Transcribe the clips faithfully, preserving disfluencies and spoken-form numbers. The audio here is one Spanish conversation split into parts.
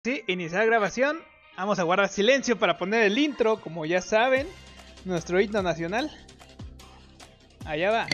Sí, iniciar grabación. Vamos a guardar silencio para poner el intro, como ya saben, nuestro himno nacional. Allá va.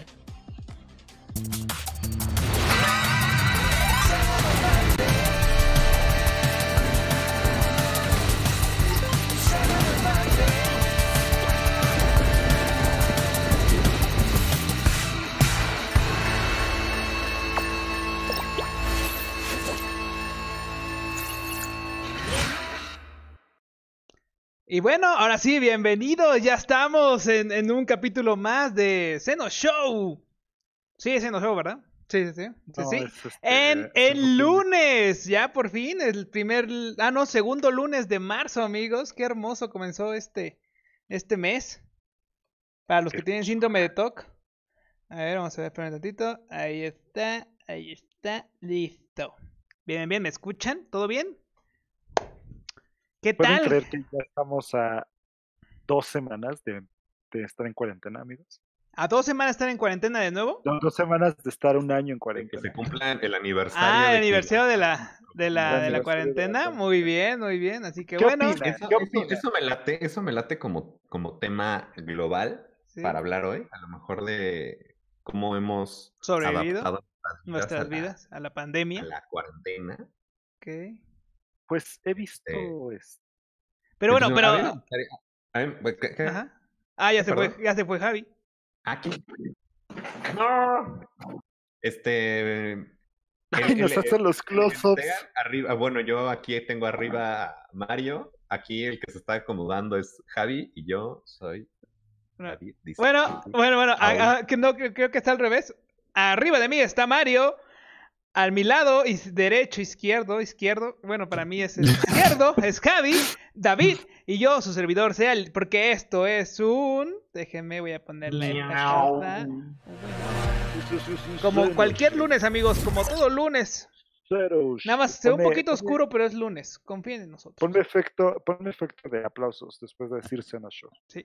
Y bueno, ahora sí, bienvenidos. Ya estamos en, en un capítulo más de Seno Show. Sí, es Seno Show, ¿verdad? Sí, sí, sí. sí, No, sí. es este, En es el Seno lunes, ya por fin, el primer, ah no, segundo lunes de marzo, amigos. Qué hermoso comenzó este, este mes. Para los que tienen síndrome de T O C. A ver, vamos a ver, esperen un tantito. Ahí está, ahí está, listo. Bien, bien, ¿me escuchan? ¿Todo bien? ¿Qué ¿Pueden tal? creer que ya estamos a dos semanas de, de estar en cuarentena, amigos? ¿A dos semanas estar en cuarentena de nuevo? No, dos semanas de estar un año en De que se cuarentena. cumpla el aniversario Ah, el de que aniversario de la, de El la, de la aniversario de la cuarentena. Muy cuarentena. bien, muy bien. Así que ¿Qué bueno. opinan? eso, ¿Qué eso, opinan? eso me late, eso me late como, como tema global para Sí, hablar hoy, a lo mejor de cómo hemos sobrevivido adaptado nuestras vidas a nuestras la, vidas a la a pandemia. la cuarentena. Ok. Pues he Este, visto, es- Pero bueno, entonces, pero. a mí me gustaría- a mí- ¿qué, qué? Ajá. Ah, ya ¿Qué, se fue, perdón? ya se fue Javi. Aquí. No. Este, el, Ay, el, nos el- hacen los el que close-ups. tengan arriba, bueno, yo aquí tengo arriba a Mario, aquí el que se está acomodando es Javi y yo soy Bueno, David. Dice, bueno, sí, bueno, bueno, aún. ah, ah, que no, creo creo que está al revés. Arriba de mí está Mario. A mi lado, is- derecho, izquierdo, izquierdo. Bueno, para mí es el izquierdo, es Javi, David y yo, su servidor sea el- porque esto es un. Déjenme, voy a ponerle esta Miau. cosa. Sí, sí, sí, Como cero, cualquier sí, lunes, amigos, como todo lunes. cero. Nada más se ve un Ponme, poquito ponme, oscuro, pero es lunes. Confíen en nosotros. ponme efecto, ponme efecto de aplausos después de decir Seno Show. Sí.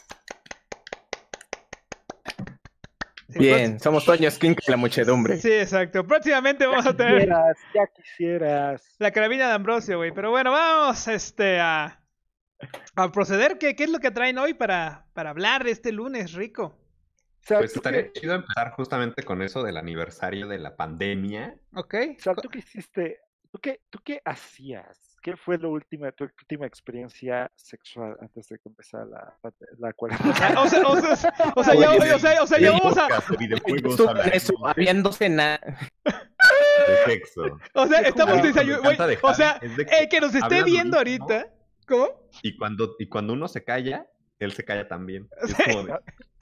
Sí, Bien, prox- somos Toño Skink y la muchedumbre. sí, exacto. Próximamente vamos a tener Quisieras, ya quisieras. la carabina de Ambrosio, güey. Pero bueno, vamos este, a, a proceder. ¿Qué, ¿Qué es lo que traen hoy para, para hablar este lunes, rico? O sea, Pues ¿tú estaría qué, chido empezar justamente con eso del aniversario de la pandemia. ¿Ok? o sea, ¿tú qué hiciste? ¿Tú qué, tú qué hacías? ¿Qué fue la última, tu última experiencia sexual antes de que empezara la, la O cuarentena? sea, o sea, o sea, o sea, ya, o sea, o sea, ya vamos a. Podcast de videojuegos Estuvo en hablando eso, habiéndose nada. de sexo. O sea, ¿Qué estamos A mí lo que me desayunando. Güey, encanta de o Javi sea, es de que el que nos esté habla viendo durísimo. ahorita. ¿Cómo? Y cuando, y cuando uno se calla, él se calla también. Y es Sí. como de,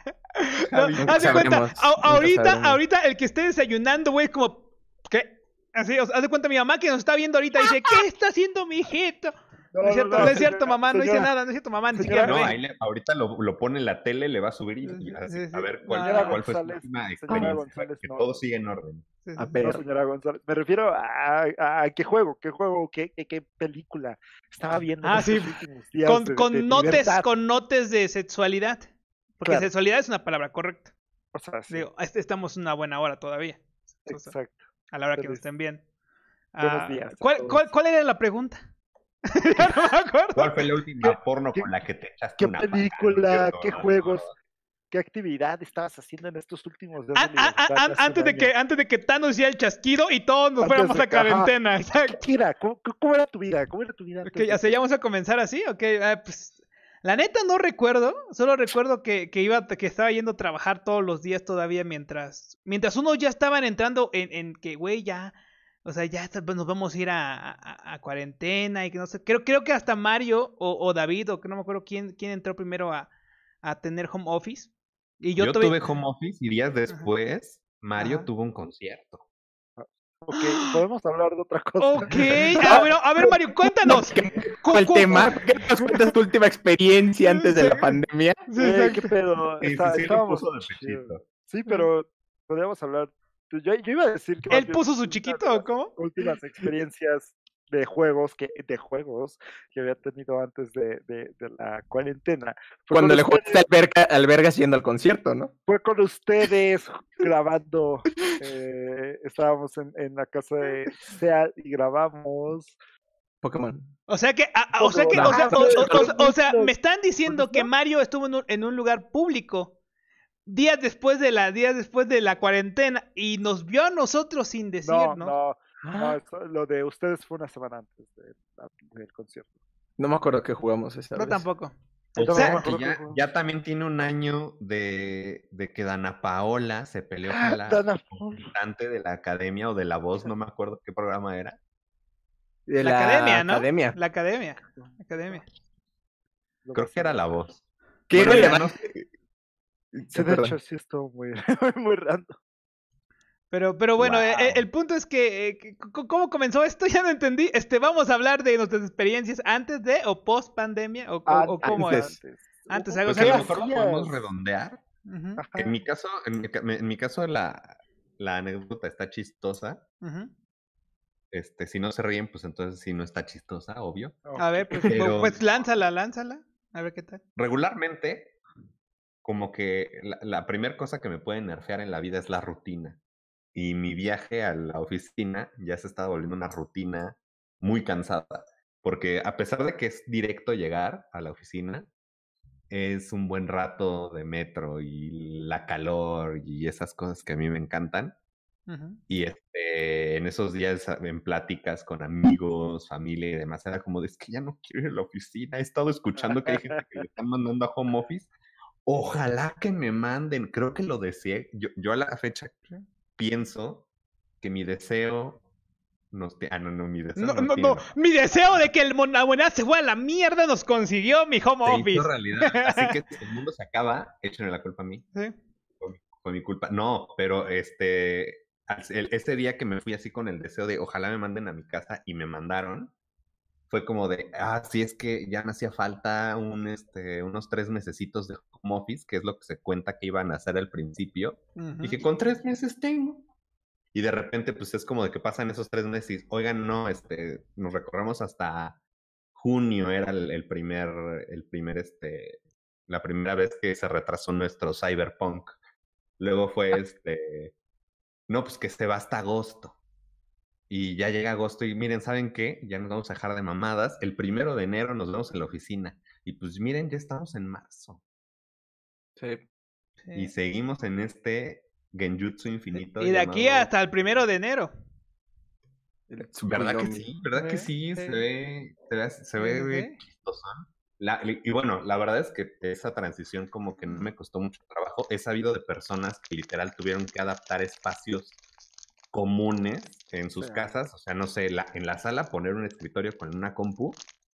No, Javi, Nunca haz de cuenta, sabremos, a- nunca ahorita, sabremos. ahorita el que esté desayunando, güey, es como. ¿Qué? Así, o sea, haz de cuenta mi mamá que nos está viendo ahorita y dice, ¿qué está haciendo mi hijito? No, es cierto, no, es cierto, señora, mamá, no dice señora, nada, no es cierto, mamá, ni señora, siquiera no, me ahí ve. le- ahorita lo, lo pone en la tele, le va a subir y, y Sí, así, sí, sí. a ver cuál, No. cuál fue su González, última señora experiencia, González, que no. todo sigue en orden. Sí, sí, A sí. ver. No, señora González, me refiero a, a- a qué juego, qué juego, qué, qué, qué película estaba viendo Ah, en sí. estos últimos días Con, de, de con notes, libertad. con notes de sexualidad. Porque Claro. sexualidad es una palabra correcta. O sea, sí, Digo, est- estamos en una buena hora todavía. O sea, exacto. a la hora que nos Feliz. estén bien. Buenos Ah, días a ¿cuál, todos. cuál, ¿Cuál era la pregunta? Ya no me acuerdo. ¿Cuál fue la última ¿Qué- porno qué- con la que te echaste ¿Qué una paja? película, ¿No es cierto? qué No, juegos, qué actividad estabas haciendo en estos últimos días A- de a- a- libertad? an- hace antes, un de año? que, antes de que Thanos hiciera el chasquido y todos nos Antes fuéramos de a que- ajá. cuarentena. Exacto. Mira, ¿cómo, cómo era tu vida? ¿Cómo era tu vida? antes Ok, de ya sé, que- ya vamos a comenzar así. Ok, ah, pues. La neta no recuerdo. Solo recuerdo que, que iba, que estaba yendo a trabajar todos los días todavía mientras. Mientras unos ya estaban entrando en, en que, güey, ya. O sea, ya está- pues, nos vamos a ir a, a- a cuarentena y que no sé. Creo, creo que hasta Mario o, o David, o que no me acuerdo quién, quién entró primero a, a tener home office. Y yo, Yo, todavía- tuve home office y días después Mario Ajá. tuvo un concierto. Ok, podemos hablar de otra cosa. Ok, a ver, a ver, Mario, cuéntanos. ¿Cuál Cu- cu- tema? ¿Por qué no nos cuentas tu última experiencia antes de la pandemia? Sí, Eh, exacto. ¿Qué pedo? Sí, sí, Está- sí, lo estábamos puso de chido. pechito. Sí, pero podríamos hablar. Yo, yo iba a decir que más ¿Él bien puso su una chiquito de o las cómo? últimas experiencias de juegos que de juegos que había tenido antes de, de, de la cuarentena. Fue Cuando con le ustedes- jugaste alberga, albergas yendo al concierto, ¿no? Fue con ustedes grabando. eh, estábamos en, en la casa de Seal y grabamos. Pokémon. O sea que, a- a- o sea que, o sea, o, o- o- o sea, me están diciendo que Mario estuvo en un, en un lugar público días después de la, días después de la cuarentena y nos vio a nosotros sin No, decirnos. no, no, Ah, eso- lo de ustedes fue una semana antes de la- del concierto. no me acuerdo que jugamos esa No vez. tampoco. O Yo sea, tampoco me que acuerdo ya, que jugamos. ya también tiene un año de, de que Dana Paola se peleó con la Dana Paola. representante de la academia o de La Voz, no me acuerdo qué programa era. De La, la, academia, ¿no? academia. La academia. La academia. Lo Creo más que era seguro. La Voz. ¿Qué Bueno, ya relevante? no- Sí, de Perdón. hecho, sí estuvo muy, muy random. Pero, pero bueno, eh, eh, Wow. el punto es que, eh, que c- ¿cómo comenzó esto? Ya no entendí. Este, vamos a hablar de nuestras experiencias antes de o post pandemia o, o- o cómo Antes. es. Antes, ¿Cómo- algo Pues a ¿qué lo qué mejor lo hacías? podemos redondear. Ujú, Ajá. En mi caso, en mi, ca- me- en mi caso la, la anécdota está chistosa. ujú. Este, si no se ríen, pues entonces sí no está chistosa, obvio. A ver, pues, Pero- pues lánzala, lánzala. A ver qué tal. Regularmente, como que la, la primera cosa que me puede nerfear en la vida es la rutina. Y mi viaje a la oficina ya se está volviendo una rutina muy cansada. Porque a pesar de que es directo llegar a la oficina, es un buen rato de metro y la calor y esas cosas que a mí me encantan. Ujú. Y este, en esos días a- en pláticas con amigos, familia y demás, era como de, es que ya no quiero ir a la oficina. He estado escuchando que hay gente que le están mandando a home office. Ojalá que me manden. Creo que lo deseé. Yo, yo a la fecha pienso que mi deseo nos ti- Ah, no, no, mi deseo No, no, no, tiene, no. ¿verdad? Mi deseo de que el Monabuena se fuera a la mierda nos consiguió mi home Se office. hizo realidad. Así que si el mundo se acaba, échenle la culpa a mí. Sí. Fue mi, fue mi culpa. No, pero este, al- el- ese día que me fui así con el deseo de ojalá me manden a mi casa y me mandaron, fue como de, ah, sí, es que ya me hacía falta un, este, unos tres mesecitos de home office, que es lo que se cuenta que iban a hacer al principio. Ujú. Dije, con tres meses tengo. Y de repente, pues es como de que pasan esos tres meses y, oigan, no, este, nos recorremos hasta junio, era el, el primer, el primer, este, la primera vez que se retrasó nuestro Cyberpunk. Luego fue este, no, pues que se va hasta agosto. Y ya llega agosto y miren, ¿saben qué? Ya nos vamos a dejar de mamadas. El primero de enero nos vemos en la oficina. Y pues miren, ya estamos en marzo. Sí. Sí. Y seguimos en este genjutsu infinito. Y de aquí llamado- hasta el primero de enero. El ¿Verdad que Tsukuyomi. sí? ¿Verdad que Sí, sí? sí. Se ve, se ve, se Sí, ve sí, ve sí. chistosón. La- y bueno, la verdad es que esa transición como que no me costó mucho trabajo. He sabido de personas que literal tuvieron que adaptar espacios comunes en sus Sí. casas. O sea, no sé, la- en la sala poner un escritorio con una compu.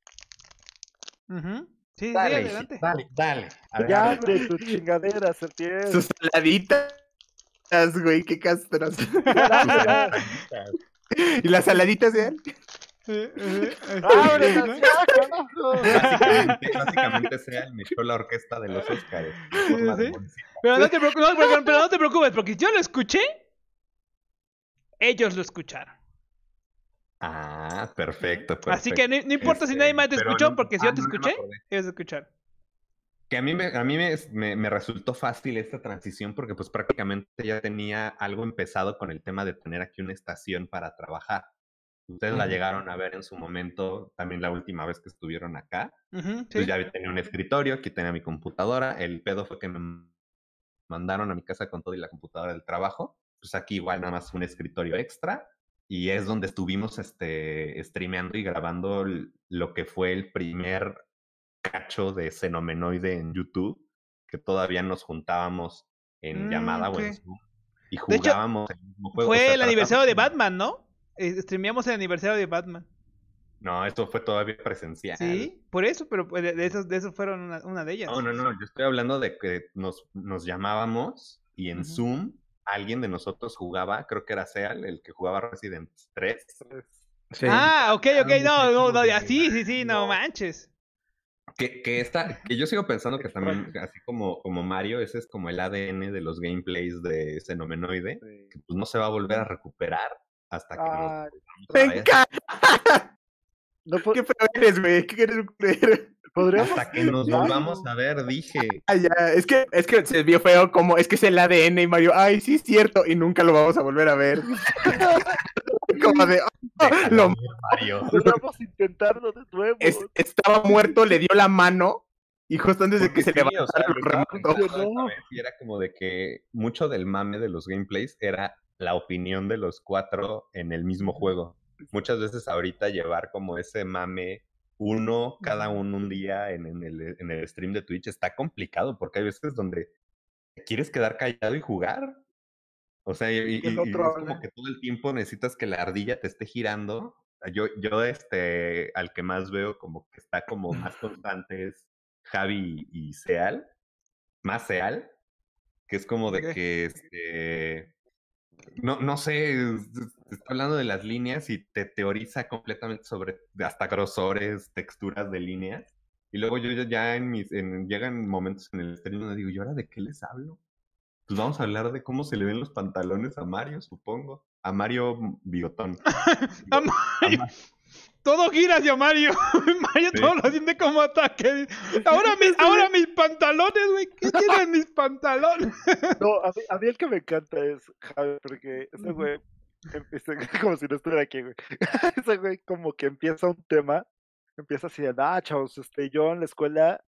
Ujú. Sí, sí, Dale, adelante. dale, dale. Ya adelante. abre tu chingadera, Sertiel. Sus saladitas, güey, qué castros. Y las saladitas de él. ¡Ábrete, ¿No? ya, carajo! Básicamente, básicamente sea el metió la orquesta de los Óscares. en forma de Sí. bolsita. Pero no, te preocu- no, pero- pero no te preocupes, porque yo lo escuché, ellos lo escucharon. Ah, perfecto, perfecto. Así que no, no importa si Este, nadie más te pero escuchó, no- porque si ah, yo te no, no me escuché, acordé. ellos escucharon. Que a mí, me, a mí me, me, me resultó fácil esta transición porque pues prácticamente ya tenía algo empezado con el tema de tener aquí una estación para trabajar. Ustedes la Ujú. llegaron a ver en su momento, también la última vez que estuvieron acá. Ujú, Entonces sí. ya tenía un escritorio, aquí tenía mi computadora. El pedo fue que me mandaron a mi casa con todo y la computadora del trabajo. Pues aquí igual nada más un escritorio extra. Y es donde estuvimos este, streameando y grabando l- lo que fue el primer cacho de Xenomenoide en YouTube, que todavía nos juntábamos en Mm, llamada o en ok. Zoom y De hecho, jugábamos el mismo juego. O Fue sea, el aniversario de tratamos- Batman, ¿no? Eh, Streameamos el aniversario de Batman. No, esto fue todavía presencial. Sí, por eso, pero pues, de, de esos, de esos fueron una, una de ellas. No, no, no, yo estoy hablando de que nos, nos llamábamos y en Ujú. Zoom alguien de nosotros jugaba, creo que era Seal, el que jugaba Resident tres. Sí. Ah, ok, ok, no, no, no, ya, sí, sí, sí, no No. manches. Que, que, esta, que yo sigo pensando que también, así como, como Mario, ese es como el A D N de los gameplays de Xenomenoide, Sí. que pues no se va a volver a recuperar hasta que nos Ay, volvamos otra Me vez. encanta. No po- ¿Qué feo eres, güey? ¿Qué eres un culero? podríamos Hasta que nos intentarlo. volvamos a ver, dije. Ah, ya, es que, es que se vio feo como, es que es el A D N y Mario, ay, sí es cierto, y nunca lo vamos a volver a ver. Como de, "Ah, Déjalo lo- ir, Mario. Podríamos intentarlo de nuevo. es- estaba muerto, le dio la mano, y justo antes de Porque que se sí, o levantara sea, lo lo estaba remontó. pensando No. esta vez, y era como de que mucho del mame de los gameplays era la opinión de los cuatro en el mismo juego. Muchas veces ahorita llevar como ese mame uno, cada uno un día en, en el, en el stream de Twitch está complicado porque hay veces donde te quieres quedar callado y jugar. O sea, y, y- Que el y otro es hable. como que todo el tiempo necesitas que la ardilla te esté girando. Yo, yo este, al que más veo como que está como más constante es Javi y Seal. Más Seal. Que es como de Ok. que, este, no, no sé, es- es- está hablando de las líneas y te teoriza completamente sobre hasta grosores, texturas de líneas. Y luego yo yo ya en mis, en, llegan momentos en el stream donde digo, ¿y ahora de qué les hablo? Pues vamos a hablar de cómo se le ven los pantalones a Mario, supongo. A Mario Bigotón. A Digo, Mario. a Ma- Todo gira hacia Mario. Mario Sí. todo lo siente como ataque. Ahora, mis, ahora mis pantalones, güey. ¿Qué tienen mis pantalones? No, a mí, a mí el que me encanta es Javi, porque ese güey, em- este, como si no estuviera aquí, güey. Ese güey como que empieza un tema, empieza así de, ah, chavos, este, yo en la escuela...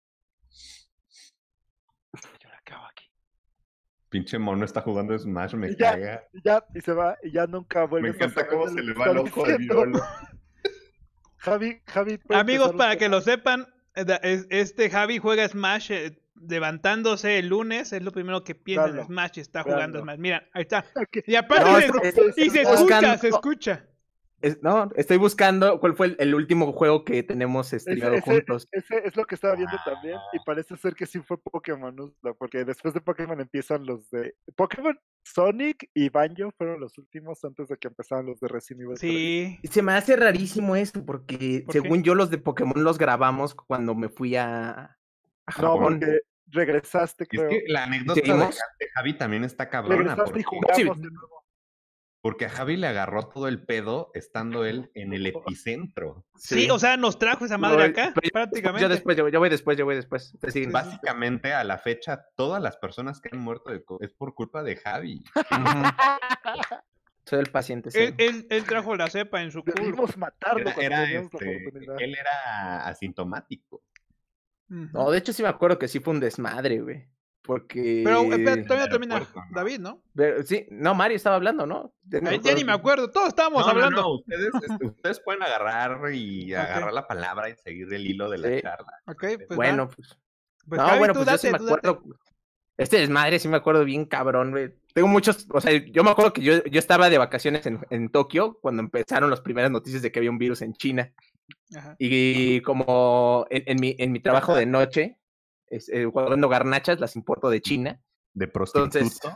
Yo la acabo aquí. Pinche mono está jugando Smash, me Y ya, caga. y ya, y se va, y ya nunca Me vuelves a encanta saber cómo de se lo le que va el está ojo de diciendo. Virolo. Javi, Javi puede Amigos, empezar un para que tema. lo sepan, eh, da- es- este Javi juega Smash eh, levantándose el lunes. Es lo primero que piensa en Véanlo, Smash y está jugando véanlo. Smash. Mira, ahí está. Ok, Y aparte, No, se- es- es- y se estoy escucha, buscando- se escucha. Es- no, estoy buscando cuál fue el, el último juego que tenemos Ese, streamado ese, juntos. ese es lo que estaba viendo también, Ah. y parece ser que sí fue Pokémon, ¿no? Porque después de Pokémon empiezan los de... Pokémon, Sonic y Banjo fueron los últimos antes de que empezaran los de Resident Evil tres. Sí. Se me hace rarísimo esto, porque ¿Por qué? según yo los de Pokémon los grabamos cuando me fui a, a No, Japón. porque regresaste, Es creo. que la anécdota de, ¿Seguimos? de Javi también está cabrona. Regresaste y Porque, jugamos Sí. de nuevo. porque a Javi le agarró todo el pedo estando él en el epicentro. Sí, o sea, nos trajo esa madre Voy- acá, pero yo- prácticamente. Yo después, yo, yo voy después, yo voy después. Te siguen. Básicamente, a la fecha, todas las personas que han muerto de co- es por culpa de Javi. Ujú. Soy el paciente. sí. Él, él, él trajo la cepa en su culo. Debimos matarlo Era, cuando era, teníamos la este, oportunidad. él era asintomático. Ujú. No, de hecho sí me acuerdo que sí fue un desmadre, güey. Porque... Pero espérate, todavía el termina aeropuerto, ¿no? David, ¿no? Pero sí, no, Mario estaba hablando, ¿no? Ya Ay, ya ni me acuerdo, todos estábamos No, no, hablando. no, ustedes, este, ustedes pueden agarrar y Ok. agarrar la palabra y seguir el hilo de la Sí. charla. Ok, pues Bueno, va. pues... Pues no, Javi, bueno, tú pues yo sí date, me tú date. acuerdo. Este desmadre sí me acuerdo bien cabrón, güey. Tengo muchos, o sea, yo me acuerdo que yo, yo estaba de vacaciones en, en Tokio cuando empezaron las primeras noticias de que había un virus en China. Ajá. Y como en, en mi, en mi trabajo de noche, es, eh, jugando garnachas, las importo de China. De prostituto, Entonces...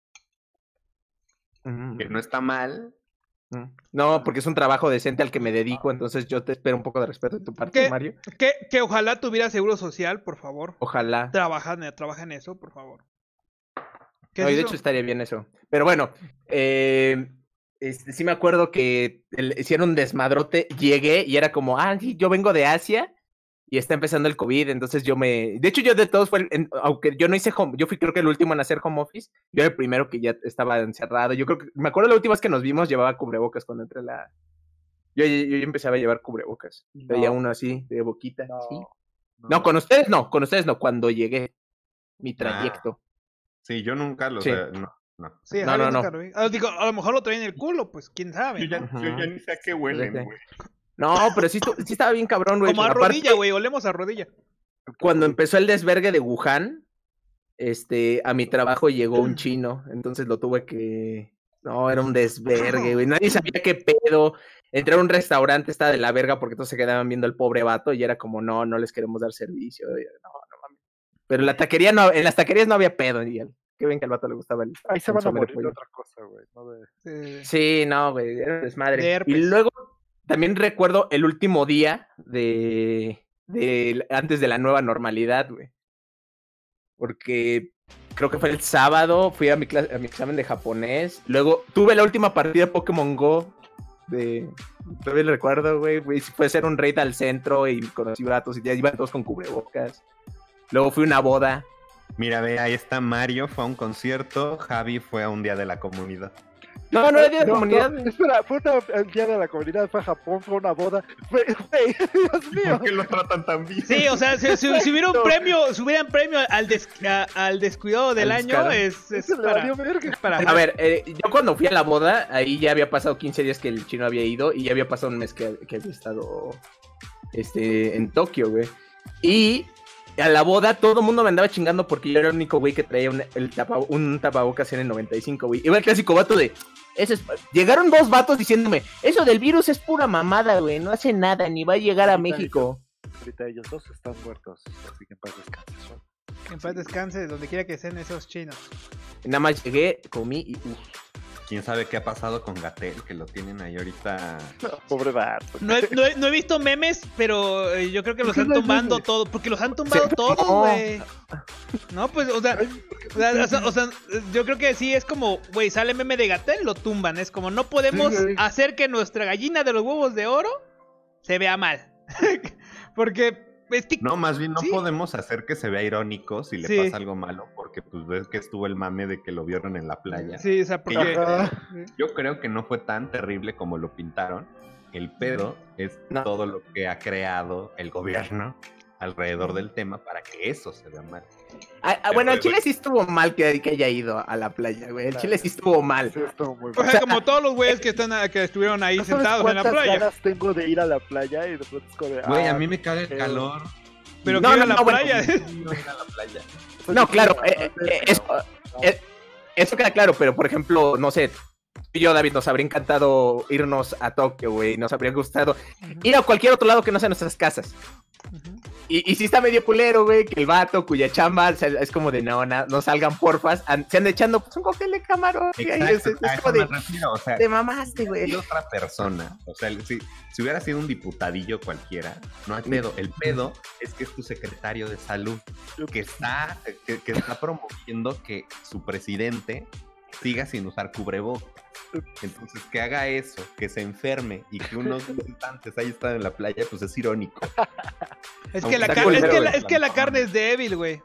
que no está mal. Mm. No, porque es un trabajo decente al que me dedico, entonces yo te espero un poco de respeto de tu parte, ¿Qué? Mario. Que, que ojalá tuviera seguro social, por favor. Ojalá. Trabaja, en- trabaja en eso, por favor. ¿Qué No, es y de eso? hecho estaría bien eso. Pero bueno, eh, este, sí me acuerdo que el- hicieron un desmadrote, llegué y era como, ah, sí, yo vengo de Asia y está empezando el COVID, entonces yo me... De hecho yo de todos fue, el- en- aunque yo no hice home, yo fui creo que el último en hacer home office, yo era el primero que ya estaba encerrado, yo creo que, me acuerdo la última vez que nos vimos llevaba cubrebocas cuando entré a la... Yo, yo, yo empezaba a llevar cubrebocas, veía No. uno así, de boquita, No, ¿sí? no. No, con ustedes no, con ustedes no, cuando llegué, mi trayecto. Sí, yo nunca lo Sí. sé. No, no. Sí, No, Javi no, nunca no. lo vi. Ah, digo, a lo mejor lo traía en el culo, pues quién sabe. Yo ya, ¿no? yo ya ni sé a qué huelen, Fíjate. güey. No, pero sí, estu- sí estaba bien cabrón, güey. Como a Aparte, rodilla, güey, olemos a rodilla. cuando empezó el desvergue de Wuhan, este, a mi trabajo llegó un chino, entonces lo tuve que... No, era un desvergue, güey. Nadie sabía qué pedo. Entré a un restaurante, estaba de la verga porque todos se quedaban viendo al pobre vato y era como, no, no les queremos dar servicio. Y, no, no mames. Pero en la taquería no, en las taquerías no había pedo. Y el- qué bien que al vato le gustaba el... Ahí se van a consomé de morir de pollo. otra cosa, güey. No de... Eh, Sí, no, güey, era un desmadre. De herpes. Y luego también recuerdo el último día de, de antes de la nueva normalidad, güey. Porque creo que fue el sábado, fui a mi, clase, a mi examen de japonés. Luego tuve la última partida de Pokémon Go De... Todavía lo recuerdo, güey. güey. Fue a hacer un raid al centro y conocí vatos y ya iban todos con cubrebocas. Luego fui a una boda. Mira, ve, ahí está Mario, fue a un concierto, Javi fue a un día de la comunidad. No, no era día de No, comunidad. no, espera, fue una, el día de la comunidad, fue a Japón, fue una boda. Fue, güey, Dios mío. ¿Por qué lo tratan tan bien? Sí, o sea, si, si, si hubiera un No. premio, si hubieran premio al, des, a- al descuidado del Al año, descaro. es, es Se le para, valió verga. es para- A ver, eh, yo cuando fui a la boda, ahí ya había pasado quince días que el chino había ido y ya había pasado un mes que, que había estado este, en Tokio, güey. Y a la boda todo el mundo me andaba chingando porque yo era el único güey que traía un, el tapa, un tapabocas en el noventa y cinco, güey. Iba el clásico vato de... Ese es... Llegaron dos vatos diciéndome, eso del virus es pura mamada, güey, no hace nada, ni va a llegar a Ahorita México. Ahorita ellos dos están muertos, así que en paz descanse. en paz descanse, donde quiera que estén esos chinos. Nada más llegué, comí y... uf. ¿Quién sabe qué ha pasado con Gatell? Que lo tienen ahí ahorita. No, pobre vato. No he, no, he, no he visto memes, pero eh, yo creo que los ¿Por qué están no hay tumbando memes? todo, porque los han tumbado Se- todos, no. güey. No, pues, o sea, o sea, o sea, o sea, yo creo que sí es como, güey, sale meme de Gatell, lo tumban. Es como, no podemos Sí, güey. hacer que nuestra gallina de los huevos de oro se vea mal. Porque es que No, más bien no Sí. podemos hacer que se vea irónico si le Sí. pasa algo malo, porque pues ves que estuvo el mame de que lo vieron en la playa. Sí, o sea, porque... Ajá. Yo creo que no fue tan terrible como lo pintaron. El pedo es No. todo lo que ha creado el gobierno alrededor del tema para que eso se vea mal. Ah, ah, bueno, el Chile sí estuvo mal que, que haya ido a la playa, güey. El Chile sí estuvo mal. Sí, estuvo muy O bueno. sea, como todos los güeyes que están a- que estuvieron ahí ¿No sabes sentados en la cuántas playa. ganas tengo de ir a la playa? Y de pronto es como de, Güey, ah, a mí me caga el qué- calor. Pero No, que ir a no, la no, bueno, playa. Quiero ir a la playa. pues, No, yo claro, quiero eh, conocer, eh, pero- eso, eh, eso queda claro, pero por ejemplo, no sé, tú y yo, David, nos habría encantado irnos a Tokio, güey, nos habría gustado ir a cualquier otro lado que no sea nuestras casas. Ujú. Y, y sí está medio culero, güey, que el vato cuya chamba o sea, es como de no, na- no salgan porfas, an- se anda echando pues, un cóctel de camarón, y ahí es, Exacto, es a eso como me de, refiero, o sea, te mamaste, güey. es otra persona. O sea, si, si hubiera sido un diputadillo cualquiera, no hay pedo. El pedo es que es tu secretario de salud que está, que, que está promoviendo que su presidente siga sin usar cubrebocas. Entonces, que haga eso, que se enferme y que unos visitantes ahí están en la playa, pues es irónico. Es que, la Está car- es, culero, que la, güey. es que la carne es débil, güey.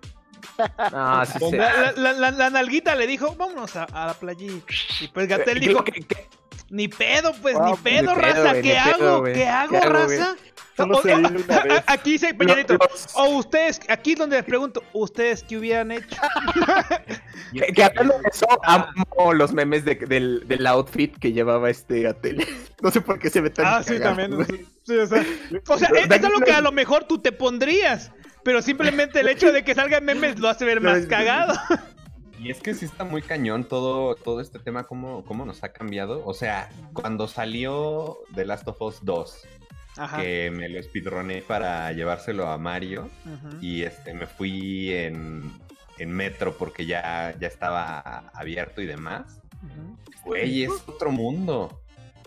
No, sí, sí. La, la, la, la- la nalguita le dijo, vámonos a, a la playita. Y pues Gatell Digo dijo, que- que- ni pedo, pues, Ah, ni ni pedo, pedo, raza, güey, ¿qué ni hago? pedo, güey. ¿Qué hago, ¿Qué hago, güey? raza? Solo O- se o- vive una vez. Aquí dice Peñanito, Los- o ustedes, aquí donde les pregunto, ¿ustedes qué hubieran hecho? Y es Que, que hablando de eso, amo los memes de- del, del outfit que llevaba este Gatell. No sé por qué se ve tan Ah, sí, cagado, también. güey. Sí, o sea, o sea, es, es algo que a lo mejor tú te pondrías, pero simplemente el hecho de que salgan memes lo hace ver más cagado. Y es que sí está muy cañón todo, todo este tema, cómo, cómo nos ha cambiado. O sea, cuando salió The Last of Us dos, Ajá. que me lo speedroné para llevárselo a Mario, Ujú. y este me fui en, en metro porque ya, ya estaba abierto y demás. Ujú. Güey, es otro mundo.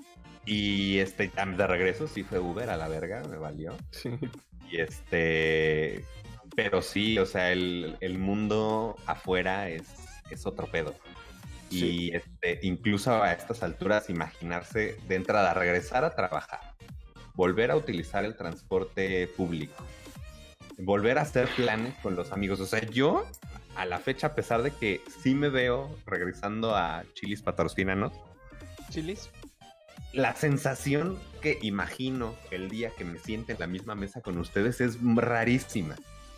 Y este, de regreso sí fue Uber a la verga, me valió. Sí. Y este, pero sí, o sea, el, el mundo afuera es, es otro pedo. Sí. Y este, incluso a estas alturas, imaginarse de entrada, regresar a trabajar, volver a utilizar el transporte público, volver a hacer planes con los amigos. O sea, yo, a la fecha, a pesar de que sí me veo regresando a Chilis patrocínanos, ¿Chilis? la sensación que imagino el día que me siente en la misma mesa con ustedes es rarísima.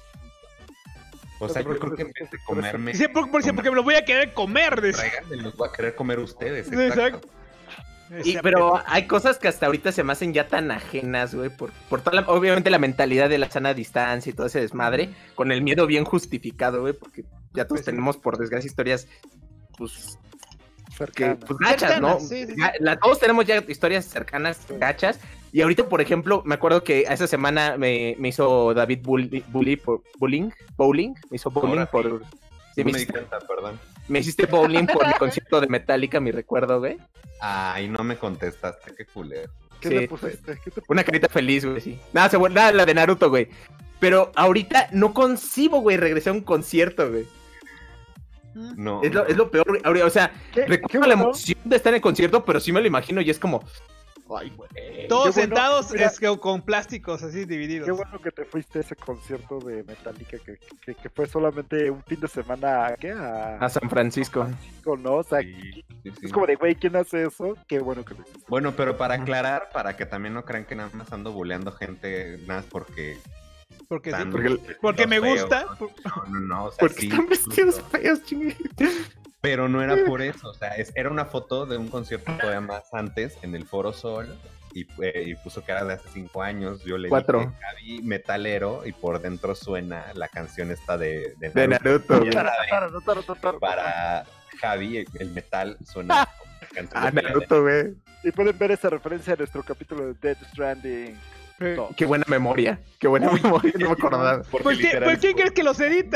O sea, yo creo que en vez de comerme, Sí, por, por- sí, porque me lo voy a querer comer. dice. tráiganme, los voy a querer comer ustedes. Sí, Exacto. exacto. Y, Ese pero apretón. hay cosas que hasta ahorita se me hacen ya tan ajenas, güey, por, por toda la, obviamente la mentalidad de la sana distancia y todo ese desmadre, con el miedo bien justificado, güey, porque ya todos Pues sí. tenemos, por desgracia, historias, pues, que, Cercana. pues gachas, ¿no? Cercanas, sí, sí, sí. Ya, la- todos tenemos ya historias cercanas, gachas, y ahorita, por ejemplo, me acuerdo que esa semana me, me hizo David bully, bully por, bullying, bowling, me hizo bowling Ahora sí. por... sí, No me, me di hiciste, cuenta, perdón. me hiciste bowling por mi concierto de Metallica, mi recuerdo, güey. Ay, no me contestaste, qué culero. ¿Qué sí, le pusiste? ¿Qué te Una carita feliz, güey, sí. Nada, se vuelve, nada, la de Naruto, güey. Pero ahorita no concibo, güey, regresé a un concierto, güey. No. Es lo, es lo peor, güey. Ahorita, o sea, ¿Qué- recuerdo qué la bueno? emoción de estar en el concierto, pero sí me lo imagino y es como, Ay, güey. Todos Qué bueno, sentados mira. es que con plásticos así divididos. Qué bueno que te fuiste a ese concierto de Metallica que, que, que fue solamente un fin de semana ¿a qué? A, A San Francisco. Francisco, ¿no? O sea, Sí, sí, sí. es como de, güey, ¿quién hace eso? Qué bueno que lo hiciste. Bueno, pero para aclarar, para que también no crean que nada más ando buleando gente, nada más porque... Porque sí, están porque, vestidos porque me feos, gusta. No, no, no, o sea, Porque sí, están vestidos justo. feos, chingue. Pero no era por eso, o sea, es- era una foto de un concierto todavía más antes en el Foro Sol y, eh, y puso que era de hace cinco años. Yo le Cuatro. dije Javi metalero y por dentro suena la canción esta de, de De Naruto, güey. Para, para Javi el, el metal suena como la canción Ah, de pelea de- Naruto, güey. Y pueden ver esa referencia en nuestro capítulo de Death Stranding. No. Qué buena memoria. Qué buena memoria, no me acordaba. porque Pues, ¿qué- literal pues, ¿quién fue- crees que los edita?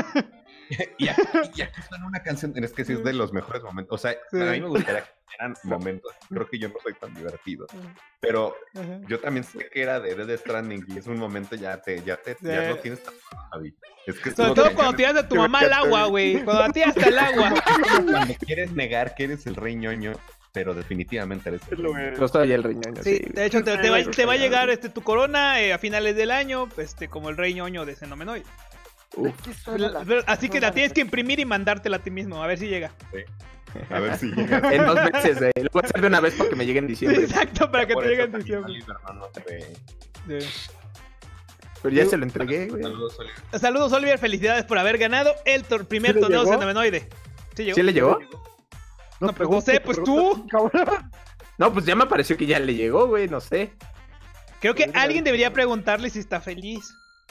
Y aquí, y aquí suena una canción, es que sí es de los mejores momentos. O sea, Sí. a mí me gustaría que eran momentos. Creo que yo no soy tan divertido. Pero Ajá. yo también sé que era de Death Stranding y es un momento ya te, ya te, ya Sí. lo tienes tan Javi. Es que Sobre estuvo todo cañón. cuando tiras a tu que me mamá al encanta, agua, güey. güey. Cuando la tiras hasta el agua. Cuando quieres negar que eres el rey ñoño, pero definitivamente eres el Lo rey ñoño. es. Yo soy el riñón. Sí, Sí, de hecho te, te va, Sí, te va a sí. llegar este tu corona eh, a finales del año, este como el rey ñoño de Xenomenoide. Uf. Aquí suena la- Pero- Así que la suena tienes que imprimir y mandártela a ti mismo, a ver si llega. A ver si llega. En dos meses, güey. Lo voy a hacer de una vez porque me llegue en Sí, diciembre. exacto, para que Por te llegue eso en también diciembre. Oliver no nos ve. Sí. Pero ya se lo entregué, güey. Saludos, Oliver. Saludos, Oliver, felicidades por haber ganado el tor- primer ¿Sí le torneo llegó? Xenomenoide. ¿Sí llegó? ¿Sí le llegó? No, pues no sé, pues tú. cabrón. No, pues ya me pareció que ya le llegó, güey. No sé. Creo que alguien debería preguntarle si está feliz.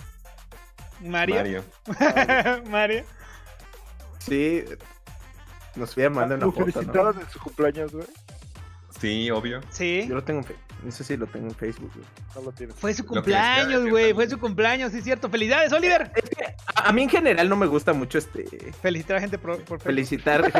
Mario. Mario. Mario. Sí. Nos voy a mandar una Lo foto, ¿no? felicitaron en su cumpleaños, güey. Sí, obvio. Sí. Yo lo tengo en Facebook. Eso sí lo tengo en Facebook, güey. No lo tienes. Fue su Lo que les iba a cumpleaños, decir güey. Fue también. su cumpleaños, sí es cierto. ¡Felicidades, Oliver! Es que a, a mí en general no me gusta mucho este Felicitar a la gente por, por Facebook. felicitar.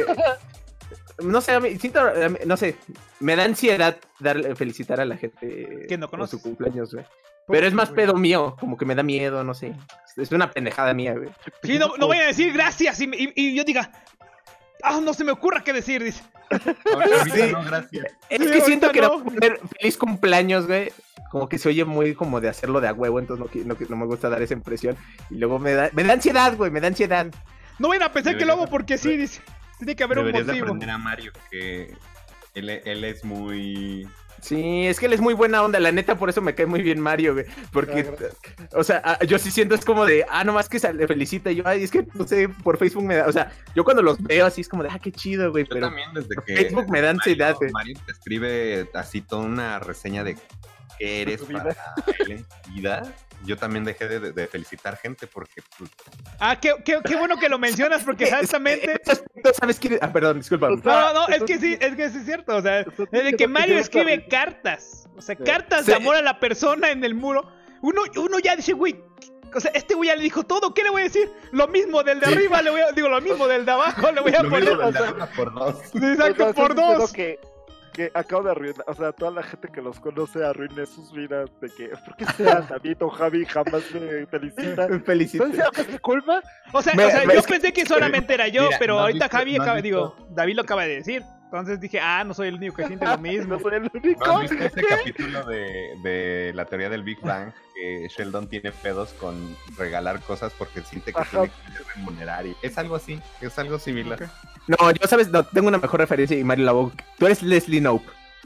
No sé, a mí, siento, a mí- no sé, me da ansiedad dar, felicitar a la gente Que no por conoces. su cumpleaños, güey. Pero es más pedo mío, como que me da miedo, no sé. Es una pendejada mía, güey. Sí, no, no vayan a decir gracias y, y- y yo diga, ah, no se me ocurra qué decir, dice. Ahorita Sí. no, gracias. Es Sí, que siento ahorita que no. no poner feliz cumpleaños, güey. Como que se oye muy como de hacerlo de a huevo, entonces no, qui- no, no me gusta dar esa impresión. Y luego me da, me da ansiedad, güey, me da ansiedad. No vayan a pensar que lo hago Deberías- porque sí, dice. Tiene que haber un Deberías de motivo. aprender a Mario, que él, él es muy... Sí, es que él es muy buena onda, la neta, por eso me cae muy bien Mario, güey. Porque, Ah, gracias. o sea, ah, yo sí siento es como de, ah, nomás que se le felicita. Y yo, ay, es que, no sé, por Facebook me da, o sea, yo cuando los veo así es como de, ah, qué chido, güey. Yo Pero también desde que... Facebook me da ansiedad, güey. Mario, Mario te escribe así toda una reseña de qué eres tu para vida. él en tu vida. Yo también dejé de, de- de felicitar gente porque pues, Ah, qué, qué, qué bueno que lo mencionas porque exactamente... En ese aspecto, ¿sabes qué? Ah, perdón, disculpa. O sea, No, no, no, es eso que sí, es que sí es cierto. O sea, Eso desde tiene que que Mario ser escribe horrible. cartas, o sea, Sí. cartas Sí. de amor a la persona en el muro, uno, uno ya dice, güey, o sea, este güey ya le dijo todo, ¿qué le voy a decir? Lo mismo del de Sí. arriba, le voy a, digo, lo mismo del de abajo, le voy a lo poner. mismo del de arriba por dos. Sí, O sea, exacto, estás por diciendo dos. Que, que acabo de arruinar, o sea, toda la gente que los conoce arruiné sus vidas de que, ¿por qué sea David o Javi jamás me felicitan? Felicito. ¿Sabes algo que me culpa? O sea, Me- o sea me- yo es que- pensé que solamente era yo, Mira, pero ¿no has ahorita visto- Javi no has acaba, visto? digo, David lo acaba de decir. Entonces dije, ah, no soy el único que siente lo mismo. No soy el ¿No único. has visto ese capítulo de, de la teoría del Big Bang? Que Sheldon tiene pedos con regalar cosas porque siente que Ajá. tiene que remunerar. Y es algo así, es algo similar. Ok. No, yo sabes, no, tengo una mejor referencia y Mario Labo. Tú eres Leslie Knope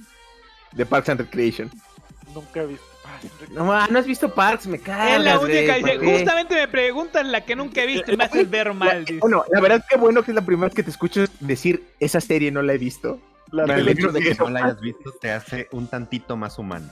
de Parks and Recreation. Nunca he visto. Ay, No, ah, no has visto Parks, me cagas, Es la güey, única, dice, ¿por qué? justamente me preguntan la que nunca he visto y me haces ver mal, dice. Bueno, la verdad que bueno que es la primera vez que te escucho decir esa serie no la he visto. La Me El tele- hecho de que eso. no la hayas visto te hace un tantito más humano.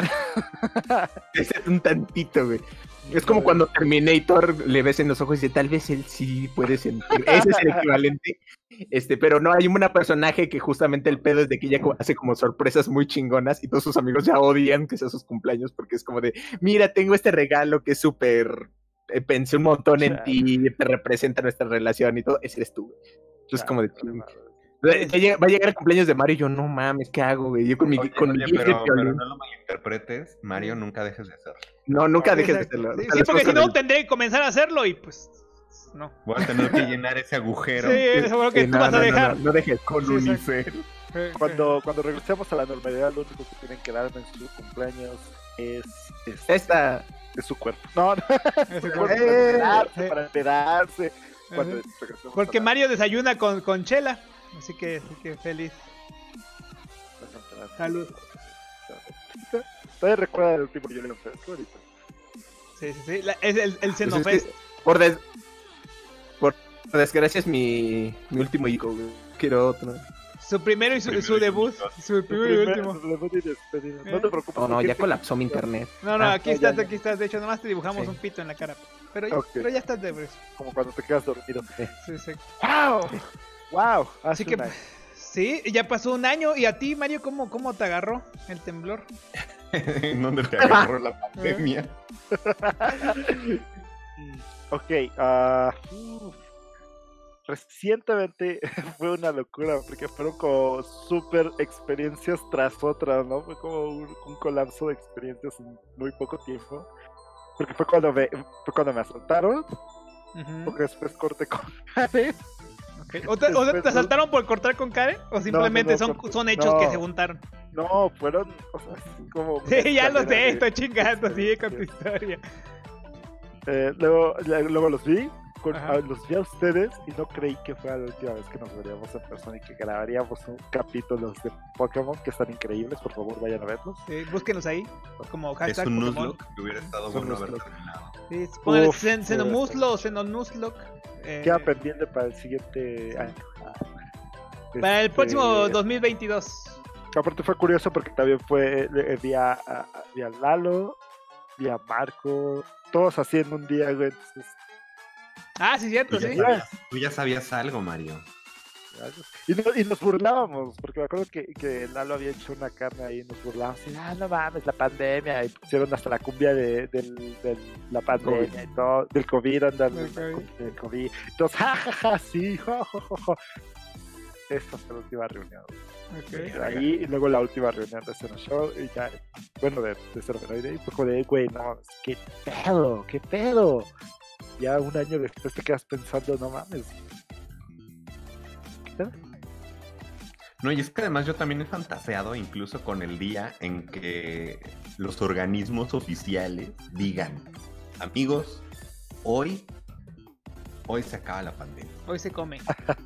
Es un tantito, güey. Es como cuando Terminator le ves en los ojos y dice, tal vez él sí puede sentir. Ese es el equivalente. Este, pero no, hay una personaje que justamente el pedo es de que ella co- hace como sorpresas muy chingonas y todos sus amigos ya odian que sea sus cumpleaños porque es como de, mira, tengo este regalo que es súper, eh, pensé un montón en ti, te representa nuestra relación y todo, ese eres tú, güey. Entonces como de, va a llegar- va a llegar el cumpleaños de Mario y yo, no mames, ¿qué hago, güey? Yo con mi, Oye, con mi oye, gif de pero, pero violín. no lo malinterpretes, Mario, nunca dejes de hacerlo. No, nunca Sí, dejes de exacto. hacerlo. Sí, O sea, sí, las porque si cosas no del- tendré que comenzar a hacerlo y pues, no. Voy a tener que llenar ese agujero Sí, seguro que Sí, tú no, vas a no, no, dejar. No, no dejes. con Sí, exacto. Unicel. Cuando, cuando regresemos a la normalidad, lo único que tienen que darme en su cumpleaños es, es, Esta. es su cuerpo. No, no. Ese Su cuerpo. cuerpo para enterarse, para enterarse. Cuando Ajá. regresemos Porque a la- Mario desayuna con, con chela. Así que, así que feliz. Salud. Todavía recuerda el último Julian Fest, qué bonito. Sí, sí, sí. La- es el, el Pues es Xenofest. que, por, des- por desgracia es mi, mi último hijo, güey. Quiero otro. Su primero y su, Primero su y debut. único. Su primero y Primer- último. debut y despedida. ¿Eh? No te preocupes. No, no, porque ya este- colapsó mi internet. No, no, Ah, aquí no, estás, ya, ya. aquí estás. De hecho, nomás te dibujamos Sí. un pito en la cara. Pero, ya- Ok. pero ya estás de bres. Como cuando te quedas dormido. Sí, sí. ¡Wow! ¡Wow! Así Hace que, un año. sí, ya pasó un año. ¿Y a ti, Mario, cómo, cómo te agarró el temblor? ¿En dónde te agarró la pandemia? Ok, ah, uf. Recientemente fue una locura porque fueron como super experiencias tras otras, ¿no? Fue como un, un colapso de experiencias en muy poco tiempo. Porque fue cuando me, fue cuando me asaltaron, Ujú. porque después corté con Karen. Ok. ¿O, te, o te- te Después- asaltaron por cortar con Karen? ¿O simplemente no, son, corté- son hechos que no. se juntaron? No, fueron, o sea, así como... una Sí, ya lo escalera sé, de- estoy chingando, sigue con tu historia. Eh, luego, la- luego los vi, con- Ajá. a- los vi a ustedes y no creí que fuera la última vez que nos veríamos en persona y que grabaríamos un capítulo de Pokémon que están increíbles. Por favor, vayan a verlos. Sí, búsquenos ahí, como Es hashtag un Pokémon. Nuzlocke que hubiera estado Es un bueno haber Nuzlocke. terminado. Sí, pongan Uf, Xen- sí, Xenomuslo o Xenonuzlocke. eh, Queda pendiente para el siguiente año. para el Este, próximo dos mil veintidós. Aparte fue curioso porque también fue, eh, vi a, a- a- vi a Lalo, vi a Marco, todos así en un día, güey. Entonces, Ah, sí, cierto, Tú ya, sí. sabías, tú ya sabías algo, Mario. Y, no- y nos burlábamos, porque me acuerdo que, que Lalo había hecho una carne ahí y nos burlábamos. Y, ah, no mames, la pandemia. Y pusieron hasta la cumbia de, del, del- la pandemia y todo, del COVID, andando. Del COVID. Del COVID. Entonces, jajaja, sí, jo, jo, jo, jo. Esta fue la última reunión. Ok. Ahí, y luego la última reunión de Zeno Show, y ya, bueno, de, de Cerbenoide, y fue como de, güey, no, qué pedo, qué pedo. Ya un año después te quedas pensando, no mames. ¿Qué pedo? No, y es que además yo también he fantaseado incluso con el día en que los organismos oficiales digan, amigos, hoy, hoy se acaba la pandemia. Hoy se come.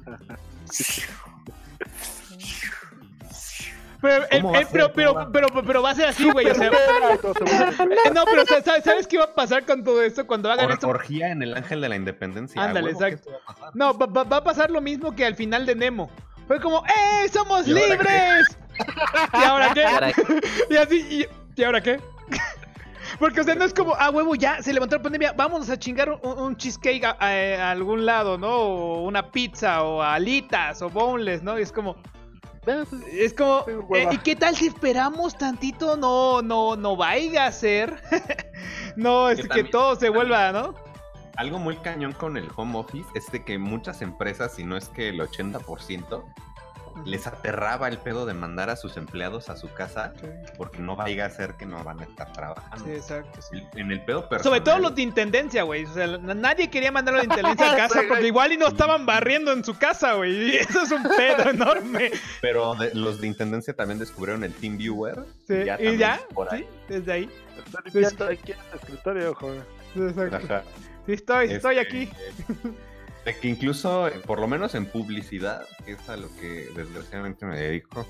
Pero, el- ¿Cómo va el- a ser? pero, pero, ¿Cómo va? pero, pero va a ser así, güey. O sea, Todo se vuelve- eh, no, pero sa- sa- ¿sabes qué va a pasar con todo esto cuando hagan Or- esto? orgía en el Ángel de la Independencia. Ándale, ¿a huevo que exacto. esto va a pasar? No, va, va- va a pasar lo mismo que al final de Nemo. Fue como, ¡eh, somos ¿Y ahora qué? libres! ¿Y ahora qué? Caray. Y así, ¿y, ¿y ahora qué? Porque, o sea, no es como, ah, huevo, ya se levantó la pandemia, vámonos a chingar un, un cheesecake a, a- a algún lado, ¿no? O una pizza, o alitas, o boneless, ¿no? Y es como, es como, Sí, hueva. eh, ¿y qué tal si esperamos tantito? No, no, no vaya a ser. No, es Que que, también- todo se vuelva, ¿no? Algo muy cañón con el home office es de que muchas empresas, si no es que el ochenta por ciento, les aterraba el pedo de mandar a sus empleados a su casa Sí, porque no vaya a ser que no van a estar trabajando. sí, exacto. sí. El- En el pedo personal. Sobre todo los de intendencia, güey. O sea, na- nadie quería mandar a la intendencia a casa porque igual y no estaban barriendo en su casa, güey. Y eso es un pedo enorme. Pero de- los de intendencia también descubrieron el TeamViewer. Sí, y también ya, por sí, ahí. desde ahí. Está limpiando aquí en el escritorio, joder. Exacto. Ajá. Sí, estoy, estoy Este, aquí. De que incluso, eh, por lo menos en publicidad, que es a lo que desgraciadamente me dedico,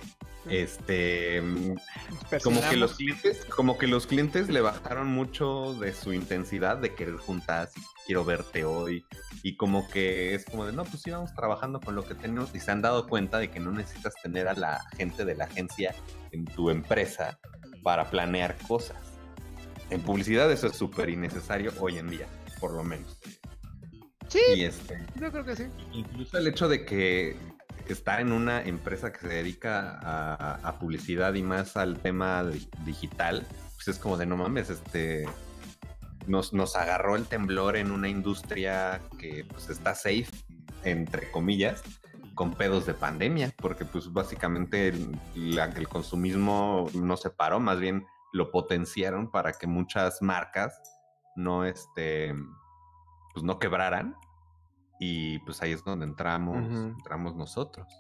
este mm, como que los clientes, como que los clientes le bajaron mucho de su intensidad de querer juntarse, quiero verte hoy, y como que es como de no, pues sí vamos trabajando con lo que tenemos, y se han dado cuenta de que no necesitas tener a la gente de la agencia en tu empresa para planear cosas. En publicidad eso es súper innecesario hoy en día, por lo menos. Sí, Y este, yo creo que sí. incluso el hecho de que estar en una empresa que se dedica a, a publicidad y más al tema di- digital, pues es como de no mames, este nos, nos agarró el temblor en una industria que pues está safe, entre comillas, con pedos de pandemia, porque pues básicamente el, la- el consumismo no se paró, más bien lo potenciaron para que muchas marcas no este pues no quebraran. Y pues ahí es donde entramos, Ujú. entramos nosotros.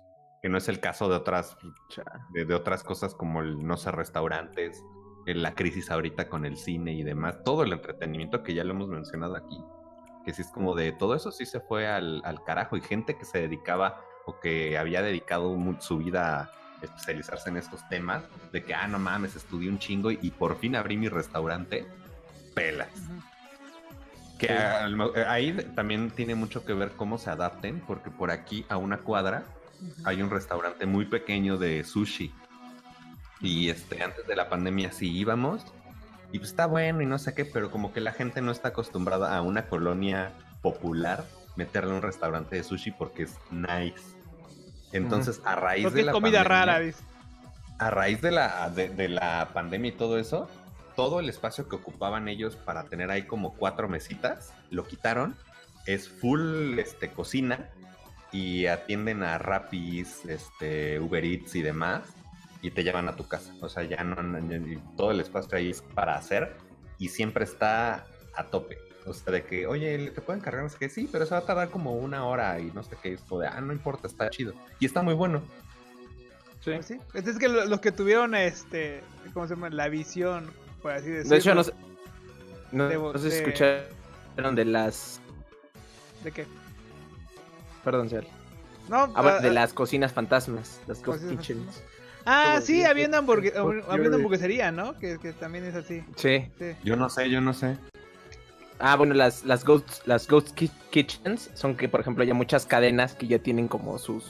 que no es el caso de otras, de, de otras cosas como el, no sé, restaurantes, la crisis ahorita con el cine y demás, todo el entretenimiento que ya lo hemos mencionado aquí, que sí es como de todo eso sí se fue al, al carajo, y gente que se dedicaba o que había dedicado mu- su vida a especializarse en estos temas, de que, ah, no mames, estudié un chingo y, y por fin abrí mi restaurante, pelas. Ujú. Que Sí. al mo- eh, ahí también tiene mucho que ver cómo se adapten, porque por aquí a una cuadra Ujú. hay un restaurante muy pequeño de sushi. Y este, antes de la pandemia sí íbamos, y pues está bueno y no sé qué, pero como que la gente no está acostumbrada a una colonia popular meterle un restaurante de sushi porque es nice. Entonces, a raíz Porque de es la comida pandemia, rara, dice. a raíz de la, de, de la pandemia y todo eso, todo el espacio que ocupaban ellos para tener ahí como cuatro mesitas, lo quitaron. Es full este, cocina y atienden a Rappies, este, Uber Eats y demás, y te llevan a tu casa. O sea, ya no, no- ya- todo el espacio ahí es para hacer y siempre está a tope. O sea, de que, oye, ¿te pueden cargar? No sé qué, sí, pero eso va a tardar como una hora y no sé qué. Es como de, ah, no importa, está chido. Y está muy bueno. Sí. Pues sí. Es es que lo- los que tuvieron, este, ¿cómo se llama? La visión, por así decirlo. De hecho, no sé, no, De- no sé si de- escucharon de las... ¿De qué? Perdón, Sel. No, Habla ah, de ah, las cocinas fantasmas, las ghost Cocinas kitchens. Ah, Todos sí, bien, había una, hamburgue- bien, había una bien. hamburguesería, ¿no? Que, que también es así. Sí. Sí. Yo no sé, yo no sé. Ah, bueno, las, las ghost, las ghost ki- kitchens son que, por ejemplo, hay muchas cadenas que ya tienen como sus...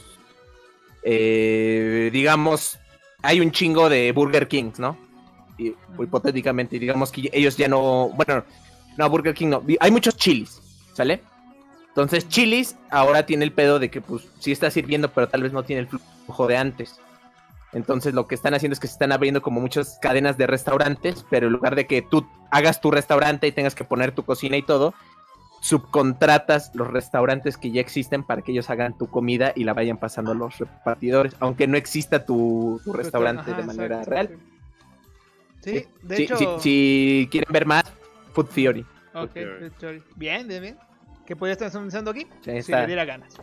eh, digamos, hay un chingo de Burger Kings, ¿no? Y, Ujú. hipotéticamente, digamos que ellos ya no... Bueno, no, Burger King no. Hay muchos Chili's, ¿sale? Entonces, Chili's ahora tiene el pedo de que, pues, sí está sirviendo, pero tal vez no tiene el flujo de antes. Entonces, lo que están haciendo es que se están abriendo como muchas cadenas de restaurantes, pero en lugar de que tú hagas tu restaurante y tengas que poner tu cocina y todo, subcontratas los restaurantes que ya existen para que ellos hagan tu comida y la vayan pasando a los repartidores, aunque no exista tu, tu restaurante Ajá, de manera exacto, real. Sí, sí, de Sí, hecho. sí, si quieren ver más, Food Theory. Ok, Ok. Food Theory. Bien, bien, bien. ¿Qué podría estar pensando aquí? Sí, Si está. le diera ganas.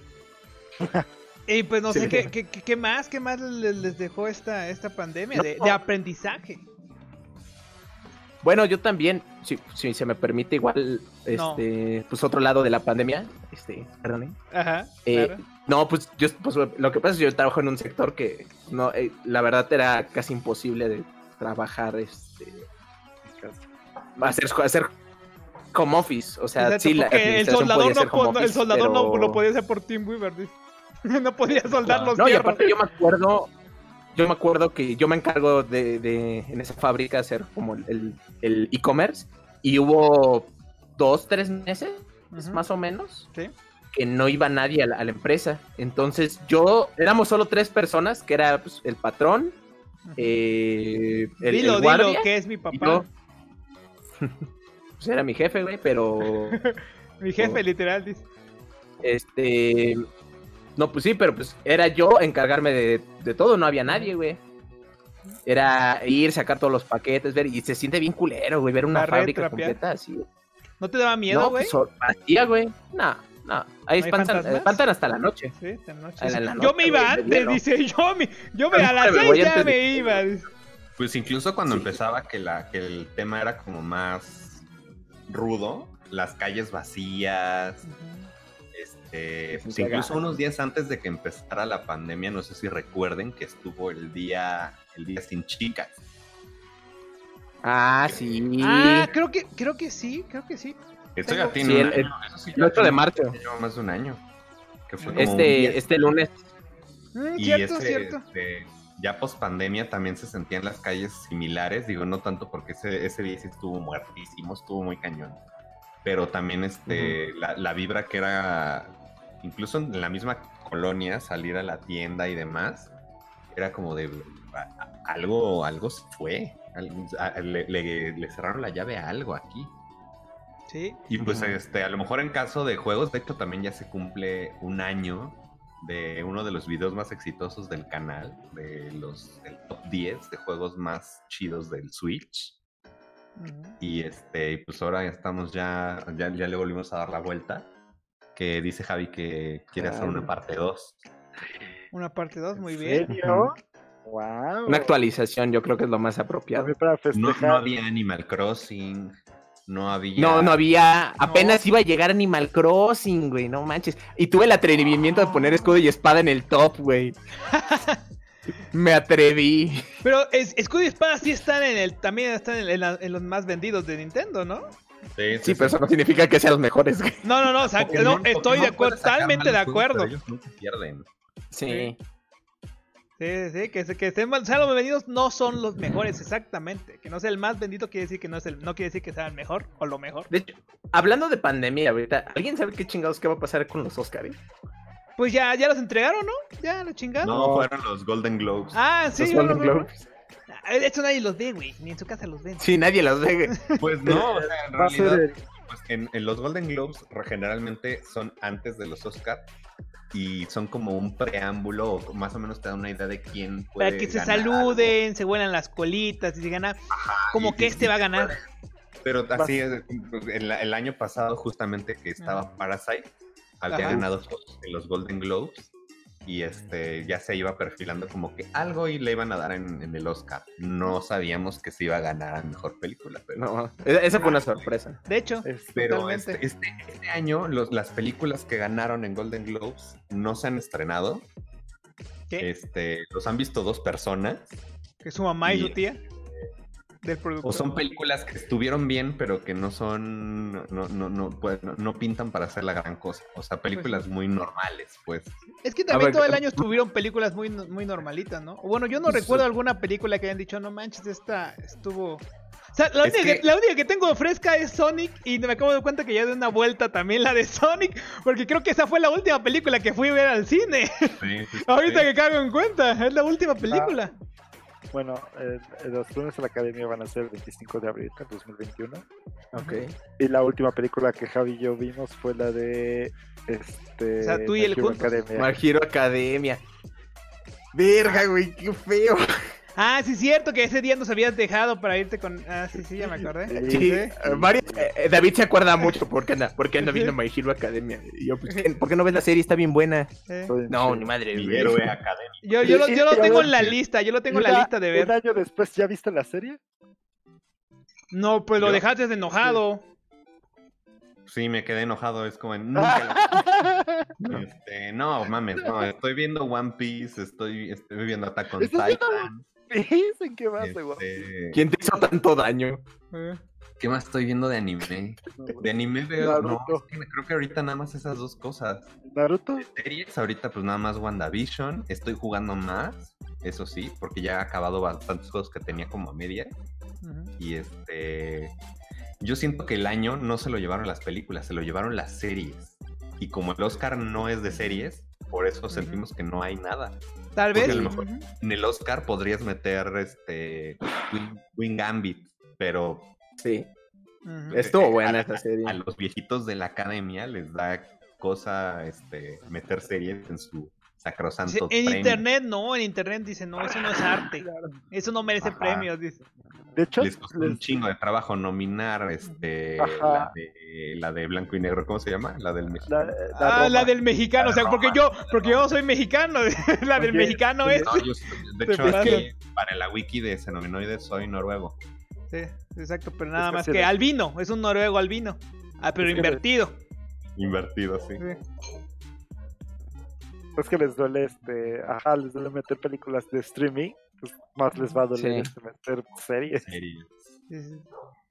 Y pues no Sí. sé ¿qué, qué, qué- qué más, qué más les, les dejó esta, esta pandemia No. de, de aprendizaje. Bueno, yo también, si, si se me permite, igual, No. este, pues otro lado de la pandemia, este, perdón, ¿eh? Ajá, Eh, claro. No, pues yo, pues lo que pasa es que yo trabajo en un sector que, no, eh, la verdad era casi imposible de trabajar, este, hacer, hacer home office, o sea, Exacto, sí, la porque el administración soldador, podía no, hacer home po- el office, soldador no pero- lo podía hacer por TeamWeaver. dice. No podía soldar los No, y hierros. aparte yo me acuerdo, yo me acuerdo que yo me encargo de, de en esa fábrica hacer como el el e-commerce y hubo dos, tres meses, Ujú. más o menos, Sí. que no iba nadie a la, a la empresa. Entonces yo, éramos solo tres personas, que era pues, el patrón, Ujú. eh, el, dilo, el guardia, dilo, que es mi y papá. yo. Pues era mi jefe, güey, pero Mi jefe, Oh. literal, dice. este... No, pues sí, pero pues era yo encargarme de, de todo, no había nadie, güey. Era ir, sacar todos los paquetes, ver, y se siente bien culero, güey, ver una Barrer, fábrica trapear. completa así. ¿No te daba miedo, No, güey? pues so- vacía, güey. No, no. Ahí ¿No hay espantan, fantasmas? espantan hasta la noche. Sí, de noche. En la Yo noche, me iba güey, de antes, hielo. dice. Yo me, yo me Yo a las me seis voy ya antes me de- iba. dice. Pues incluso cuando Sí. empezaba que, la, que el tema era como más rudo, las calles vacías, este, Se pues sentía incluso gacho. unos días antes de que empezara la pandemia, no sé si recuerden que estuvo el día, el día sin chicas. Ah, sí. Ah, creo que, creo que sí, creo que sí. Esto Tengo- ya tiene Sí, un el- año, eso sí el ya ocho de tiene- marzo. ya lleva más de un año. Que fue como un día. Este, este lunes. Mm, Y cierto, ese, cierto. este, ya post pandemia también se sentían las calles similares, digo, no tanto porque ese, ese día sí estuvo muertísimo, estuvo muy cañón, pero también este, la, la vibra que era, incluso en la misma colonia, salir a la tienda y demás, era como de, a- a- algo, algo se fue, al- a- le, le- le cerraron la llave a algo aquí. Sí. Y pues Ujú. este, a lo mejor en caso de juegos, de hecho también ya se cumple un año de uno de los videos más exitosos del canal, de los el top diez de juegos más chidos del Switch. Ujú. Y este, pues ahora estamos ya, ya, ya le volvimos a dar la vuelta. Que dice Javi que quiere hacer una Claro. parte dos. Una parte dos, muy ¿En bien. serio? Wow. Una actualización, yo creo que es lo más apropiado. También para No, festejar. no había Animal Crossing, no había... No, no había. Apenas iba a llegar Animal Crossing, güey, no manches. Y tuve el atrevimiento de poner escudo y espada en el top, güey. Me atreví. Pero es, escudo y espada sí están en el, también están en, en la- en los más vendidos de Nintendo, ¿no? Sí, Sí, pero eso no significa que sean los mejores, güey. No, no, no, o sea, Pokémon- no, estoy Pokémon de acuerdo, puede sacar totalmente de malos juegos, acuerdo. pero ellos nunca pierden. Sí. Sí, sí, sí, que, se- que estén mal- sean los vendidos no son los mejores, exactamente. Que no sea el más vendido quiere decir que no es el, no quiere decir que sea el mejor o lo mejor. De hecho, hablando de pandemia ahorita, ¿alguien sabe qué chingados qué va a pasar con los Oscars? Pues ya, ya los entregaron, ¿no? Ya lo chingaron. No, fueron los Golden Globes. Ah, sí, Los yo Golden no- no- Globes. Ah, Esto nadie los ve, güey, ni en su casa los ven. Sí, nadie los ve, güey. Pues no, o sea, en Va a ser realidad, el- pues en, en los Golden Globes re- generalmente son antes de los Oscar y son como un preámbulo, o más o menos te da una idea de quién puede Para que se ganar algo. saluden, se vuelan las colitas y se gana. Como y- que y- este y- va a ganar. Pero así es, el, el año pasado justamente que estaba Ajá. Parasite, había Ajá. ganado todos en los Golden Globes y este ya se iba perfilando como que algo y le iban a dar en, en el Oscar. No sabíamos que se iba a ganar a mejor película, pero No, e- esa fue una sorpresa. De hecho, es- Pero totalmente. este, este, este año los, las películas que ganaron en Golden Globes no se han estrenado. ¿Qué? Este, los han visto dos personas. Que su mamá y y- su tía. Del productor. O son películas que estuvieron bien, pero que no son, no, no, no, pues, no, no pintan para hacer la gran cosa. O sea, películas muy normales, pues. Es que también ver, todo el eh, año estuvieron películas muy, muy normalitas, ¿no? O bueno, yo no Pues, recuerdo eh, alguna película que hayan dicho, no manches, esta estuvo... O sea, la Es única, que... que- la única que tengo fresca es Sonic y me acabo de dar cuenta que ya de una vuelta también la de Sonic, porque creo que esa fue la última película que fui a ver al cine. Sí, sí, sí, Ahorita sí. que caigo en cuenta, es la última película. Bueno, eh, eh, los premios de la Academia van a ser el veinticinco de abril del dos mil veintiuno. Ok. Y la última película que Javi y yo vimos fue la de este O sea, tú y My él Hero juntos. Academia. My Hero Academia. Verga, güey, qué feo. Ah, sí, cierto, que ese día nos habías dejado para irte con... Ah, sí, sí, ya me acordé. Sí. Sí, eh, Mario- eh, David se acuerda mucho porque anda, porque anda viendo My Hero Academia. Y yo, pues, ¿qué? ¿por qué no ves la serie? Está bien buena. Sí. Estoy en No, serio. ni madre, Mi güey. héroe académico. Yo, yo, lo, yo lo Y- y tengo en la ahora- lista, yo lo tengo en Y la una- lista de Un ver. año después, ¿ya viste la serie? No, pues lo ¿Yo? dejaste enojado. Sí, me quedé enojado. Es como, en, nunca la- este, no, mames, no. Estoy viendo One Piece, estoy, estoy viendo Attack on ¿Estás viendo Titan. Dicen que vas, güey. este, ¿Quién te hizo tanto daño? Eh. ¿Qué más estoy viendo de anime? De anime veo, no, Naruto. es que creo que ahorita nada más esas dos cosas. Naruto. Series, ahorita pues nada más WandaVision, estoy jugando más, eso sí, porque ya he acabado bastantes juegos que tenía como a media. Ujú. Y este, yo siento que el año no se lo llevaron las películas, se lo llevaron las series. Y como el Oscar no es de series, por eso Ujú. sentimos que no hay nada. Tal Porque vez. a lo mejor- Ujú. En el Oscar podrías meter este Wing, Wing Gambit, pero Sí, Ujú. estuvo buena esa serie. a los viejitos de la academia les da cosa este meter series en su Sí, sacrosanto en premio. internet no, en internet dicen, no, eso no es arte. Eso no merece Ajá. premios, dice. De hecho, Les costó les- un chingo de trabajo nominar este Ajá. la de, la de blanco y negro, ¿cómo se llama? La del la, mexicano. la Ah, Roma. la del mexicano, o sea, porque yo, porque yo soy mexicano, la del Oye, mexicano es. No, yo- de Te hecho, pasa. aquí, para la wiki de Xenomenoides soy noruego. Sí, exacto, pero nada Es que más sí, que la- albino, es un noruego albino. Ah, pero Es que- invertido. Invertido, sí. Sí. Es que les duele este, ajá, les duele meter películas de streaming, pues más les va a doler Sí. este, meter series. Series. Sí, sí.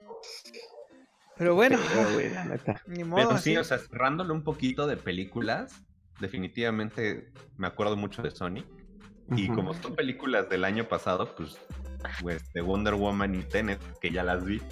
Pero bueno, Feo, güey, la neta. ni modo. Pero sí, así. o sea, cerrándole un poquito de películas, definitivamente me acuerdo mucho de Sonic. Y Ujú. como son películas del año pasado, pues, pues de Wonder Woman y Tenet, que ya las vi.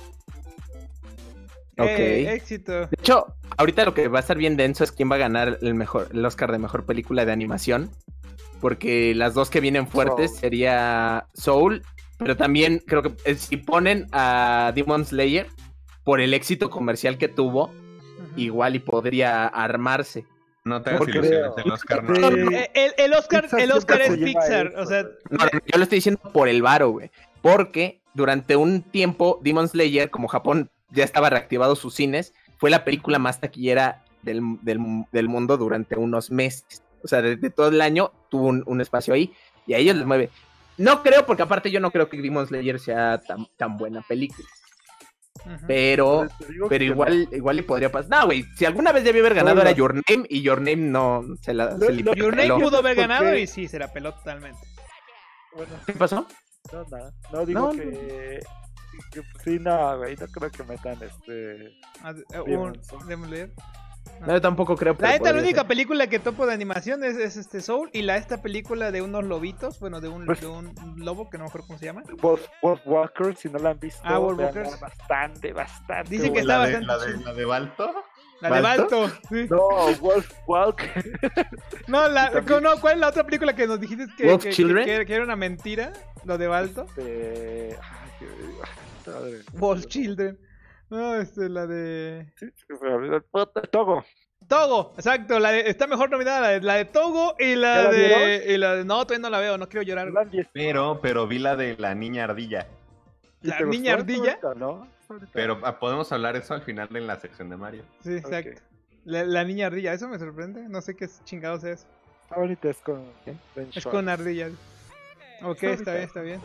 Eh, Ok. éxito. De hecho, ahorita lo que va a estar bien denso es quién va a ganar el mejor, el Oscar de mejor película de animación. Porque las dos que vienen fuertes Soul. sería Soul, pero también creo que eh, si ponen a Demon Slayer por el éxito comercial que tuvo, Ujú. igual y podría armarse. No te hagas Porque ilusiones, creo- el Oscar no. Sí. Eh, El, el Oscar, Pixar el Oscar siempre es se lleva Pixar, eso, o sea, No, no, yo lo estoy diciendo por el varo, güey. Porque durante un tiempo Demon Slayer, como Japón ya estaba reactivado sus cines, fue la película más taquillera del, del, del mundo durante unos meses. o sea, de, de todo el año, tuvo un, un espacio ahí, y a ellos les mueve. No creo, porque aparte yo no creo que Demon Slayer sea tan, tan buena película. Ujú. Pero, Te digo pero que igual, igual le podría pasar. No, güey, si alguna vez debió haber ganado No, no. era Your Name, y Your Name no se la No, se le no, Your Name peló. pudo haber ¿Por ganado qué? y sí, se la peló totalmente. Bueno, ¿Qué pasó? no, nada. No digo No, que, que. Sí, no, güey. No creo que metan este. Ah, eh, Demon un- Soul. Demon Slayer. No, yo tampoco creo. La pero neta, la podría única ser. película que topo de animación es, es este Soul y la esta película de unos lobitos, bueno, de un, Pues- de un lobo que no me acuerdo cómo se llama. Wolf, Wolf Walker, si no la han visto. Ah, Wolf véanla, Walkers. Bastante, bastante. Dicen que buena. está la, de, bastante la, de, chida. la de Balto. La de ¿Balto? Balto, sí. No, Wolf Walker. No, la, Y también- no, ¿cuál es la otra película que nos dijiste que, Wolf que, que- Children? que- que era una mentira? Lo de Balto. Este... ay, qué- madre. Wolf Children. No, este, la de... Sí, sí, se me olvidó el puto Togo. Togo, exacto, la de- está mejor nominada la de, la de Togo y ¿Ya la la de... vieron? Y la de... No, todavía no la veo, no quiero llorar. ¿No la han visto? Pero, pero vi la de la niña ardilla. ¿Y La te gustó? niña Está ardilla. bonita, ¿no? Está bonita. Pero ah, podemos hablar eso al final en la sección de Mario. Sí, exacto. Ok. La, la niña ardilla, eso me sorprende. No sé qué chingados es. Está bonita, es con... Ben Es Short. con ardillas. Ok, Está está bien, bonita. está bien.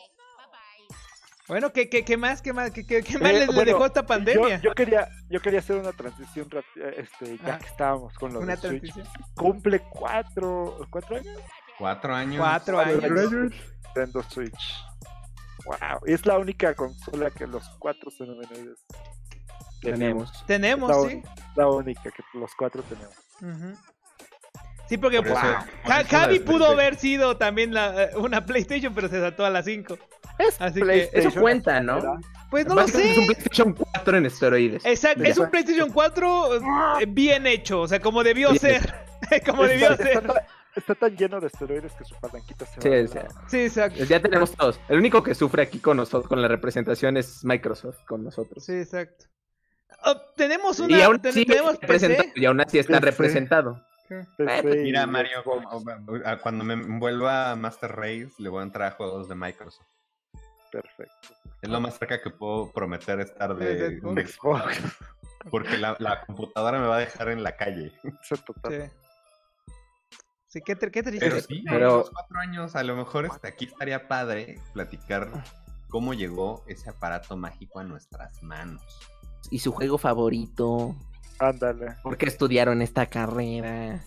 Bueno, ¿qué, qué, qué más, qué más, qué, qué- qué más Eh, les, les bueno, dejó esta pandemia? Yo, yo quería, yo quería hacer una transición rápida, este, ya Ah. que estábamos con los Una de Switch. transición. Cumple cuatro, ¿cuatro años? Cuatro años. Cuatro años. Nintendo Switch. Wow, es la única consola que los cuatro fenómenos Tenemos. Tenemos, La, sí. un- la única que los cuatro tenemos. Ujú. Sí, porque Por eso- wow. por Ja- eso Javi las- pudo haber sido también la, eh, una PlayStation, pero se saltó a las cinco. Es Así que- PlayStation, Eso cuenta, ¿no? ¿verdad? Pues no lo Básicamente es un sé. PlayStation cuatro en esteroides. Exacto, es un Exacto. PlayStation cuatro eh, bien hecho, o sea, como debió Bien ser. Como debió Está, ser. está tan- está tan lleno de esteroides que su palanquita se Sí, va a o sea, la- Sí, exacto. Ya tenemos todos. El único que sufre aquí con nosotros, con la representación, es Microsoft con nosotros. Sí, exacto. Oh, tenemos una. Y aún ten- así tenemos está P C. representado, y aún así está P C. representado. P C pues, y Mira, Mario, Xbox. como- a- cuando me vuelva a Master Race, le voy a entrar a juegos de Microsoft. Perfecto. Es lo más cerca que puedo prometer estar De de Xbox. un Xbox. Porque la, la computadora me va a dejar en la calle. Eso total. Sí. Sí, qué, tr- qué triste. Pero sí, Pero- los cuatro años, a lo mejor este, aquí estaría padre platicar cómo llegó ese aparato mágico a nuestras manos. Y su juego favorito. Ándale. ¿Por qué estudiaron esta carrera?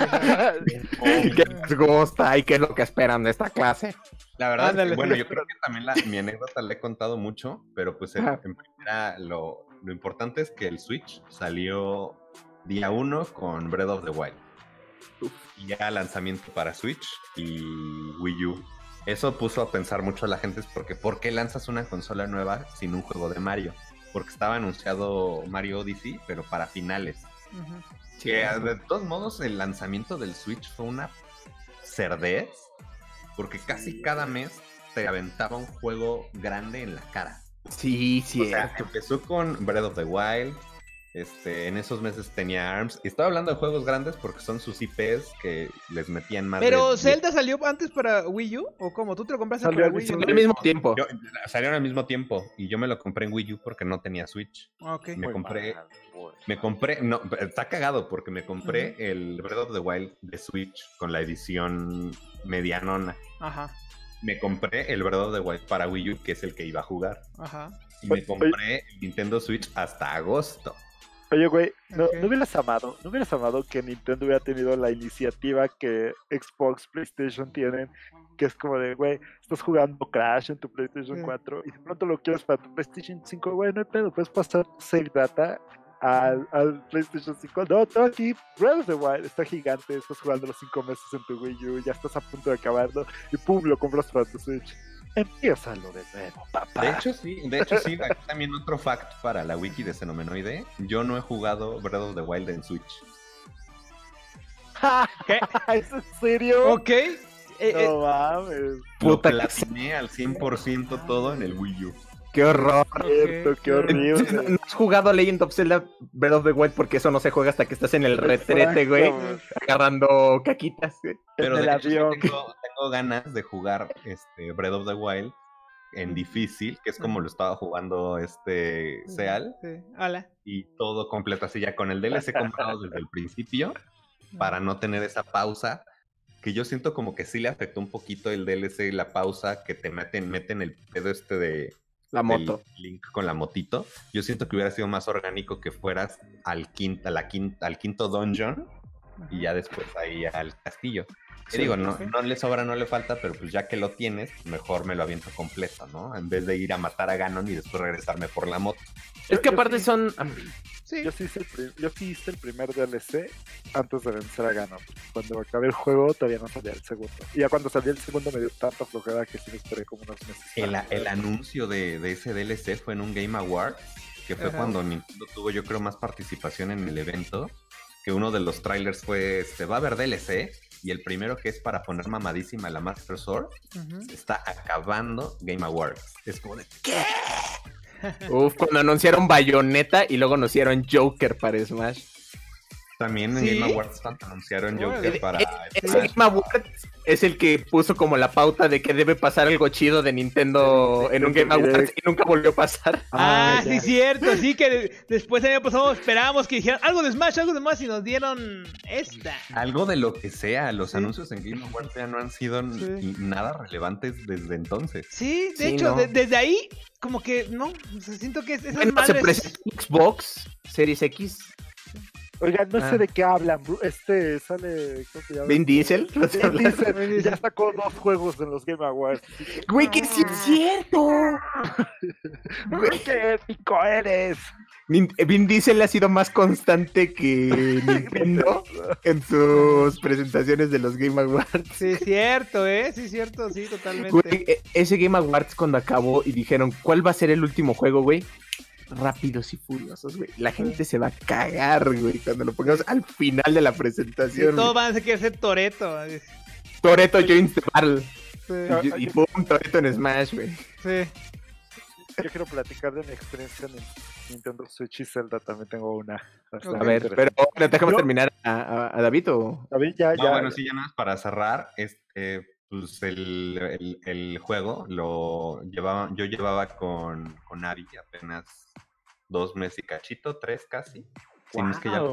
¿Qué les gusta y qué es lo que esperan de esta clase? La verdad, es que, Ándale. bueno, yo creo que también la, mi anécdota la he contado mucho, pero pues en, Ajá. en primera lo, lo importante es que el Switch salió día uno con Breath of the Wild. Y ya lanzamiento para Switch y Wii U. Eso puso a pensar mucho a la gente, es porque ¿por qué lanzas una consola nueva sin un juego de Mario? Porque estaba anunciado Mario Odyssey, pero para finales. Ujú. Que de todos modos el lanzamiento del Switch fue una cerdez, porque casi cada mes te aventaba un juego grande en la cara. Sí, O sea, cierto. empezó con Breath of the Wild, este, en esos meses tenía ARMS, y estaba hablando de juegos grandes porque son sus I Ps que les metían más Pero de... Zelda salió antes para Wii U o cómo? ¿Tú te lo compraste Salió para al Wii U? mismo Al mismo tiempo. Yo, salieron al mismo tiempo, y yo me lo compré en Wii U porque no tenía Switch. Ah, ok. Me Muy compré- mal, güey. Me compré, no, está cagado porque me compré el Breath of the Wild de Switch con la edición medianona. Ajá, Me compré el Breath of the Wild para Wii U, que es el que iba a jugar. ajá. Y me Oye. compré el Nintendo Switch hasta agosto. Oye, güey, ¿no, Ok. ¿no hubieras amado, no hubieras amado que Nintendo hubiera tenido la iniciativa que Xbox, PlayStation tienen, que es como de, güey, estás jugando Crash en tu PlayStation Sí. cuatro y de pronto lo quieres para tu PlayStation cinco, güey, no hay pedo, puedes pasar tu save data al, al PlayStation cinco. No, todo aquí, Breath of the Wild, está gigante, estás jugando los cinco meses en tu Wii U, ya estás a punto de acabarlo y pum, lo compras para tu Switch. Empiézalo de nuevo, papá. De hecho, sí, de hecho, sí. Aquí también otro fact para la wiki de Xenomenoide. Yo no he jugado Breath of the Wild en Switch. ¿Qué? ¿Es en serio? Ok. Eh, eh, No mames. Lo Puta que platiné al cien por ciento todo en el Wii U. ¡Qué horror! Cierto, qué Entonces, horrible. ¿no has jugado Legend of Zelda Breath of the Wild? Porque eso no se juega hasta que estás en el retrete, güey. Exacto. Agarrando caquitas, güey. Pero En de el hecho, sí avión. tengo, tengo ganas de jugar este Breath of the Wild en difícil, que es como lo estaba jugando este Seal, Sí, hola. y todo completo así ya con el D L C comprado desde el principio. para no tener esa pausa, que yo siento como que sí le afectó un poquito el D L C, la pausa que te meten, meten el pedo este de La moto. Link con la motito. Yo siento que hubiera sido más orgánico que fueras al quinto, a la quinta, al quinto dungeon y ya después ahí al castillo. Sí, digo, no, sí. no le sobra, no le falta, pero pues ya que lo tienes, mejor me lo aviento completo, ¿no? En vez de ir a matar a Ganon y después regresarme por la moto. Es que aparte sí, son... Sí. Yo, sí hice el yo sí hice el primer D L C antes de vencer a Ganon. Cuando acabé el juego todavía no salía el segundo. Y ya cuando salió el segundo me dio tanta flojera que sí me esperé como unos meses. El, el anuncio de, de ese D L C fue en un Game Award, que fue Ajá. cuando Nintendo tuvo yo creo más participación en el evento. Que uno de los trailers fue, se va a ver D L C, y el primero que es para poner mamadísima la Master Sword, uh-huh. se está acabando Game Awards. Es como de, ¿qué? Uf, cuando anunciaron Bayonetta y luego anunciaron Joker para Smash. También en ¿Sí? Game Awards anunciaron Joker oh, para... Ese Smash. Game Awards es el que puso como la pauta de que debe pasar algo chido de Nintendo sí, en un Game Awards y nunca volvió a pasar. Ah, ah sí, cierto, sí que después del año pasado esperábamos que dijeran algo de Smash, algo de Smash y nos dieron esta. Algo de lo que sea, los sí. anuncios en Game Awards ya no han sido sí. nada relevantes desde entonces. Sí, de sí, hecho, no. de, desde ahí como que no, o sea, siento que esas bueno, madres... se presenta Xbox Series X. Oigan, no ah. sé de qué hablan. Este sale. ¿Cómo se llama? ¿Vin Diesel? Vin Diesel ya sacó dos juegos en los Game Awards. Güey, que sí es cierto. Güey, qué épico eres. Vin Diesel ha sido más constante que Nintendo en sus presentaciones de los Game Awards. Sí, es cierto, ¿eh? Sí, es cierto, sí, totalmente. Güey, ese Game Awards cuando acabó y dijeron, ¿cuál va a ser el último juego, güey? Rápidos y Furiosos, güey. La gente se va a cagar, güey, cuando lo pongamos al final de la presentación. Sí, todos van a querer ser Toretto. Toretto joins the battle. Sí. Y, y pum, Toretto en Smash, güey. Sí. Yo quiero platicar de mi experiencia en Nintendo Switch y Zelda. También tengo una. Okay. A ver, pero bueno, déjame terminar a, a, a David o. David, ya, no, ya. Bueno, sí, ya nada más para cerrar. Este. Pues el, el, el juego lo llevaba, yo llevaba con, con Ari apenas dos meses y cachito, tres casi. Wow. Si no es que ya...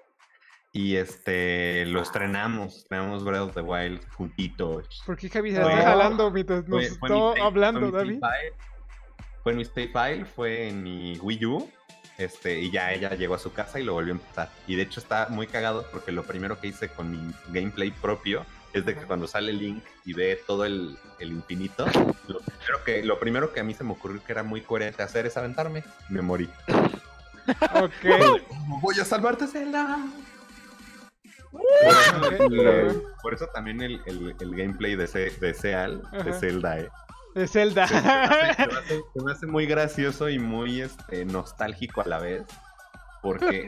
Y este, lo estrenamos, estrenamos Breath of the Wild juntitos. ¿Por qué Javi se está jalando mientras nos está hablando, David? Fue en mi Stay File, fue en mi Wii U. Este, y ya ella llegó a su casa y lo volvió a empezar. Y de hecho está muy cagado porque lo primero que hice con mi gameplay propio es de que cuando sale Link y ve todo el, el infinito, lo primero, que, lo primero que a mí se me ocurrió que era muy coherente hacer es aventarme. Me morí. Ok. Voy a salvarte, Zelda. Por eso, el, por eso también el, el, el gameplay de, Ce, de Seal, de Zelda, eh. De Zelda. Se, se, me hace, se, me hace, se me hace muy gracioso y muy este, nostálgico a la vez. Porque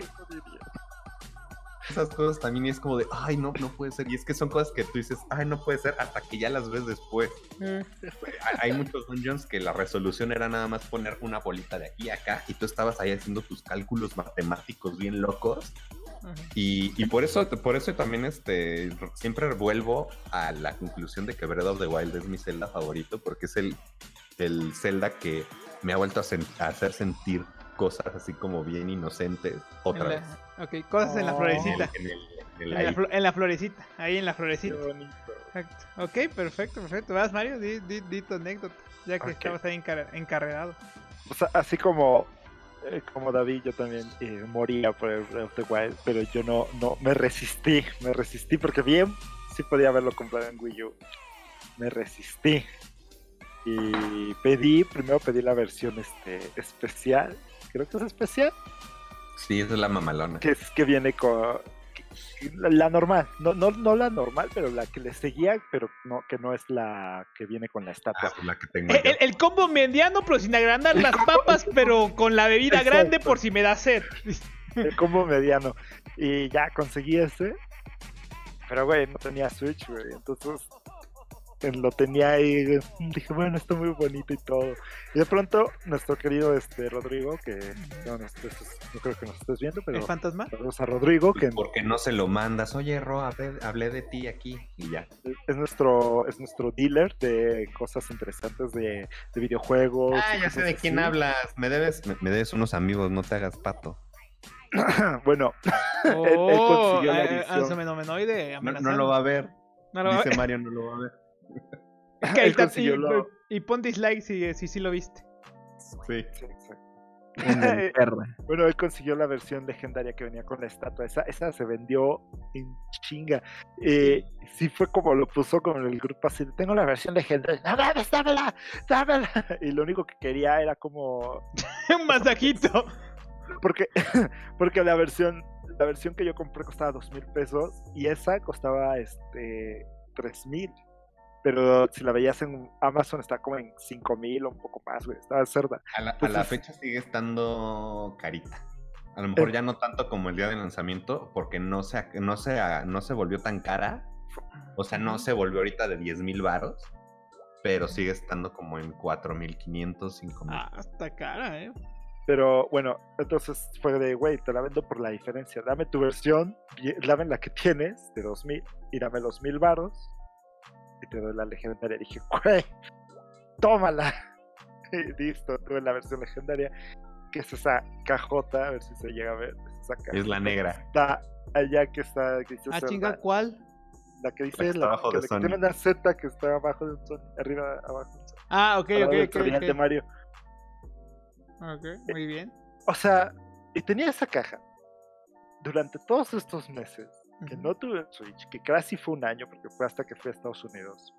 esas cosas también es como de, ay, no, no puede ser. Y es que son cosas que tú dices, ay, no puede ser, hasta que ya las ves después. Mm. Hay muchos dungeons que la resolución era nada más poner una bolita de aquí a acá y tú estabas ahí haciendo tus cálculos matemáticos bien locos. Uh-huh. Y, y por eso por eso también este siempre vuelvo a la conclusión de que Breath of the Wild es mi Zelda favorito, porque es el, el Zelda que me ha vuelto a, sen- a hacer sentir cosas así como bien inocentes otra en la, vez. Ok, cosas oh, en la florecita. En, el, en, el, en, la flo- en la florecita, ahí en la florecita. Qué bonito. Exacto. Ok, perfecto, perfecto. Vas, Mario, di, di, di tu anécdota, ya que okay. estabas ahí encar- encarregado. O sea, así como eh, como David, yo también eh, moría por el Breath of the Wild, pero yo no, no, me resistí, me resistí porque bien, sí podía haberlo comprado en Wii U. Me resistí. Y pedí, primero pedí la versión este especial, creo que es especial. Sí, esa es la mamalona. Que es que viene con la, la normal, no, no, no la normal, pero la que le seguía, pero no, que no es la que viene con la estatua. Ah, la que tengo el, el, el combo mediano, pero sin agrandar el las combo, papas, pero con la bebida exacto. grande por si me da sed. El combo mediano. Y ya conseguí ese. Pero güey, no tenía Switch, güey. Entonces lo tenía ahí, dije, bueno, está muy bonito y todo. Y de pronto, nuestro querido este Rodrigo, que no, no, no creo que nos estés viendo, pero... ¿El fantasma? Saludos a Rodrigo, que... Porque no se lo mandas, oye, Ro, hablé, hablé de ti aquí, y ya. Es nuestro es nuestro dealer de cosas interesantes de, de videojuegos. Ah, ya sé de quién así. hablas, me debes, me, me debes unos amigos, no te hagas pato. Bueno, él, él Oh, consiguió la eh, eh, edición. Ansomenoide No, amenazando. no lo va a ver. No lo va a Dice ver. Mario, no lo va a ver. Que ahí Él está, consiguió y, lo- y pon dislike si si, si lo viste. Sí. Sí, exacto. Una perra. Bueno, él consiguió la versión legendaria que venía con la estatua. Esa, esa se vendió en chinga. Eh, sí fue como lo puso con el grupo así. de, Tengo la versión legendaria. ¡No mames, dámela! ¡Dámela! Y lo único que quería era como... Un masajito. Porque, porque la versión la versión que yo compré costaba dos mil pesos y esa costaba este tres mil. Pero si la veías en Amazon está como en cinco mil o un poco más, güey. Estaba cerda. A la, a Pues la es- fecha sigue estando carita. A lo mejor Eh. ya no tanto como el día de lanzamiento, porque no se, no se, no se volvió tan cara. O sea, no se volvió ahorita de diez mil varos, pero sigue estando como en cuatro mil quinientos, cinco mil. Ah, está cara, eh. Pero bueno, entonces fue de, güey, te la vendo por la diferencia. Dame tu versión, vie- dame la que tienes de dos mil y dame los mil varos y te doy la legendaria. Dije, güey, tómala. Y listo, tuve la versión legendaria, que es esa cajota, a ver si se llega a ver. Es, esa cajota Es la negra. que Está allá que está, que dice Ah, Zelda, chinga, ¿cuál? la que La dice que está la, abajo que de le- Sony. tiene una Z que está abajo de un Sony, arriba, abajo. de un Sony, Ah, ok, al lado ok, del ok, tutorial de ok. Mario. Ok, muy bien. O sea, y tenía esa caja durante todos estos meses que Ujú. no tuve el Switch, que casi fue un año porque fue hasta que fui a Estados Unidos.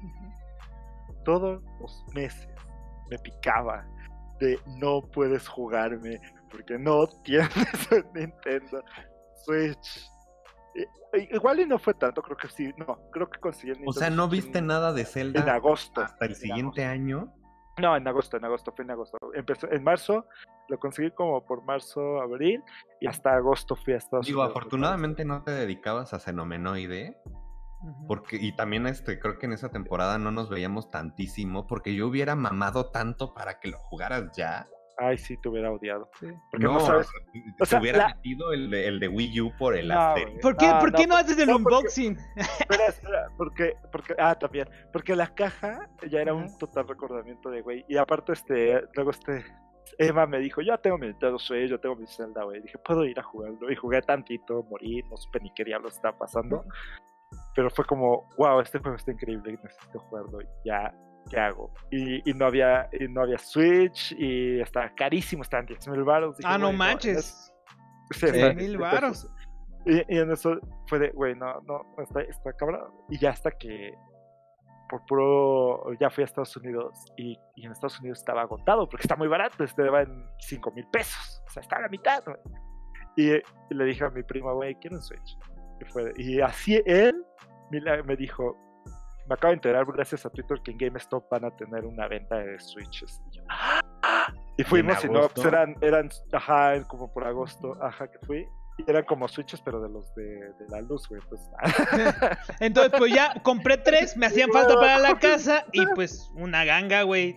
Ujú. Todos los meses me picaba de no puedes jugarme porque no tienes un Nintendo Switch. I- i- Igual y no fue tanto, creo que sí, no, creo que conseguí el O Nintendo sea, ¿no Switch viste en- nada de en Zelda agosto. hasta el en siguiente agosto. año? No, en agosto, en agosto, fue en agosto. Empezó en marzo, lo conseguí como por marzo, abril, y hasta agosto fui a Estados Digo, Unidos. afortunadamente no te dedicabas a Xenomenoide, Ujú. porque, y también este, creo que en esa temporada no nos veíamos tantísimo, porque yo hubiera mamado tanto para que lo jugaras ya. Ay, sí, te hubiera odiado. Sí. Porque no, No, sabes. te o sea, hubiera la- metido el de, el de Wii U por el No, asterisco. güey. ¿Por qué, No, ¿por qué no, no, haces el no, porque- unboxing? Espera, espera, porque, porque, ah, también, porque la caja ya era un Ajá. total recordamiento de güey, y aparte, este, luego este, Emma me dijo, yo tengo mi Nintendo Switch, yo tengo mi Zelda, güey, dije, puedo ir a jugarlo, y jugué tantito, morí, no supe ni qué diablos estaba pasando, pero fue como, wow, este juego está increíble, necesito jugarlo, ya, ¿qué hago? Y, y no había, y no había Switch, y estaba carísimo, estaban diez mil baros. Ah, no en es- manches. sí, diez está- mil está- varos. Y, y en eso fue de, güey, no, no, no, está, está cabrón. Y ya hasta que por puro, ya fui a Estados Unidos y, y en Estados Unidos estaba agotado porque está muy barato, estaba en cinco mil pesos, o sea, está a la mitad, güey. Y, y le dije a mi prima, güey, quiero un Switch. Y, fue, y así él me, me dijo, me acabo de enterar gracias a Twitter que en GameStop van a tener una venta de Switches. Y, yo, ¡ah! Y fuimos y no, pues agosto? eran, eran, ajá, como por agosto, ajá, que fui. Y eran como Switches, pero de los de, de la luz, güey. Entonces, Entonces, pues ya compré tres, me hacían falta para la casa y pues una ganga, güey.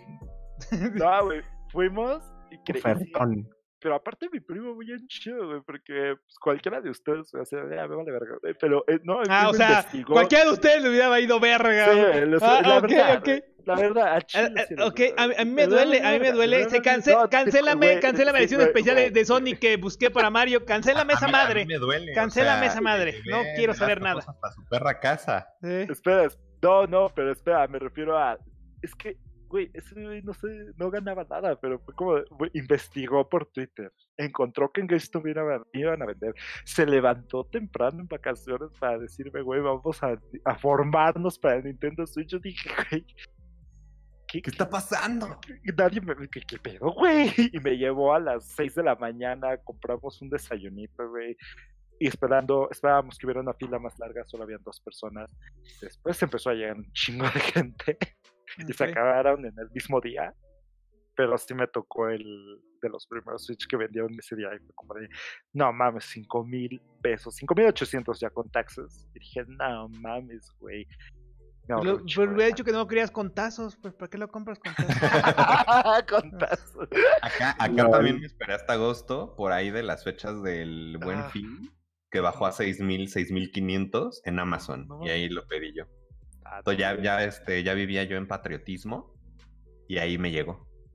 no, güey, fuimos y creí. Ofertón. Pero aparte mi primo muy bien chido, güey, porque pues, cualquiera de ustedes, o sea, ya me vale verga, güey, pero eh, no, el Ah, primo o sea, investigó. cualquiera de ustedes le hubiera ido verga. Sí, güey. lo sé, Ah, la ok, verdad, ok. güey, la verdad, a Eh, Chile eh, sí lo ok, sé, a, mí- a mí me me duele, vale a mí me verga, duele. me Se vale- cance, no, te- cancélame, güey, cancela la sí, edición güey, especial de, güey. de Sonic que busqué para Mario. Cancélame A esa mí- a mí madre. me duele, o Cancélame sea, esa madre. que No ve, quiero le saber das nada. cosas Hasta su perra casa. Sí. Espera, es- no, no, pero espera, me refiero a. Es que, güey, ese güey no sé, no ganaba nada, pero fue como. Güey, investigó por Twitter. Encontró que en GameStop iban a, iban a vender. Se levantó temprano en vacaciones para decirme, güey, vamos a, a formarnos para el Nintendo Switch. Yo dije, güey. ¿Qué, ¿Qué está pasando? Nadie me. ¿Qué, qué pedo, güey? Y me llevó a las seis de la mañana, compramos un desayunito, güey. Y esperando, esperábamos que hubiera una fila más larga, solo habían dos personas. Después empezó a llegar un chingo de gente y se Ok. acabaron en el mismo día. Pero sí me tocó el de los primeros Switch que vendieron ese día. Y fue como de, no mames, cinco mil pesos, cinco mil ochocientos ya con taxes. Y dije, no mames, güey. Me ahorré Lo- un Pero chingo de hubiera dicho que no querías con tazos, pues ¿para qué lo compras con tazos? lana. Con taxes. Acá, acá Lol. también me esperé hasta agosto, por ahí de las fechas del Buen Ah. Fin, que bajó a seis mil, seis mil quinientos en Amazon. No. Y ahí lo pedí yo. Ah, Entonces ya, no, ya, este, ya vivía yo en patriotismo y ahí me llegó.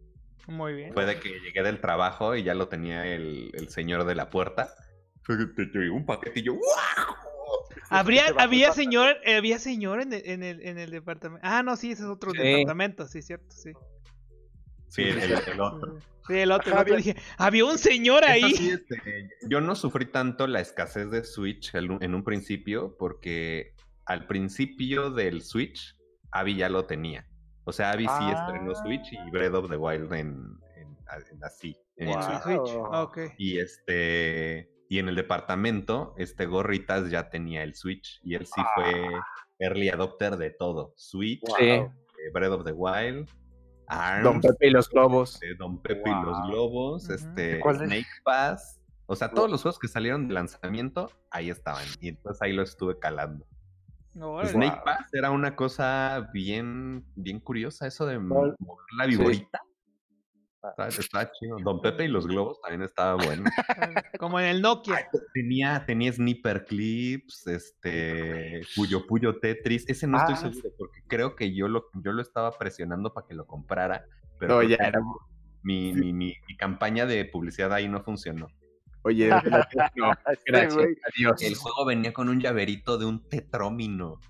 Muy bien. Fue de que llegué del trabajo y ya lo tenía el, el señor de la puerta. Fue que te llegó un paquete y yo ¡guau! Habría, Te bajó el había pantalón. señor, eh, había señor en el, en el, en el departamento. Ah, no, sí, ese es otro Sí. departamento, sí, cierto, sí. Sí, el, el- el otro. Sí, el otro, el Ajá, otro. había- Dije, había un señor Eso ahí. sí, este, yo no sufrí tanto la escasez de Switch en un- en un principio, porque al principio del Switch, Abby ya lo tenía. O sea, Abby sí estrenó Switch y Breath of the Wild en, en- en- así, en el En Switch. Switch. Wow. Ah, ok. Y este, y en el departamento, este Gorritas ya tenía el Switch y él sí fue early adopter de todo. Switch, Wow. Sí. eh, Breath of the Wild, ARMS, Don Pepe y los globos. este, Don Pepe y los Wow. Globos, Ujú. este, ¿Cuál es? Snake Pass. O sea, todos los juegos que salieron de lanzamiento, ahí estaban. Y entonces ahí lo estuve calando. Órale. Snake Wow. Pass era una cosa bien, bien curiosa, eso de ¿Cuál? mover la viborita. Estaba, estaba chido. Don Pepe y los Globos también estaba bueno. Como en el Nokia. Tenía, tenía Sniper Clips, este, Puyo Puyo Tetris. Ese no estoy Ah, seguro, porque creo que yo lo, yo lo estaba presionando para que lo comprara. Pero No, creo ya que era. mi, mi, mi, mi campaña de publicidad ahí no funcionó. Oye, no, Este gracias. güey. Adiós. El juego venía con un llaverito de un tetrómino.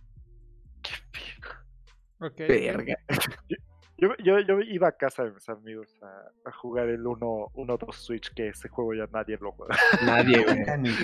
Ok. Verga. Yo, yo, yo iba a casa de mis amigos a, a jugar el uno dos Switch, que ese juego ya nadie lo juega. Nadie, güey.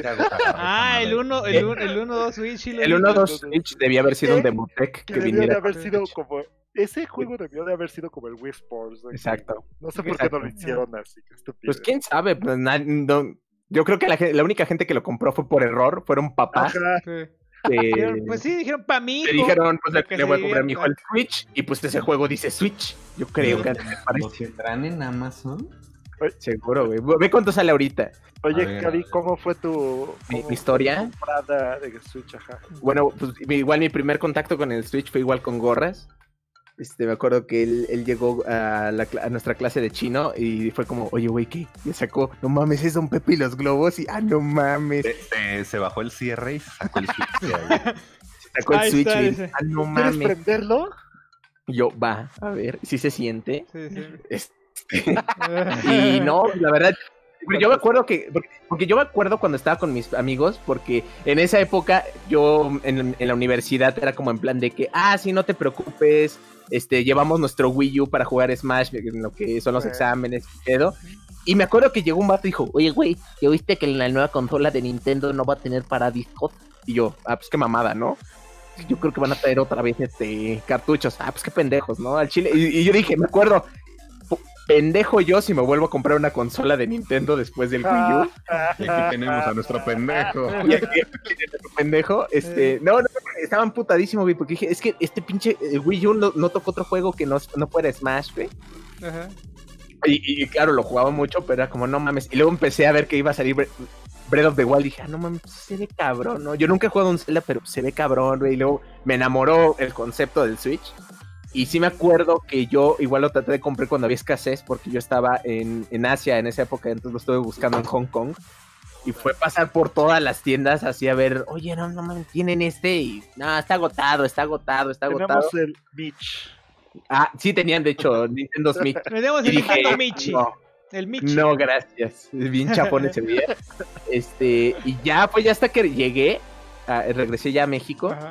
Ah, el uno, el uno, el uno dos Switch. Sí lo El vi. uno dos Switch debía haber sido un ¿Qué? Demotech Que que debió viniera. de haber con sido Switch. como... Ese juego debió de haber sido como el Wii Sports. de que- Exacto. No sé por qué no lo Exacto. hicieron así. Qué estúpido. Pues quién sabe, pues, na- no- yo creo que la, gen- la única gente que lo compró fue por error, fueron papás Ajá. Sí. que Dijeron, pues sí, dijeron para mí. le dijeron, pues para le, que le se voy a comprar a mi hijo el divierta. Switch, y pues ese juego dice Switch. Yo creo que me ¿Lo parece tendrán en Amazon? seguro, güey. Ve cuánto sale ahorita. A Oye, ver, a Cari, ver. ¿cómo fue tu, Mi- cómo mi historia. fue tu comprada de Switch? Ajá. Bueno, pues igual mi primer contacto con el Switch fue igual con gorras. Este, me acuerdo que él, él llegó a, la cla- a nuestra clase de chino y fue como, oye, güey, ¿qué? Y sacó, no mames, es Don Pepe y los globos. Y, ah, no mames. Se, se- se bajó el cierre y se sacó el Switch de ahí. Sacó el Ahí Switch está, y, dice. ah, no ¿Quieres mames. prenderlo? Y yo, va, a ver, si se siente. Sí, sí. Este, y no, la verdad, pero yo me acuerdo que, porque, porque yo me acuerdo cuando estaba con mis amigos, porque en esa época yo en, en la universidad era como en plan de que, ah, sí, no te preocupes, este, llevamos nuestro Wii U para jugar Smash, en lo que son los Sí. exámenes y pedo. Y me acuerdo que llegó un vato y dijo, oye, güey, ¿ya viste que la nueva consola de Nintendo no va a tener para discos? Y yo, ah, pues qué mamada, ¿no? Yo creo que van a traer otra vez este cartuchos. Ah, pues qué pendejos, ¿no? Al chile. Y, y yo dije, me acuerdo, p- pendejo yo si me vuelvo a comprar una consola de Nintendo después del Wii U. Ah, Y aquí tenemos a nuestro pendejo. Y aquí, pendejo, este, no, no, estaba emputadísimo, güey, porque dije, es que este pinche el Wii U no, no tocó otro juego que no, no fuera Smash, güey. Ajá. Y, y claro, lo jugaba mucho, pero era como, no mames. Y luego empecé a ver que iba a salir Bre- Breath of the Wild. Y dije, ah, no mames, se ve cabrón, ¿no? Yo nunca he jugado un Zelda, pero se ve cabrón, güey. Y luego me enamoró el concepto del Switch. Y sí me acuerdo que yo igual lo traté de comprar cuando había escasez, porque yo estaba en, en Asia en esa época, entonces lo estuve buscando en Hong Kong. Y fue pasar por todas las tiendas así a ver, oye, no, no mames, tienen este. Y no, está agotado, está agotado, está agotado. tenemos el Mitch. Ah, sí tenían, de hecho, Nintendo Switch. Tenemos Y el dije, Nintendo Michi. no. El Michi. No, gracias. Bien chapón ese día. Este, y ya, pues ya hasta que llegué, ah, regresé ya a México, Ajá.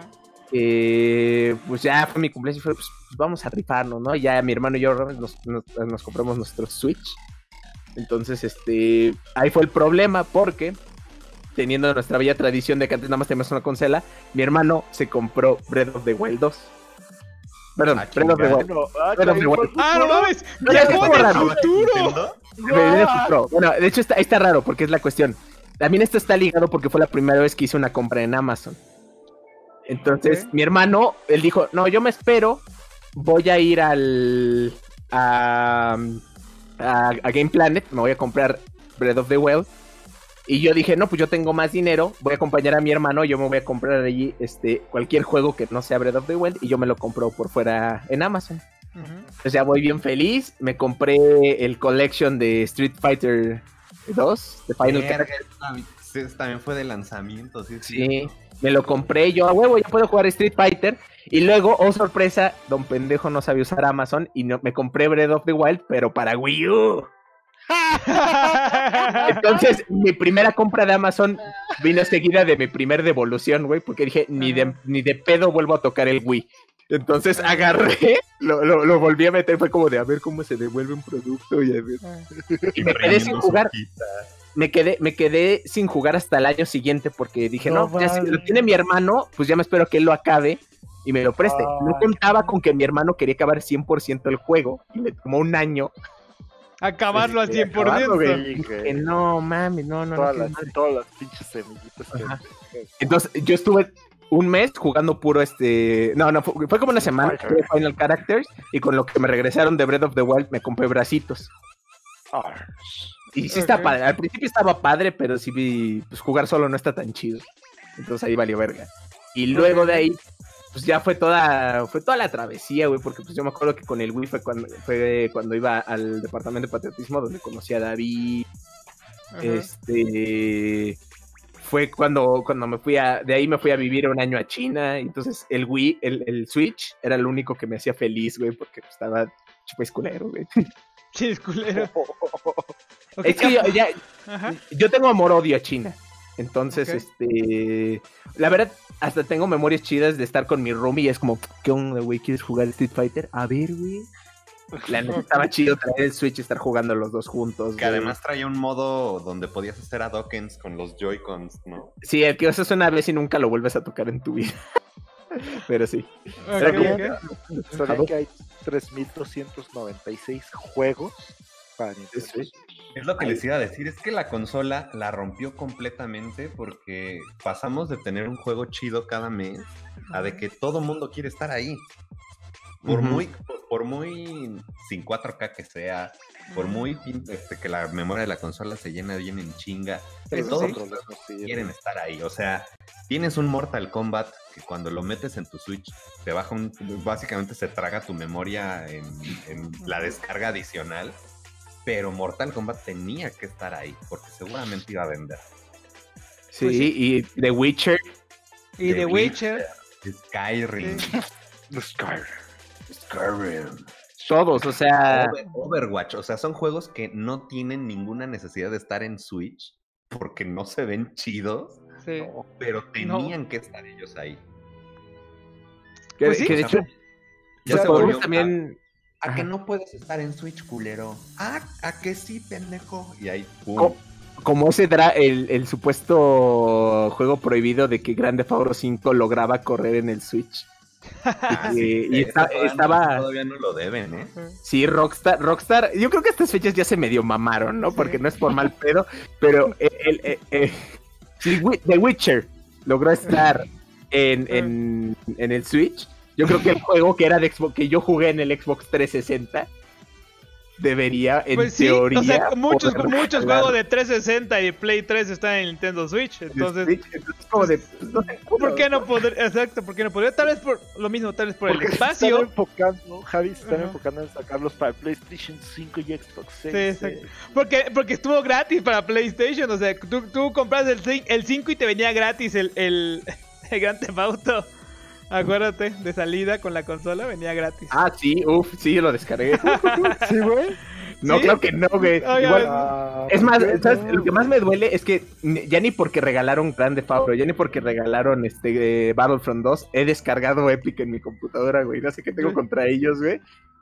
eh, pues ya fue mi cumpleaños y fue, pues, pues, vamos a rifarnos, ¿no? Ya mi hermano y yo nos, nos, nos compramos nuestro Switch. Entonces, este, ahí fue el problema porque, teniendo nuestra bella tradición de que antes nada más teníamos una consola, mi hermano se compró Breath of the Wild dos. Perdón, Ah, Breath of the chingada. Wild. No, ah, Breath of the ¿fue Wild. el Ah, no futuro? mames. No, ya Viajó estuvo en el raro. futuro. Me viene futuro. Bueno, de hecho está, ahí está raro porque es la cuestión. También esto está ligado porque fue la primera vez que hice una compra en Amazon. Entonces, Ok. mi hermano, él dijo, no, yo me espero, voy a ir al... a, a, a Game Planet, me voy a comprar Breath of the Wild. Y yo dije, no, pues yo tengo más dinero, voy a acompañar a mi hermano, yo me voy a comprar allí este, cualquier juego que no sea Breath of the Wild y yo me lo compro por fuera en Amazon. Ujú. O sea, voy bien feliz. Me compré el collection de Street Fighter dos, de Final Verga, Character. esa- esa también fue de lanzamiento, sí, sí. Sí. Me lo compré, yo a huevo, ya puedo jugar Street Fighter. Y luego, oh sorpresa, don pendejo no sabía usar Amazon y no, me compré Breath of the Wild, pero para Wii U. Entonces, mi primera compra de Amazon vino seguida de mi primer devolución, güey, porque dije, ni de, ni de pedo vuelvo a tocar el Wii. Entonces agarré, lo, lo, lo volví a meter, fue como de a ver cómo se devuelve un producto y a ver. Y me quedé sin jugar. Me quedé, me quedé sin jugar hasta el año siguiente porque dije, no, no ya si lo tiene mi hermano, pues ya me espero que él lo acabe y me lo preste. Oh. No contaba con que mi hermano quería acabar cien por ciento el juego y me tomó un año. Acabarlo al cien por ciento. Que no, mami, no, no, todas no. Las, todas las pinches semillitas. Que... Entonces, yo estuve un mes jugando puro este... No, no, fue, fue como una semana de Final Characters y con lo que me regresaron de Breath of the Wild me compré bracitos. Oh. Y sí okay. está padre, al principio estaba padre, pero sí vi, pues jugar solo no está tan chido. Entonces ahí valió verga. Y luego okay. de ahí, pues ya fue toda, fue toda la travesía, güey, porque pues yo me acuerdo que con el Wii fue cuando, fue cuando iba al departamento de patriotismo donde conocí a David. Uh-huh. Este fue cuando, cuando me fui a, de ahí me fui a vivir un año a China. Y entonces el Wii, el, el Switch, era lo único que me hacía feliz, güey, porque estaba chupes culero, güey. Chis culero. Okay, es que yo, ya, yo tengo amor-odio a China. Entonces, okay. este... La verdad, hasta tengo memorias chidas de estar con mi roomie y es como, ¿qué onda, güey? ¿Quieres jugar Street Fighter? A ver, güey. La neta estaba chido traer el Switch y estar jugando los dos juntos. Que güey. Además traía un modo donde podías hacer adokens con los Joy-Cons, ¿no? Sí, el que haces una vez y nunca lo vuelves a tocar en tu vida. Pero sí. Okay, okay. ¿Sabían que hay tres mil doscientos noventa y seis juegos para Nintendo Switch? Es lo que les iba a decir, es que la consola la rompió completamente porque pasamos de tener un juego chido cada mes a de que todo mundo quiere estar ahí. Por uh-huh. muy, por, por muy sin cuatro K que sea, por muy este, que la memoria de la consola se llena bien en chinga, pero todos sí. quieren estar ahí. O sea, tienes un Mortal Kombat que cuando lo metes en tu Switch te baja un, básicamente se traga tu memoria en, en la descarga adicional. Pero Mortal Kombat tenía que estar ahí, porque seguramente iba a vender. Sí, pues sí. y The Witcher. Y The, The Witcher. Witcher. Skyrim. Sí. Skyrim. Skyrim. Todos, o sea... Overwatch, o sea, son juegos que no tienen ninguna necesidad de estar en Switch, porque no se ven chidos, sí. no, pero tenían no. que estar ellos ahí. Que, pues sí, que de hecho... Ya se volvió también... A, ¿A que no puedes estar en Switch, culero? Ah, ¿a que sí, pendejo? Y ahí, pum. Como, como ese dra el, el supuesto juego prohibido de que Grand Theft Auto cinco lograba correr en el Switch. Ah, y sí, y está, todavía estaba... No, todavía no lo deben, ¿eh? Sí, Rockstar, Rockstar, yo creo que estas fechas ya se medio mamaron, ¿no? Porque no es por mal pedo, pero el, el, el, el, el The Witcher logró estar en, en, en el Switch. Yo creo que el juego que era de Xbox, que yo jugué en el Xbox trescientos sesenta, debería, en pues sí, teoría... O sea, muchos, muchos juegos de trescientos sesenta y Play tres están en Nintendo Switch, entonces... Switch, entonces como de, no sé, ¿por qué no poder? Exacto, ¿por qué no podría? Tal vez por lo mismo, tal vez por Porque el espacio. Se están enfocando, Javi, se están uh-huh. enfocando en sacarlos para PlayStation cinco y Xbox seis. Sí, exacto. Porque, porque estuvo gratis para PlayStation, o sea, tú, tú compras el, el cinco y te venía gratis el, el, el Grand Theft Auto. Acuérdate, de salida con la consola venía gratis. Ah, sí, uff, sí, lo descargué. ¿Sí, güey? No, ¿Sí? Creo que no, güey. Igual, ah, es más, ¿sabes? Lo que más me duele es que ya ni porque regalaron Grand Theft Auto, ya ni porque regalaron este eh, Battlefront dos, he descargado Epic en mi computadora, güey. No sé qué tengo contra ellos, güey.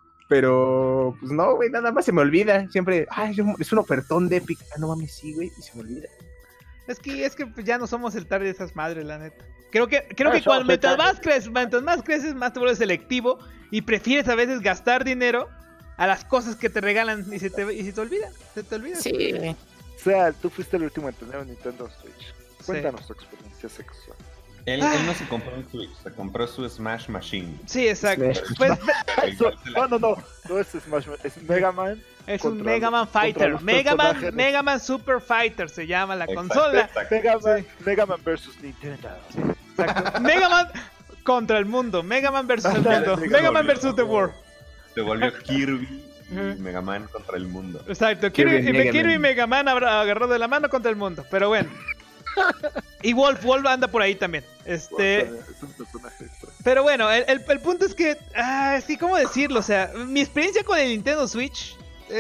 Pero, pues no, güey, nada más se me olvida. Siempre, ay, es un ofertón de Epic. Ah, no mames, sí, güey, y se me olvida. Es que, es que pues, ya no somos el target de esas madres, la neta. Creo que, creo que cuando mientras más creces, mientras más creces, más te vuelves selectivo y prefieres a veces gastar dinero a las cosas que te regalan y se te, y se te olvidan. Se te olvida. Sí. O sea, tú fuiste el último en tener un Nintendo Switch. Cuéntanos sí. tu experiencia sexual. Él, él no se compró un Switch, se compró su Smash Machine. Sí, exacto. Pues, no, no, no, no es Smash Machine, es Mega Man. Es un Mega Man Fighter. Mega Man, Mega Man Super Fighter se llama la exacto, consola. Exacto. Mega Man, sí. Mega Man versus Nintendo. Sí, exacto. Mega Man contra el mundo. Mega Man versus el mundo. Mega Man versus the world. Se volvió Kirby y Mega Man contra el mundo. Exacto. Kirby, Kirby, y, Kirby y Mega Man agarró de la mano contra el mundo. Pero bueno. Y Wolf, Wolf anda por ahí también. Este. Es un personaje extra. Pero bueno, el, el, el punto es que. Ah, sí, ¿cómo decirlo? O sea, mi experiencia con el Nintendo Switch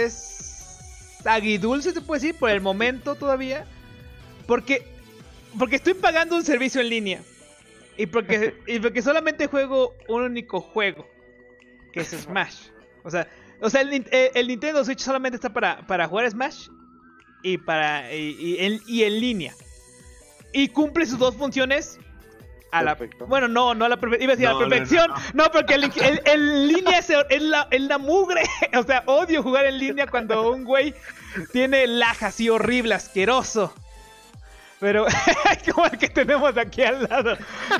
es agridulce, se puede decir, por el momento todavía. Porque. Porque estoy pagando un servicio en línea. Y porque, y porque solamente juego un único juego. Que es Smash. O sea, o sea el, el, el Nintendo Switch solamente está para, para jugar Smash. Y para. Y, y, en, y en línea. Y cumple sus dos funciones a la... Perfecto. Bueno, no, no a la perfección. Iba a decir No, a la perfección. no, No, no, no. porque el, el, el línea es, es, la, es la mugre. O sea, odio jugar en línea cuando un güey tiene lag así horrible, asqueroso. Pero como el que tenemos aquí al lado.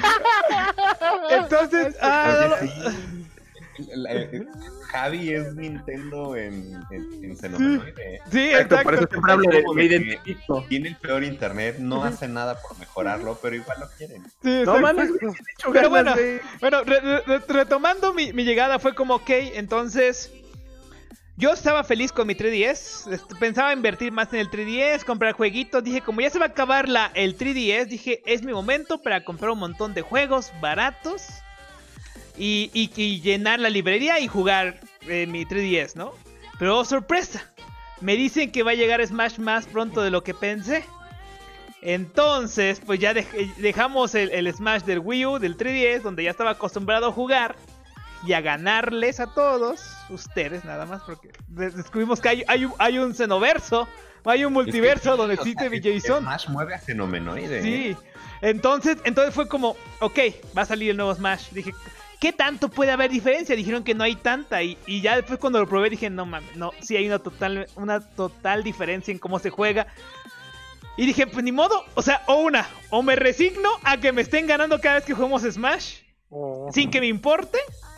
Entonces... Ah, no, no. La- el- Javi es Nintendo en, en, en Xenomenoide. Sí, Exacto, por eso exacto. siempre hablo de Como me que identifico. Tiene el peor internet, no hace nada por mejorarlo, pero igual lo quieren. Sí, No exacto. mames, güey, sí le echo Pero ganas, bueno, güey. bueno, re- re- retomando mi, mi llegada fue como, ok, entonces yo estaba feliz con mi tres D S, este, pensaba invertir más en el tres D S, comprar jueguitos, dije, como ya se va a acabar la, el tres D S, dije, es mi momento para comprar un montón de juegos baratos y, y, y llenar la librería y jugar eh, mi tres D S, ¿no? Pero oh, sorpresa, me dicen que va a llegar Smash más pronto de lo que pensé. Entonces, pues ya dej- dejamos el, el Smash del Wii U, del tres D S, donde ya estaba acostumbrado a jugar y a ganarles a todos, ustedes nada más, porque de- descubrimos que hay, hay, un, hay un Xenoverso, hay un multiverso donde O sea, existe es- Jason. Smash mueve a Xenomenoide. Sí, ¿eh? entonces, entonces fue como, ok, va a salir el nuevo Smash. Dije, ¿qué tanto puede haber diferencia? Dijeron que no hay tanta. Y, y ya después cuando lo probé dije, no mames, no, sí hay una total, una total diferencia en cómo se juega. Y dije, pues ni modo, o sea, o una, o me resigno a que me estén ganando cada vez que juguemos Smash, Oh. sin que me importe,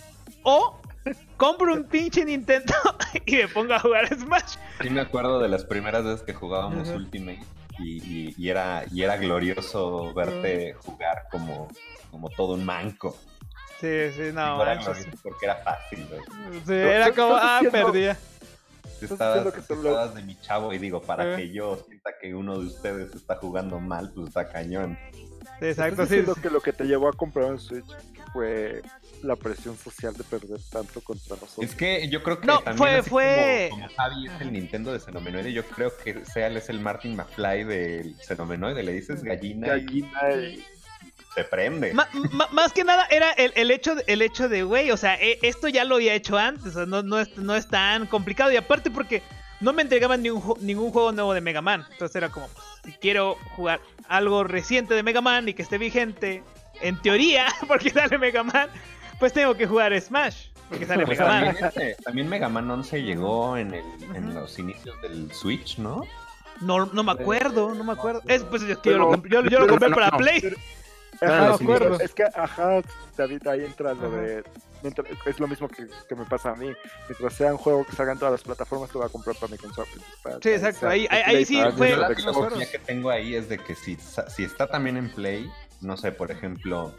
o compro un pinche Nintendo y me pongo a jugar Smash. Sí me acuerdo de las primeras veces que jugábamos Ajá. Ultimate y, y- y era, y era glorioso verte jugar como, como todo un manco. Sí, sí, no, No era manches. glorioso porque era fácil, güey. Sí, era ¿Estás como, ah, diciendo- perdía. Tú Estás estabas, diciendo que tú te lo- estabas de mi chavo y digo, para Eh. que yo sienta que uno de ustedes está jugando mal, pues está cañón. Sí, exacto, ¿Estás sí. diciendo que lo que te llevó a comprar un Switch fue la presión social de perder tanto contra nosotros? Es que yo creo que No, también fue- así fue- Como, como Javi es el Nintendo de Xenomenoide, yo creo que Seal es el Martin McFly del Xenomenoide, le dices gallina, Gallina y y... se prende. Ma- ma- más que nada era el, el hecho de, el hecho de, güey, o sea, e- esto ya lo había hecho antes, o sea, no, no, es, no es tan complicado. Y aparte porque no me entregaban ningún, ju- ningún juego nuevo de Mega Man. Entonces era como, pues, si quiero jugar algo reciente de Mega Man y que esté vigente, en teoría, porque sale Mega Man, pues tengo que jugar Smash, porque sale Pues Mega Man. también, este, también Mega Man once llegó en, el, en Ujú. los inicios del Switch, ¿no? No, no me acuerdo, no me acuerdo. Es, pues es que yo lo, Pero- comp- yo, yo lo pero- compré no, para no. Play. Ajá, no me sí, acuerdo. Es que, ajá, David, ahí entra lo Ajá. de... mientras- Es lo mismo que, que me pasa a mí. Mientras sea un juego que salga en todas las plataformas, te voy a comprar para mi consola principal. Sí, exacto, Sea ahí- de ahí- ahí sí Play, fue- Yo la de me Xbox. acuerdo. filosofía que tengo ahí es de que si, si está también en Play, no sé, por ejemplo,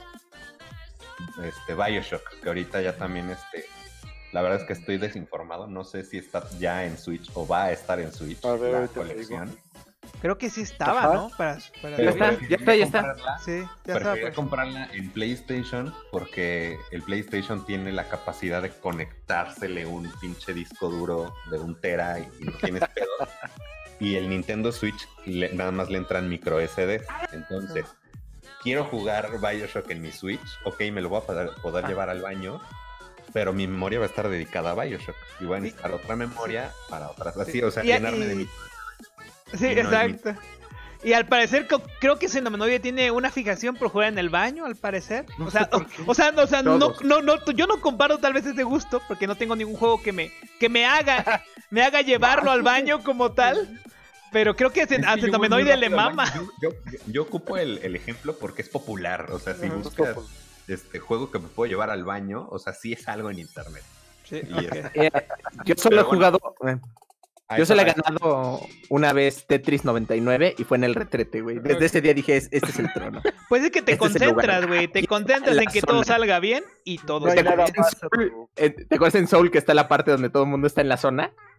este Bioshock, que ahorita ya también este, la verdad es que estoy desinformado, no sé si está ya en Switch o va a estar en Switch A ver, la ahorita te colección. Creo que sí estaba, Ajá. ¿no? Para, para Pero está, preferiría ya está, ya está. comprarla- Sí, ya estaba. Preferiría pues. comprarla en PlayStation porque el PlayStation tiene la capacidad de conectársele un pinche disco duro de un tera y, y no tienes pedo. Y el Nintendo Switch le- nada más le entran micro S Ds. Entonces, quiero jugar Bioshock en mi Switch. Ok, me lo voy a poder, poder Ah. llevar al baño. Pero mi memoria va a estar dedicada a Bioshock. Y voy a Sí. necesitar otra memoria para otras. Así, Sí. o sea, Y- llenarme y- de mi. Sí, y no es exacto. Y al parecer co- creo que Xenomenoide tiene una fijación por jugar en el baño, al parecer. No o, sé sea, por o, qué. o sea, no, o sea, no, Todos. no, no, yo no comparo tal vez ese gusto porque no tengo ningún juego que me que me haga me haga llevarlo al baño como tal. Pero creo que a Es que yo voy muy Xenomenoide le rápido al mama. baño. Yo, yo- yo ocupo el, el ejemplo porque es popular. O sea, si Ajá. buscas este juego que me puedo llevar al baño, o sea, sí es algo en internet. Sí, Y ok. es- Eh, yo solo he Pero bueno. jugado. eh, a Yo eso se le he va. ganado una vez Tetris noventa y nueve y fue en el retrete, güey. Desde ese día dije, "Es- este es el trono. Pues es que te Este es el lugar. concentras, güey. Te Aquí concentras está en la que todo zona. salga bien y todo No hay salga nada bien. más. Soul, eh, ¿Te acuerdas en Soul que está la parte donde todo el mundo está en la zona?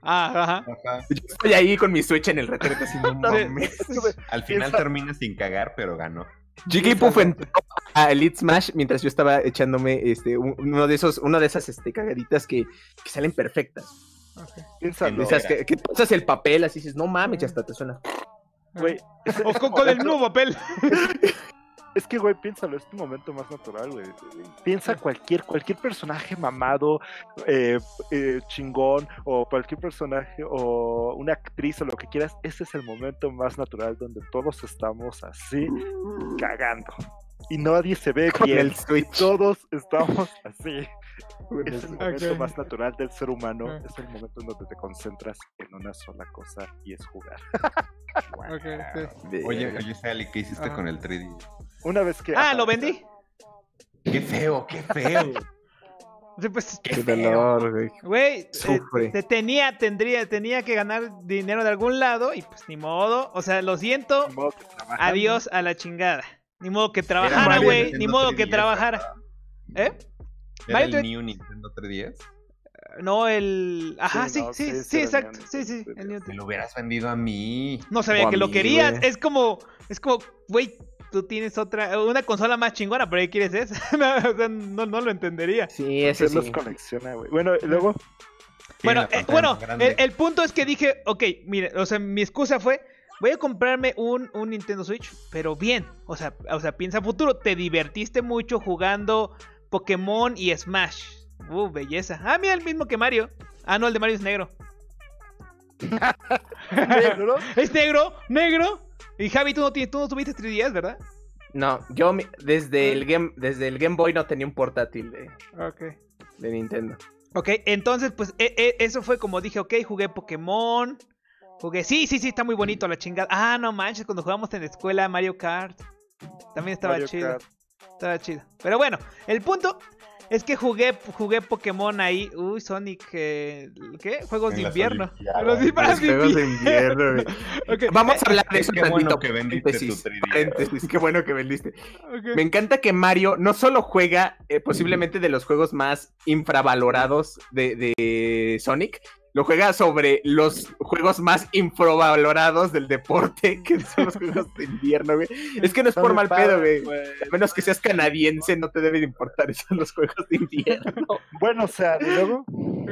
Ah, ajá. Ajá. Yo estoy ahí con mi Switch en el retrete así, no mames. Es que, güey, Al final piensa- termina sin cagar, pero ganó. Jigglypuff entró a Elite Smash mientras yo estaba echándome este un- uno de esos, una de esas este, cagaditas que, que salen perfectas. Piénsalo, No, Esas era. que, que pasas el papel así dices, no mames, ya hasta te suena. güey. ese- O ese con, con el momento- mismo papel. Es que, güey, piénsalo, es tu momento más natural, güey. Piensa cualquier, cualquier personaje mamado, eh, eh, chingón, o cualquier personaje, o una actriz, o lo que quieras. Ese es el momento más natural donde todos estamos así, cagando. Y nadie se ve Con bien. el Switch. Todos estamos así. Es el momento Ok. más natural del ser humano. Ok. Es el momento en donde te concentras en una sola cosa y es jugar. Ok, ok. Oye, oye, Sally, ¿qué hiciste Ajá. con el tres D? Una vez que. Ah, ajá, lo vendí. Qué feo, qué feo. Sí, pues, Qué dolor, güey. güey, eh, Sufre. te tenía, tendría, tenía que ganar dinero de algún lado y pues ni modo. O sea, lo siento. ni modo que trabajando. Adiós a la chingada. Ni modo que Era trabajara, Mario güey. Nintendo Ni modo que tres D S, trabajara. ¿Eh? ¿Era Mario el tres- New Nintendo tres D S? No, el. Ajá, sí, no, sí, sí, sí, sí, era exacto. Nintendo Sí, sí. tres D el S. Nintendo. Me lo hubieras vendido a mí. No sabía O a que lo mí, querías. güey. Es como, es como, güey, tú tienes otra, una consola más chingona, pero ¿qué quieres esa? No, o sea, no, no lo entendería. Sí, eso Porque los sí. colecciona, güey. Bueno, y luego. Bueno, la eh, pantalla bueno, más grande. el, el punto es que dije, ok, mire, o sea, mi excusa fue, voy a comprarme un, un Nintendo Switch, pero bien, o sea, o sea, piensa futuro, te divertiste mucho jugando Pokémon y Smash. Uh, belleza. Ah, mira, el mismo que Mario. Ah, no, el de Mario es negro. negro, Es negro, negro. Y Javi, tú no, tienes, tú no tuviste tres D S, ¿verdad? No, yo mi- desde el Game, desde el Game Boy no tenía un portátil de, Ok. de Nintendo. Ok, entonces, pues, e- e- eso fue como dije, ok, jugué Pokémon. Jugué, sí, sí, sí, está muy bonito la chingada. Ah, no manches, cuando jugamos en la escuela Mario Kart. También estaba Mario chido. Kart. Estaba chido. Pero bueno, el punto es que jugué, jugué Pokémon ahí. Uy, Sonic, eh, ¿qué? Juegos En de las invierno. Olimpiadas. Los Los juegos de juegos de invierno. invierno, güey. Ok, Vamos a hablar de eso Qué bueno tantito. que vendiste tu Paréntesis, tres D S. paréntesis, qué bueno que vendiste. ok. Me encanta que Mario no solo juega eh, posiblemente de los juegos más infravalorados de, de Sonic, lo juega sobre los juegos más infravalorados del deporte, que son los juegos de invierno, güey. Es que no es por mal pedo, güey. A menos que seas canadiense, no te debe de importar eso los juegos de invierno. Bueno, o sea, y luego.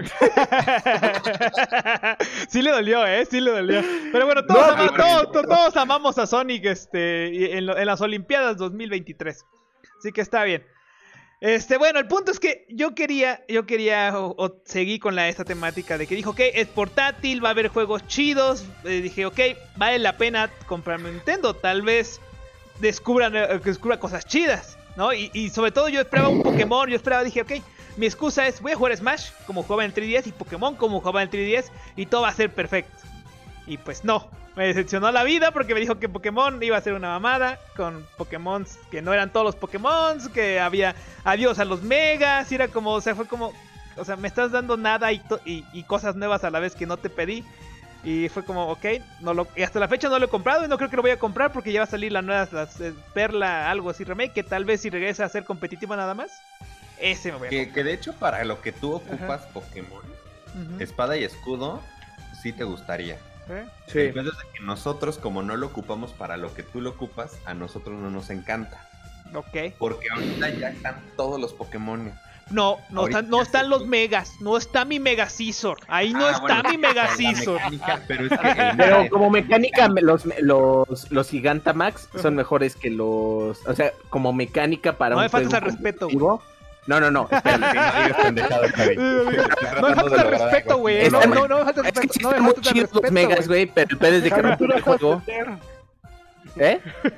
Sí le dolió, eh, sí le dolió. Pero bueno, todos, No, ama- pero- todos, to- todos amamos a Sonic este, y en, lo- en las Olimpiadas dos mil veintitrés. Así que está bien. Este, bueno, el punto es que yo quería, yo quería o, o seguir con la, esta temática de que dijo, ok, es portátil, va a haber juegos chidos. Eh, dije, ok, vale la pena comprarme un Nintendo. Tal vez descubran, eh, que descubra cosas chidas, ¿no? Y, y sobre todo yo esperaba un Pokémon, yo esperaba, dije, ok, mi excusa es, voy a jugar Smash como jugaba en el tres D S y Pokémon como jugaba en el tres D S y todo va a ser perfecto. Y pues no, me decepcionó la vida porque me dijo que Pokémon iba a ser una mamada, con Pokémon que no eran todos los Pokémon, que había adiós a los megas, y era como, o sea, fue como, o sea, me estás dando nada y, to- y, y cosas nuevas a la vez que no te pedí. Y fue como, ok, no lo, y hasta la fecha no lo he comprado y no creo que lo voy a comprar porque ya va a salir la nueva las, eh, Perla, algo así, remake, que tal vez si regresa a ser competitivo nada más, ese me voy a Que, comprar. que de hecho, para lo que tú ocupas Pokémon, Ujú. espada y escudo, sí te gustaría. ¿Eh? El pedo es de que nosotros, como no lo ocupamos para lo que tú lo ocupas, a nosotros no nos encanta. Ok. Porque ahorita ya están todos los Pokémon. No, no Ahorita están, no ya están sé los que- megas, no está mi Mega Scizor, ahí no Ah, está bueno, mi Mega esa es la Scizor. mecánica, Pero es que el Pero meta como es- mecánica, me- los, los, los Gigantamax son mejores que los. O sea, como mecánica para No un me faltes juego al respeto, güey. competitivo. No, no, no, espérame. Sí, no digas pendejadas, Javi. No me Tratando faltes de al lograr respeto, algo. güey. Está No, muy- no, no me faltes al Es que respeto. sí No me están muy faltes al chidos los respeto, megas, güey, pero el pedo es de que Javi, no tú el no sabes juego. vender. ¿Eh?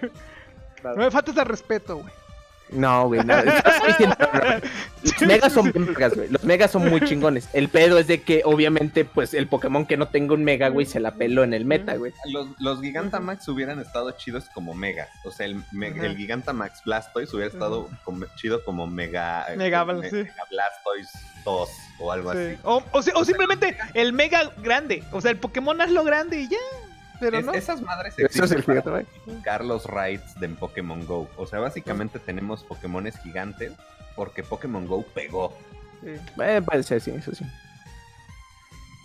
No me faltes al respeto, güey. No, güey, no. Estoy diciendo, no, no. Los megas son bien megas, güey. Los megas son muy chingones. El pedo es de que, obviamente, pues el Pokémon que no tenga un mega, güey, se la peló en el meta, güey. Los, los Gigantamax hubieran estado chidos como megas. O sea, el, me- Ajá. el Gigantamax Blastoise hubiera estado como- chido como Mega, eh, Mega, me- sí. Mega Blastoise dos o algo Sí. así. O, o, si- o simplemente el Mega grande. O sea, el Pokémon hazlo grande y ya. Pero Es- no. Esas madres Eso es existen el para Gigantamax. justificar los raids de Pokémon Go. O sea, básicamente tenemos Pokémones gigantes porque Pokémon Go pegó. Sí. Eh, puede ser, sí, eso sí.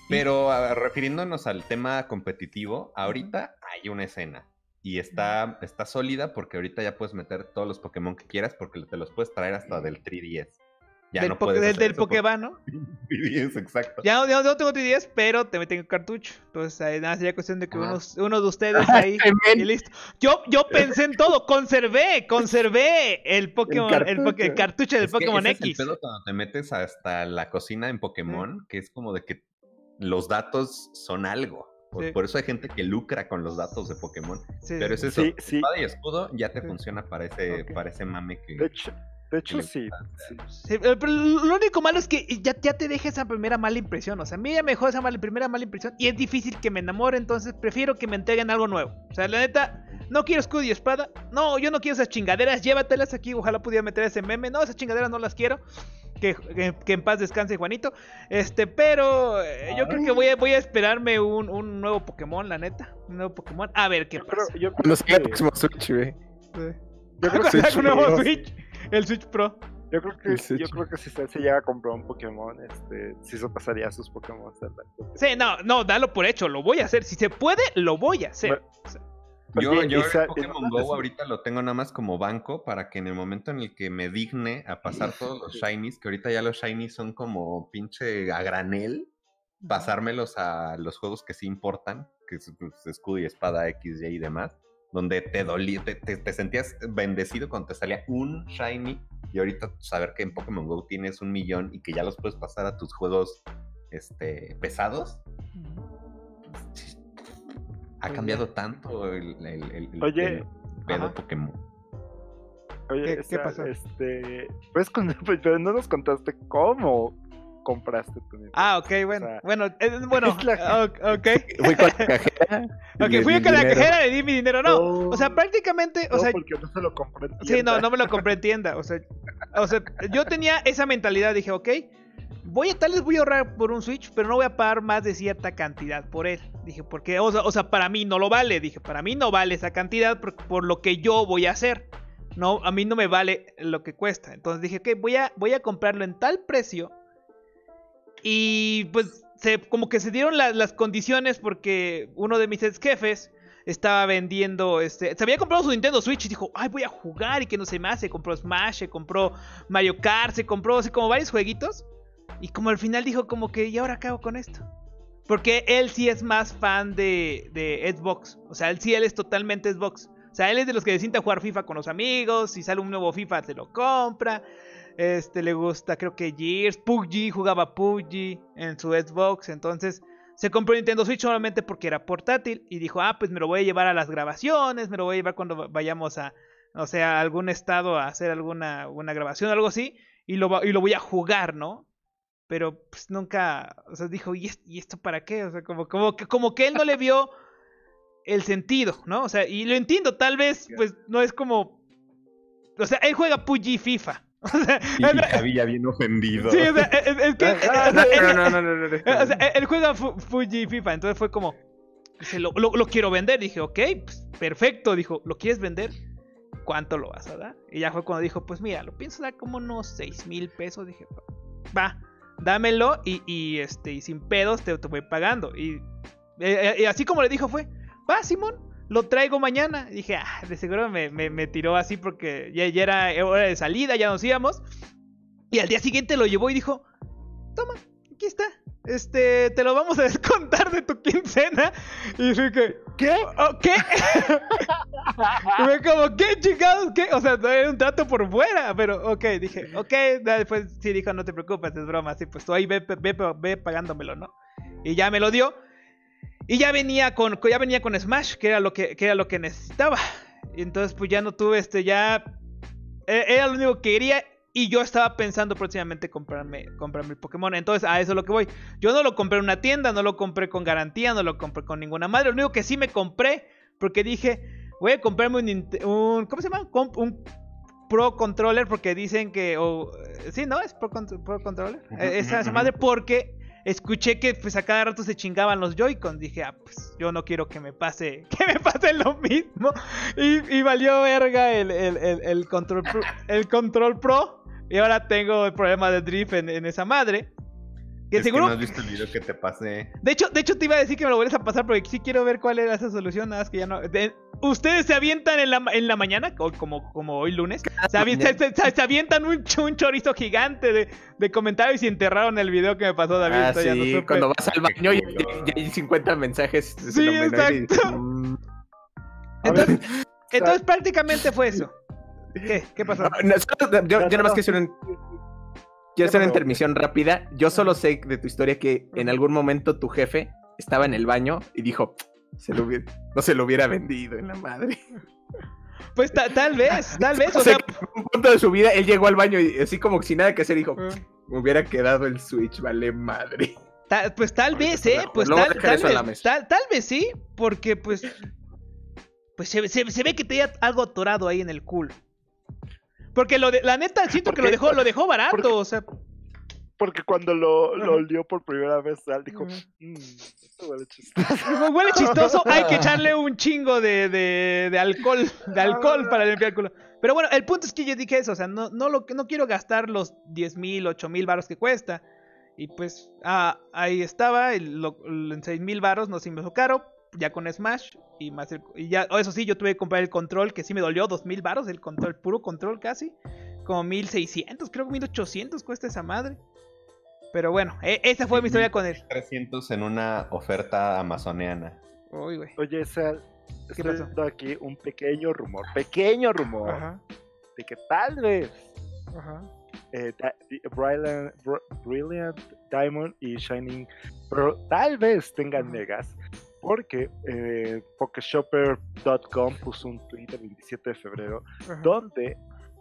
Pero a, refiriéndonos al tema competitivo, ahorita hay una escena. Y está, está sólida porque ahorita ya puedes meter todos los Pokémon que quieras porque te los puedes traer hasta del tres D S. Ya del no po puedes del, hacer del eso Pokéball, ¿no? tres D S, exacto. Ya, ya no tengo tres D S, pero te meten el cartucho. Entonces, ahí nada, sería cuestión de que uno, uno de ustedes ahí y listo. Yo, yo pensé en todo, conservé, conservé el Pokémon, el, el, el cartucho del es Pokémon ese X. Es el pedo cuando te metes hasta la cocina en Pokémon, sí. Que es como de que los datos son algo. Por, sí. por eso hay gente que lucra con los datos de Pokémon. Sí. Pero es eso, sí, sí. Espada y escudo ya te sí. funciona para ese, okay. para ese mame que... De hecho, de hecho sí, sí. sí. Pero lo único malo es que ya, ya te deja esa primera mala impresión. O sea, a mí ya me dejó esa mala, primera mala impresión y es difícil que me enamore, entonces prefiero que me entreguen algo nuevo. O sea, la neta, no quiero escudo y espada. No, yo no quiero esas chingaderas, llévatelas aquí. Ojalá pudiera meter ese meme. No, esas chingaderas no las quiero. Que, que, que en paz descanse Juanito. Este, pero eh, yo creo que voy a, voy a esperarme un, un nuevo Pokémon, la neta. Un nuevo Pokémon. A ver qué yo pasa. Creo, yo creo no sé, que... el próximo Switch, güey. Sí. Yo creo que Switch un nuevo Switch. El Switch Pro. Yo creo que, yo creo que si usted se llega a comprar un Pokémon, este, si se pasaría a sus Pokémon. Sí, no, no, dalo por hecho, lo voy a hacer. Si se puede, lo voy a hacer. Bueno, o sea, Yo, Oye, yo esa, el Pokémon Go es... ahorita lo tengo nada más como banco para que en el momento en el que me digne a pasar todos los shinies, que ahorita ya los shinies son como pinche a granel, pasármelos a los juegos que sí importan, que es pues, escudo y espada X, Y y demás, donde te dolía, te, te, te sentías bendecido cuando te salía un shiny, y ahorita saber que en Pokémon Go tienes un millón y que ya los puedes pasar a tus juegos este, pesados. Ha Oye. cambiado tanto el, el, el, el, Oye, el pedo ajá. Pokémon. Oye, ¿Qué, esa, ¿qué pasó? Este, pues, pero no nos contaste cómo compraste tu Nintendo. Ah, ok, bueno, o sea, bueno, eh, bueno, la... ok. Fui con la cajera. Ok, fui con la cajera, le di mi dinero, no, no o sea, prácticamente, o no, sea, porque no se lo compré en tienda. Sí, no, no me lo compré en tienda, o sea, o sea, yo tenía esa mentalidad, dije, ok, voy a, tal vez voy a ahorrar por un Switch, pero no voy a pagar más de cierta cantidad por él. Dije, porque, o sea, o sea, para mí no lo vale. Dije, para mí no vale esa cantidad por, por lo que yo voy a hacer. No, a mí no me vale lo que cuesta. Entonces dije, ok, voy a, voy a comprarlo en tal precio. Y pues, se, como que se dieron la, las condiciones porque uno de mis ex jefes estaba vendiendo, este, se había comprado su Nintendo Switch y dijo, ay, voy a jugar y que no se me hace. Se compró Smash, se compró Mario Kart, se compró así como varios jueguitos. Y como al final dijo como que, ¿y ahora qué hago con esto? Porque él sí es más fan de, de Xbox. O sea, él sí, él es totalmente Xbox. O sea, él es de los que se sienta a jugar FIFA con los amigos. Si sale un nuevo FIFA, se lo compra. Este, le gusta, creo que Gears, P U B G, jugaba P U B G en su Xbox. Entonces, se compró Nintendo Switch solamente porque era portátil. Y dijo, ah, pues me lo voy a llevar a las grabaciones. Me lo voy a llevar cuando vayamos a, o sea, a algún estado a hacer alguna una grabación o algo así. Y lo, y lo voy a jugar, ¿no? Pero pues nunca, o sea, dijo, ¿y esto, ¿y esto para qué? O sea, como, como, que, como que él no le vio el sentido, ¿no? O sea, y lo entiendo, tal vez, pues, no es como... O sea, él juega P U B G y FIFA. O sea, y él, Javi ya bien ofendido. Sí, o sea, es, es que... Ah, no, no, no, no, no, no. O sea, él juega P U B G y FIFA, entonces fue como... Dice, lo, lo, lo quiero vender. Dije, ok, pues, perfecto. Dijo, ¿lo quieres vender? ¿Cuánto lo vas a dar? Y ya fue cuando dijo, pues mira, lo pienso dar como unos seis mil pesos. Dije, va, dámelo y, y, este, y sin pedos te, te voy pagando. Y, eh, y así como le dijo fue, va Simón, lo traigo mañana. Y dije, ah, de seguro me, me, me tiró así porque ya, ya era hora de salida, ya nos íbamos. Y al día siguiente lo llevó y dijo, toma, aquí está. Este, te lo vamos a descontar de tu quincena. Y dije, ¿qué? ¿Oh, ¿Qué? Y fue como, ¿qué chingados? ¿Qué? O sea, era un trato por fuera. Pero, ok, dije, ok. Después sí dijo, no te preocupes, es broma. Así, pues tú ahí ve, ve, ve pagándomelo, ¿no? Y ya me lo dio. Y ya venía con, ya venía con Smash, que era lo que, que era lo que necesitaba. Y entonces, pues ya no tuve este, ya. Era lo único que quería. Y yo estaba pensando próximamente comprarme, comprarme el Pokémon. Entonces, a eso es lo que voy. Yo no lo compré en una tienda, no lo compré con garantía, no lo compré con ninguna madre. Lo único que sí me compré, porque dije, voy a comprarme un, un ¿cómo se llama? Un Pro Controller, porque dicen que, oh, sí, ¿no? Es Pro, Pro Controller. Uh-huh, esa, esa madre, porque escuché que pues a cada rato se chingaban los Joy-Con. Dije, ah, pues yo no quiero que me pase, que me pase lo mismo. Y, y valió verga el, el, el, el, control Pro, el Control Pro. Y ahora tengo el problema de drift en, en esa madre. Que es seguro... que no has visto el video que te pasé. De hecho, de hecho te iba a decir que me lo vuelves a pasar porque sí quiero ver cuál era esa solución, nada más que ya no... de- Ustedes se avientan en la, en la mañana, o como, como hoy lunes, se, avi- se- se- se- se avientan un, ch- un chorizo gigante de, de comentarios y enterraron el video que me pasó David. Ah, entonces ya no sí, supe. cuando vas al baño y, culo. y- y hay cincuenta mensajes. de Sí, Xenomenoide y dices, exacto. "Mm". Entonces, A ver, entonces prácticamente fue eso. ¿Qué? ¿Qué pasó? No, no, solo- yo, yo nada más quiero hacer un- quiero hacer una pasó? intermisión rápida. Yo solo sé de tu historia que en algún momento tu jefe estaba en el baño y dijo, se lo hubiera- no se lo hubiera vendido en la madre. Pues ta- tal vez, tal vez, o O sea, sea... que en un punto de su vida él llegó al baño y así como sin nada que hacer dijo, eh, me hubiera quedado el Switch, vale madre. ta- pues tal vez, ¿eh? Pues Luego tal, dejar tal eso en la vez, mesa. tal, tal vez sí, porque pues... Pues se, se- se ve que tenía algo atorado ahí en el culo. Porque lo de, la neta siento ¿Por que lo qué? dejó, lo dejó barato, Porque- o sea... Porque cuando lo, lo Ajá. olió por primera vez, Sal dijo, Ujú. mmm, esto huele chistoso. Huele chistoso, hay que echarle un chingo de, de, de alcohol, de alcohol para limpiar el culo. Pero bueno, el punto es que yo dije eso, o sea, no, no, lo, no quiero gastar los diez mil, ocho mil varos que cuesta. Y pues, ah, ahí estaba, y lo- lo- en seis mil varos no se me hizo caro, ya con Smash. Y más el- y ya, oh, eso sí, yo tuve que comprar el control, que sí me dolió, dos mil varos, el control, puro control casi. Como mil seiscientos, creo que mil ochocientos cuesta esa madre. Pero bueno, e- esa fue mi historia con él. trescientos en una oferta amazoniana. Uy, güey. Oye, Sal, ¿Qué estoy pasó? viendo aquí un pequeño rumor, pequeño rumor, Ajá, de que tal vez ajá. eh, da- di- Brilliant, Br- Brilliant Diamond y Shining Pearl tal vez tengan Ajá. megas, porque eh, Pokeshopper punto com puso un tweet el veintisiete de febrero ajá. donde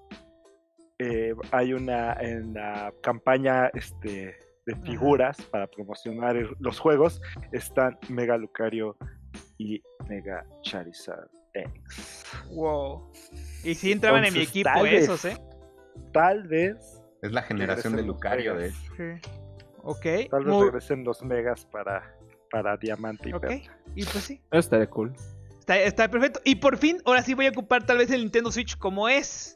eh, hay una en la campaña este, de Ajá. figuras para promocionar el- los juegos están Mega Lucario y Mega Charizard X. Wow. Y si entraban en mi Entonces, equipo tal vez- esos, ¿eh? Tal vez Es la generación de regresen los Lucario, de megas. Sí. Ok. Tal vez Muy- regresen los megas para, para Diamante y Ok. Perla. Y pues sí. Eso estaría cool. Está, está perfecto. Y por fin, ahora sí voy a ocupar tal vez el Nintendo Switch como es.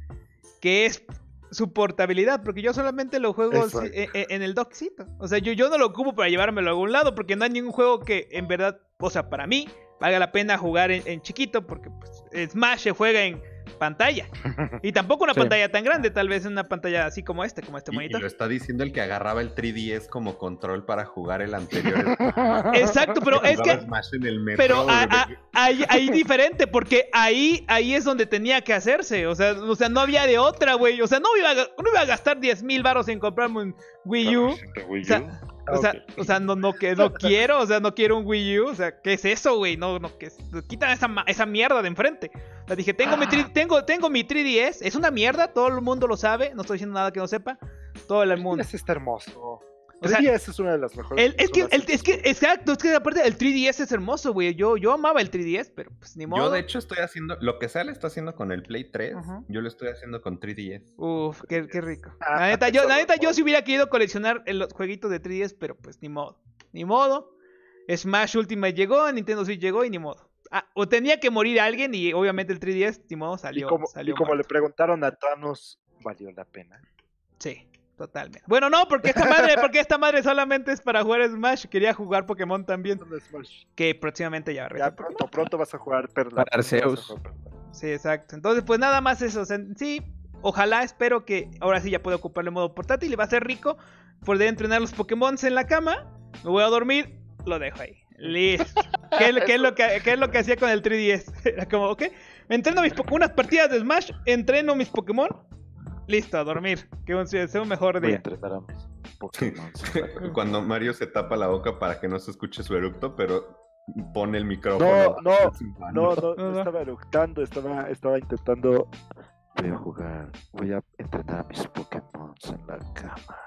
Que es su portabilidad. Porque yo solamente lo juego Exacto. si- en, en el dockcito. O sea, yo, yo no lo ocupo para llevármelo a algún lado. Porque no hay ningún juego que en verdad, o sea, para mí, valga la pena jugar en, en chiquito. Porque pues, Smash se juega en pantalla. Y tampoco una Sí. pantalla tan grande. Tal vez una pantalla así como este, como este Y, y monitor. lo está diciendo el que agarraba el tres D S como control para jugar el anterior. Exacto, pero es Jugaba que... Smash en el metro, Pero güey, a- de a- que- ahí, ahí diferente, porque ahí, ahí es donde tenía que hacerse. O sea, o sea, no había de otra, güey. O sea, no iba a, ga- no iba a gastar diez mil baros en comprarme un Wii U. ¿De Wii O sea, U? O sea, Ok. o sea, no, no, que, no quiero, o sea, no quiero un Wii U. O sea, ¿qué es eso, güey? No, no, que quitan esa, ma- esa mierda de enfrente. O sea, dije, tengo mi, tri- tengo, tengo mi tres D S, es una mierda, todo el mundo lo sabe, no estoy diciendo nada que no sepa, todo el mundo. tres D S está hermoso. O sea, tres D S es una de las mejores. El- es que, consolas el- es que, exacto, es que aparte el tres D S es hermoso, güey. Yo, yo amaba el tres D S, pero pues ni modo. Yo de hecho estoy haciendo, lo que Sal está haciendo con el Play tres, Ujú. yo lo estoy haciendo con tres D S. Uf, qué, qué rico. Ah, La neta, yo, la solo neta, yo por- sí hubiera querido coleccionar el- los jueguitos de tres D S, pero pues ni modo. Ni modo. Smash Ultimate llegó, Nintendo Switch llegó y ni modo. Ah, o tenía que morir alguien y obviamente el tres D S, ni modo, Y salió. como, salió y como le muerto. preguntaron a Thanos, ¿valió la pena? Sí, totalmente. Bueno, no, porque esta madre, porque esta madre solamente es para jugar Smash. Quería jugar Pokémon también. ¿Dónde es Smash? Que próximamente ya Ya regresa pronto, pronto vas a jugar Perla. Para pronto vas a Arceus. jugar Perla. Sí, exacto. Entonces, pues nada más eso. O sea, sí, ojalá, espero que ahora sí ya pueda ocuparlo en modo portátil. Y va a ser rico poder entrenar los Pokémon en la cama. Me voy a dormir, lo dejo ahí. Listo. ¿Qué, es- qué es lo que, qué es lo que hacía con el tres D S? Era como, ok, me entreno mis, po- unas partidas de Smash, entreno mis Pokémon. Listo, a dormir. Que un- sea un mejor Voy a día. entrenar a mis Pokémon. Cuando Mario se tapa la boca para que no se escuche su eructo, pero pone el micrófono. No, no, bajo su mano. No, no, No, no no. estaba eructando, estaba, estaba intentando. Voy a jugar, voy a entrenar a mis Pokémon en la cama.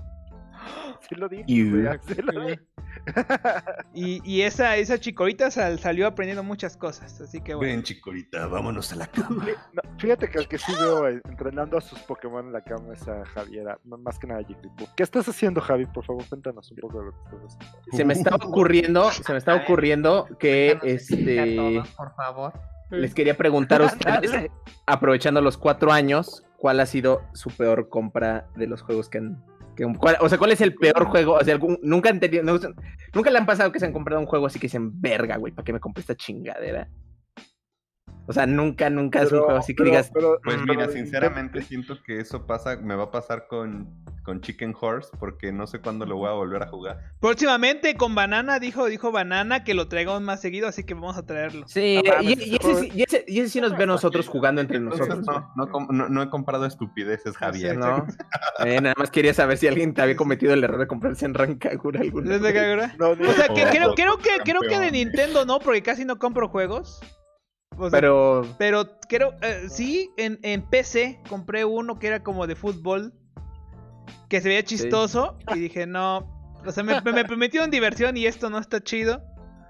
Sí lo dije, You. güey, sí lo dije. Y, y esa, esa chicorita sal- salió aprendiendo muchas cosas. Así que bueno. Ven, chicorita, vámonos a la cama. No, fíjate que el que sí veo eh, entrenando a sus Pokémon en la cama es a Javiera, no, más que nada a Jigglypuff. ¿Qué estás haciendo, Javi? Por favor, cuéntanos un poco de lo que estás haciendo. Se me está ocurriendo, se me está ocurriendo que este por favor. les quería preguntar a ustedes, aprovechando los cuatro años, ¿cuál ha sido su peor compra de los juegos que han Que, ¿cuál, o sea, ¿cuál es el peor juego? O sea, algún, nunca han tenido, no, nunca le han pasado que se han comprado un juego así que dicen, verga, güey, ¿para qué me compré esta chingadera? O sea, nunca, nunca es un Pero, juego así que pero, digas, pero, Pues pero mira, de sinceramente Nintendo- siento que eso pasa, me va a pasar con, con Chicken Horse, porque no sé cuándo lo voy a volver a jugar. Próximamente con Banana, dijo, dijo Banana que lo traigamos más seguido, así que vamos a traerlo. sí, No mames, y, ese y ese, juego- sí- y, ese, y ese sí nos ve a nosotros jugando entre Entonces nosotros. no, no, com- no, no he comprado estupideces, Javier. Sí. ¿No? Eh, nada más quería saber si alguien te había cometido el error de comprarse en Rancagura alguna ¿Desde vez. Kagura? No, ni- O sea, que Oh, creo, oh, creo que creo que de campeón. Nintendo no, porque casi no compro juegos. O sea, Pero, pero creo, eh, sí, en, en P C compré uno que era como de fútbol, que se veía chistoso, y dije, no, o sea, me, me, me metieron diversión y esto no está chido.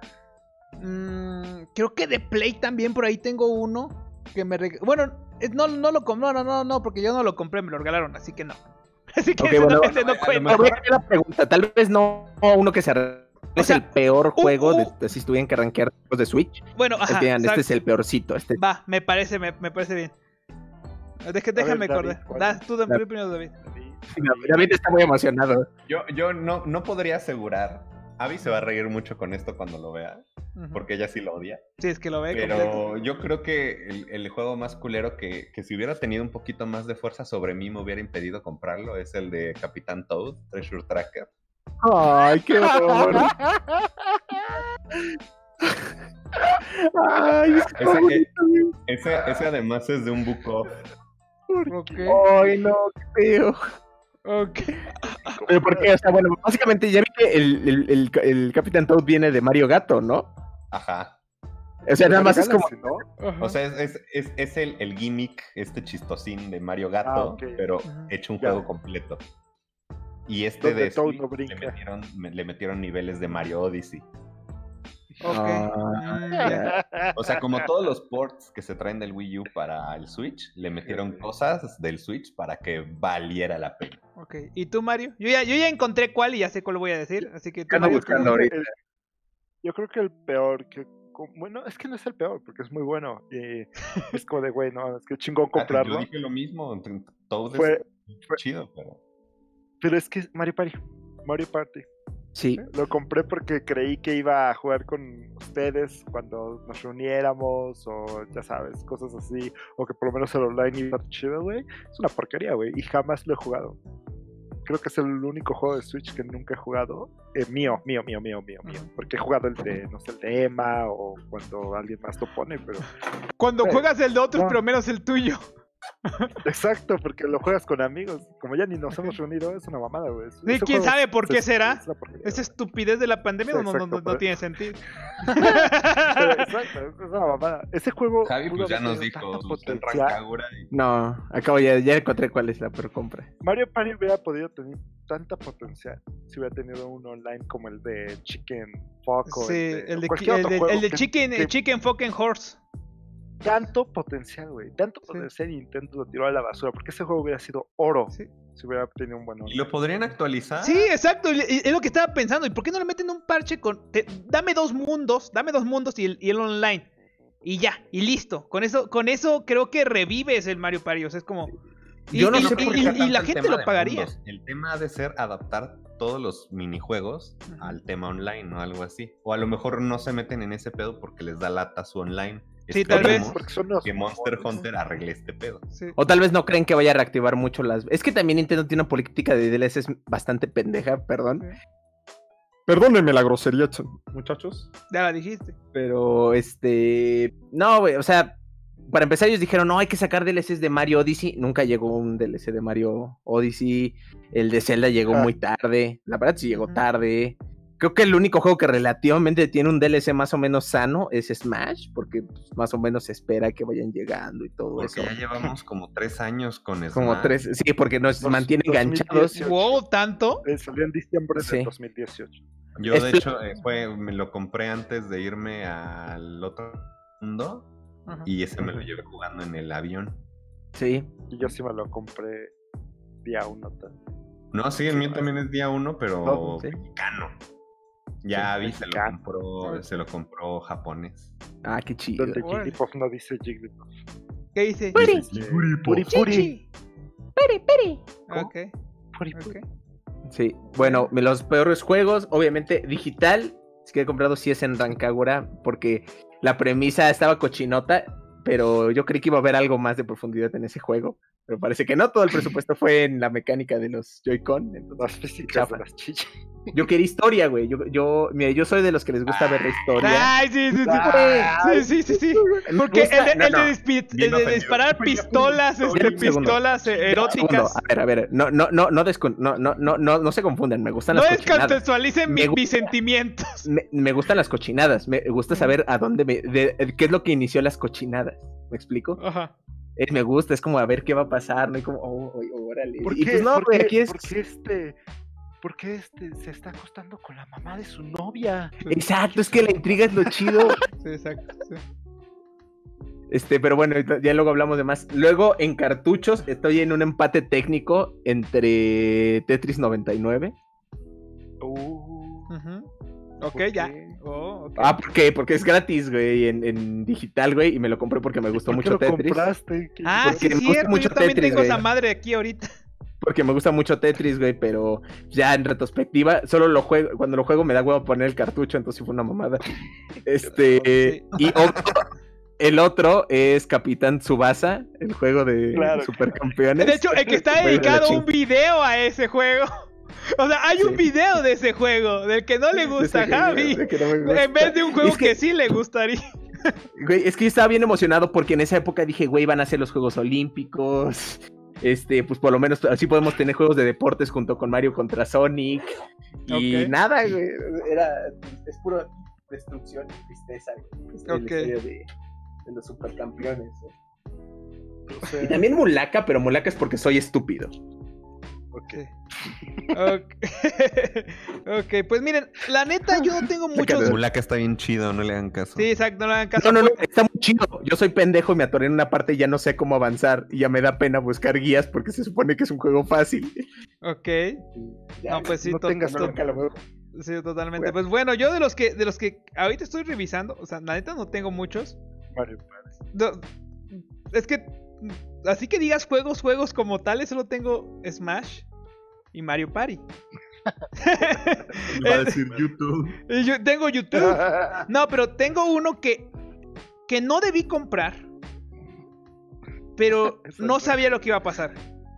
Mm, creo que de Play también por ahí tengo uno, que me reg- bueno, eh, no, no lo compré, no, no, no, no, porque yo no lo compré, me lo regalaron, así que no. Así que Ok, ese bueno, no, ese no a lo cuenta. mejor- voy a hacer la pregunta, tal vez no uno que se arre- O es sea, el peor un- juego un- de, de si tuvieran que rankear juegos de Switch. Bueno, Es ajá, que digan, este exacto. es el peorcito, este Va, me parece, me, me parece bien. Deje- déjame David, acordar. ¿cuál Da, es? tú de David. primero, David. David está muy emocionado. Yo, yo no, no podría asegurar. Abby se va a reír mucho con esto cuando lo vea, Ujú. porque ella sí lo odia. Sí, es que lo ve completo. Pero yo creo que el, el juego más culero que, que si hubiera tenido un poquito más de fuerza sobre mí me hubiera impedido comprarlo es el de Capitán Toad, Treasure Tracker. Ay, qué horror. Ay, Ese, eh, ese, ese además es de un book off. Ok, Ay, no, qué feo. ok. Pero ¿por qué? O sea, bueno, básicamente ya vi que el, el, el, el Capitán Toad viene de Mario Gato, ¿no? Ajá. O sea, nada más es como... Galaxy, ¿no? Ajá. O sea, es, es, es, es el, el gimmick, este chistosín de Mario Gato, Ah, ok. pero Ujú. hecho un Ya. juego completo. Y este Donde de Toad Switch no le brinca. metieron, me- le metieron niveles de Mario Odyssey. Ok. Ah, Mm, ya. O sea, como todos los ports que se traen del Wii U para el Switch, le metieron cosas del Switch para que valiera la pena. Ok. ¿Y tú, Mario? Yo ya, yo ya encontré cuál y ya sé cuál voy a decir, así que tú, Ando Mario, buscando Yo creo ahorita. que el- Yo creo que el peor que... Bueno, es que no es el peor, porque es muy bueno. Y es como de, güey, no, es que chingón Ah, Yo comprarlo. dije lo mismo, todo Fue- es fue- chido, pero... Pero es que es Mario Party. Mario Party. Sí. Lo compré porque creí que iba a jugar con ustedes cuando nos reuniéramos o ya sabes, cosas así. O que por lo menos el online iba a estar chido, güey. Es una porquería, güey. Y jamás lo he jugado. Creo que es el único juego de Switch que nunca he jugado. Eh, mío, mío, mío, mío, mío, mío. Ujú. Porque he jugado el de, no sé, el de Emma o cuando alguien más lo pone, pero... Cuando Sí. juegas el de otros, No. pero menos el tuyo. Exacto, porque lo juegas con amigos. Como ya ni nos hemos reunido, es una mamada, güey. Sí, quién sabe por qué será. Es una porquería, Esa güey. estupidez de la pandemia Sí, no, no, no, exacto, no pero- tiene sentido. Pero, exacto, es una mamada. Ese juego. Javi pudo pues ya haber nos tenido dijo, tanta usted en potencial. Rancagura y... No, acabo ya, ya encontré cuál es la peor compra. Mario Party hubiera podido tener tanta potencial si hubiera tenido un online como el de Chicken Fuck o Sí, el de, cualquier el otro de, juego el de que- Chicken, que Chicken Fucking Horse. tanto potencial, güey, tanto Sí. potencial y Nintendo lo tiró a la basura porque ese juego hubiera sido oro Sí. si hubiera tenido un buen ¿Y online. lo podrían actualizar? Sí, exacto. y- y Es lo que estaba pensando. ¿Y por qué no le meten un parche con. te- dame dos mundos, dame dos mundos y el, y el online? Y ya, y listo. Con eso, con eso creo que revives el Mario Party. O sea, es como. Y, Yo no y- sé y- por y- qué y tanto la el gente tema lo de pagaría. mundos. El tema ha de ser adaptar todos los minijuegos Ujú. al tema online o algo así. O a lo mejor no se meten en ese pedo porque les da lata su online. Sí, tal vez. Esperemos Porque son los que Monster Hunter arregle este pedo. Sí. O tal vez no creen que vaya a reactivar mucho las... Es que también Nintendo tiene una política de D L C bastante pendeja, perdón. Sí. Perdónenme la grosería, ch- muchachos. Ya la dijiste. Pero, este... No, güey, o sea... Para empezar ellos dijeron, no, hay que sacar D L Cs de Mario Odyssey. Nunca llegó un D L C de Mario Odyssey. El de Zelda llegó Ah. muy tarde. La verdad sí llegó Ujú. tarde. Creo que el único juego que relativamente tiene un D L C más o menos sano es Smash. Porque pues, más o menos se espera que vayan llegando y todo Porque eso. ya llevamos como tres años con Smash. Como tres... Sí, porque nos Dos- mantienen dos mil enganchados. dieciocho. Wow, tanto. Eh, salió en diciembre Sí. del dos mil dieciocho. Yo de Este- hecho eh, fue, me lo compré antes de irme al otro mundo Ajá. y ese me lo Ujú. llevé jugando en el avión. Sí. Y yo sí me lo compré día uno. también. No, sí, el mío también es día uno, pero No, sí. mexicano. Ya Sí, Abby se lo mexicano. compró, se lo compró japonés. Ah, qué chido. Donde Órale. Jigglypuff no dice Jigglypuff. ¿Qué dice? Puri, puri. Chichi. Peri, peri. ¿Cómo? Ok, Puri, puri. ok. Sí, bueno, los peores juegos, obviamente, digital, si que he comprado sí es en Rancagua, porque la premisa estaba cochinota, pero yo creí que iba a haber algo más de profundidad en ese juego, pero parece que no, todo el presupuesto fue en la mecánica de los Joy-Con, entonces, Las físicas chafa. de las chichas. Yo quería historia, güey, yo, yo, mira, yo soy de los que les gusta ver la historia. Ay, sí, sí, sí. Ay, Sí, sí, sí, sí. Me Porque gusta- el de, no, el de no. dispi- Bien el de ofendido. disparar pistolas, este, Un segundo. pistolas eh, Un eróticas. segundo, A ver, a ver, no, no, no, no, descon- no, no, no, no, no se confundan, me gustan No las cochinadas. descontextualicen mi- Me gusta- mis sentimientos. Me, me gustan las cochinadas, me gusta saber a dónde me, de, de- qué es lo que inició las cochinadas, ¿me explico? Ajá. Eh, me gusta, es como a ver qué va a pasar, no y como, oh, oh, oh, órale. ¿Por Y qué, pues no, ¿por güey, qué- aquí es, por qué este, por qué este se está acostando con la mamá de su novia? exacto, es que la intriga es lo chido. Sí, exacto. Sí. Este, pero bueno, ya luego hablamos de más. Luego en cartuchos estoy en un empate técnico entre Tetris noventa y nueve. Uh, Ujú. Ok, ¿por ya. qué? Oh, ok. Ah, ¿por qué? Porque es gratis, güey, en, en digital, güey, y me lo compré porque me gustó ¿Por qué mucho lo Tetris. compraste? ¿Qué- Ah, porque sí, me es gusta cierto. mucho Yo también Tetris, tengo esa güey. madre aquí ahorita. Porque me gusta mucho Tetris, güey, pero ya en retrospectiva, solo lo juego, cuando lo juego me da huevo poner el cartucho, entonces sí fue una mamada. Este, Sí. y otro, el otro es Capitán Tsubasa, el juego de Claro, supercampeones. De hecho, el que está Juego de la dedicado ching- un video a ese juego. O sea, hay un Sí. video de ese juego, del que no le gusta a Ese que- Javi. ese que no me gusta. En vez de un juego Es que... que- sí le gustaría. Güey, es que yo estaba bien emocionado porque en esa época dije, güey, van a ser los Juegos Olímpicos. Este, pues por lo menos así podemos tener juegos de deportes junto con Mario contra Sonic. Y Ok. nada, güey. Era, es puro destrucción y tristeza, güey. Es Ok. la historia de, de los supercampeones. güey. O sea, Y también Mulaka, pero Mulaka es porque soy estúpido. ok. Ok. Ok, pues miren, la neta yo no tengo muchos. Mulaka está bien chido, no le hagan caso. Sí, exacto, no le hagan caso. No, no, no, Pues, está muy chido. Yo soy pendejo y me atoré en una parte y ya no sé cómo avanzar. Y ya me da pena buscar guías porque se supone que es un juego fácil. Ok, Ya, no, pues sí, no to- tengas to- nunca lo veo. sí, totalmente. Bueno. Pues bueno, yo de los que de los que ahorita estoy revisando, o sea, la neta no tengo muchos. Mario Party. No, es que así que digas juegos, juegos como tales, solo tengo Smash y Mario Party. Va a decir YouTube. Y yo tengo YouTube. No, pero tengo uno que que no debí comprar, pero Eso no es sabía lo que iba a pasar.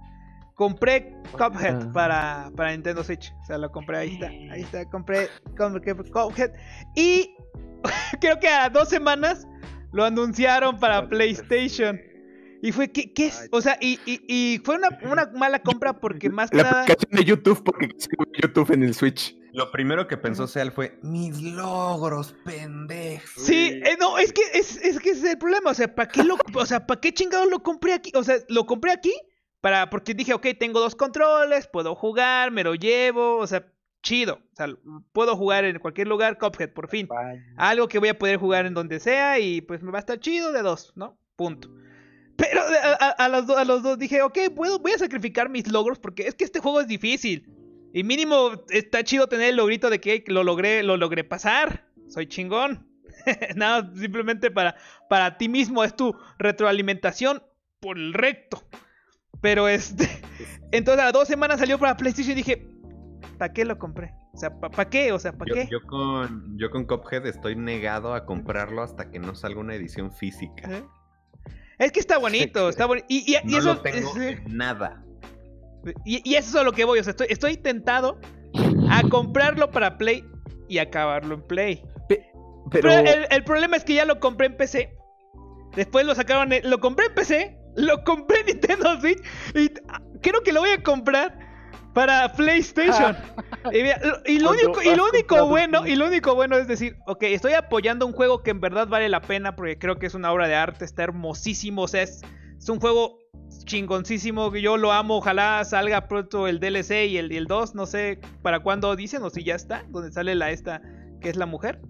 Compré Cuphead Ah. para, para Nintendo Switch. O sea, lo compré, ahí está. Ahí está, compré, compré Cuphead. Y creo que a dos semanas lo anunciaron para PlayStation. Y fue, ¿qué, qué es? O sea, y, y, y fue una, una mala compra porque más que La nada... aplicación de YouTube, porque escribo YouTube en el Switch. Lo primero que pensó Seal fue, mis logros, pendejo. Sí, eh, no, es que es, es que ese es el problema, o sea, ¿para qué lo, o sea, ¿para qué chingados lo compré aquí? O sea, lo compré aquí para, porque dije, ok, tengo dos controles, puedo jugar, me lo llevo, o sea, chido, o sea, puedo jugar en cualquier lugar, Cuphead, por fin. Algo que voy a poder jugar en donde sea y pues me va a estar chido de dos, ¿no? Punto. Pero a, a, a los, do, a los dos dije, ok, puedo, voy a sacrificar mis logros porque es que este juego es difícil. Y mínimo está chido tener el logrito de que lo logré, lo logré pasar. Soy chingón. Nada, simplemente para, para ti mismo es tu retroalimentación por el recto. Pero este... Entonces a las dos semanas salió para PlayStation y dije, ¿para qué lo compré? O sea, ¿para pa qué? O sea, ¿para Yo, qué? yo con yo con Cuphead estoy negado a comprarlo hasta que no salga una edición física. ¿Eh? Es que está bonito, está bonito. Y, y, y No eso lo tengo es- en nada. Y, y eso es a lo que voy, o sea, estoy, estoy tentado a comprarlo para Play y acabarlo en Play. Pero, Pero el, el problema es que ya lo compré en P C. Después lo sacaron, en- lo compré en P C, lo compré en Nintendo Switch y ah, creo que lo voy a comprar para PlayStation. y, mira, lo- y lo Cuando único, y has lo único comprado bueno, un- y lo único bueno es decir, ok, estoy apoyando un juego que en verdad vale la pena porque creo que es una obra de arte, está hermosísimo, o sea, es, es un juego chingoncísimo, que yo lo amo, ojalá salga pronto el D L C y el, y el dos, no sé para cuándo dicen o si ya está, donde sale la esta que es la mujer.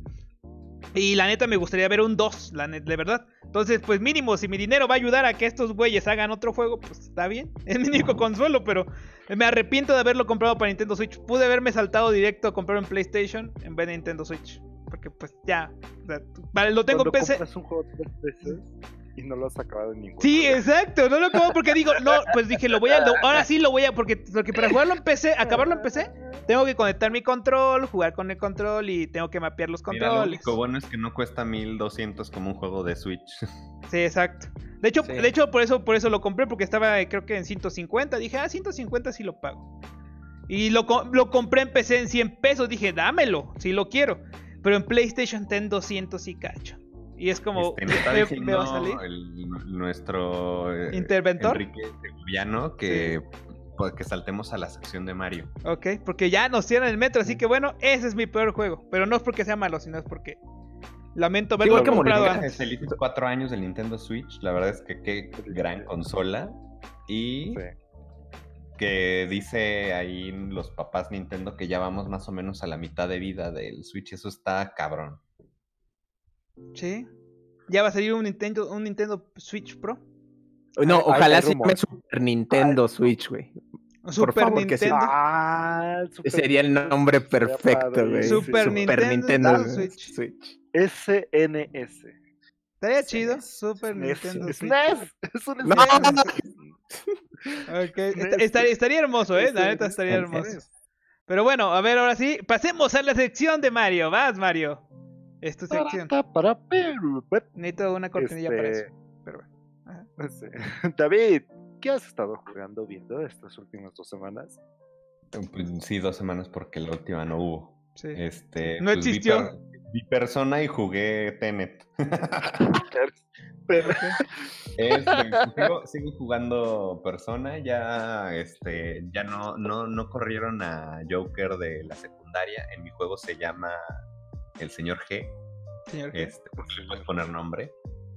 Y la neta me gustaría ver un dos, la neta, de verdad. Entonces, pues mínimo, si mi dinero va a ayudar a que estos güeyes hagan otro juego, pues está bien. Es mi único consuelo, pero me arrepiento de haberlo comprado para Nintendo Switch. Pude haberme saltado directo a comprarlo en PlayStation en vez de Nintendo Switch. Porque pues ya, o sea, vale, lo tengo en Cuando P C. compras un juego tres veces y no lo has acabado en ningún Sí, lugar. exacto, no lo acabo porque digo, no, pues dije, lo voy a, lo- ahora sí lo voy a, porque, porque para jugarlo en P C, acabarlo en P C, tengo que conectar mi control, jugar con el control y tengo que mapear los Mira, lo controles. único bueno es que no cuesta mil doscientos como un juego de Switch. Sí, exacto. De hecho, Sí. de hecho por eso por eso lo compré, porque estaba eh, creo que en ciento cincuenta. Dije, ah, ciento cincuenta sí lo pago. Y lo, co- lo compré en P C en cien pesos. Dije, dámelo, si lo quiero. Pero en PlayStation está en doscientos y cacho. Y es como, Este, me está ¿me, diciendo me va a salir? el- nuestro eh, ¿Interventor? Enrique Segoviano que, pues, que saltemos a la sección de Mario. Ok, porque ya nos cierran el metro, así que bueno, ese es mi peor juego. Pero no es porque sea malo, sino es porque lamento haberlo Igual que comprado Molina. antes. Felices cuatro años del Nintendo Switch. La verdad es que qué gran consola. Y Sí. que dice ahí los papás Nintendo que ya vamos más o menos a la mitad de vida del Switch. Eso está cabrón. Sí. Ya va a salir un Nintendo, un Nintendo Switch Pro. No, Hay- ojalá hay se llame rumores. Super Nintendo Switch, güey. Super favor, que sí. Nintendo. Ah, el Super Sería el Nintendo nombre sería perfecto, güey. padrísimo. Super Nintendo Switch. Switch. S N S. Estaría S N S. chido. Super SNES. Nintendo Switch. SNES. Es un No, SNES. no, Ok, SNES. est- estaría, estaría hermoso, ¿eh? La neta estaría SNES. hermoso. Pero bueno, a ver, ahora sí, pasemos a la sección de Mario. Vas, Mario. Es tu sección. Para, para, Perú. Necesito una cortinilla para Este, eso. Pero bueno. Ajá. Sí. David, ¿qué has estado jugando viendo estas últimas dos semanas? Pues, sí, dos semanas porque la última no hubo. Sí. Este, No pues, vi existió. per- Vi Persona y jugué Tenet. Pero, Este, sigo, sigo jugando Persona, ya, este, ya no, no, no corrieron a Joker de la secundaria. En mi juego se llama el señor G. Señor. Este, pues, le puedes poner nombre.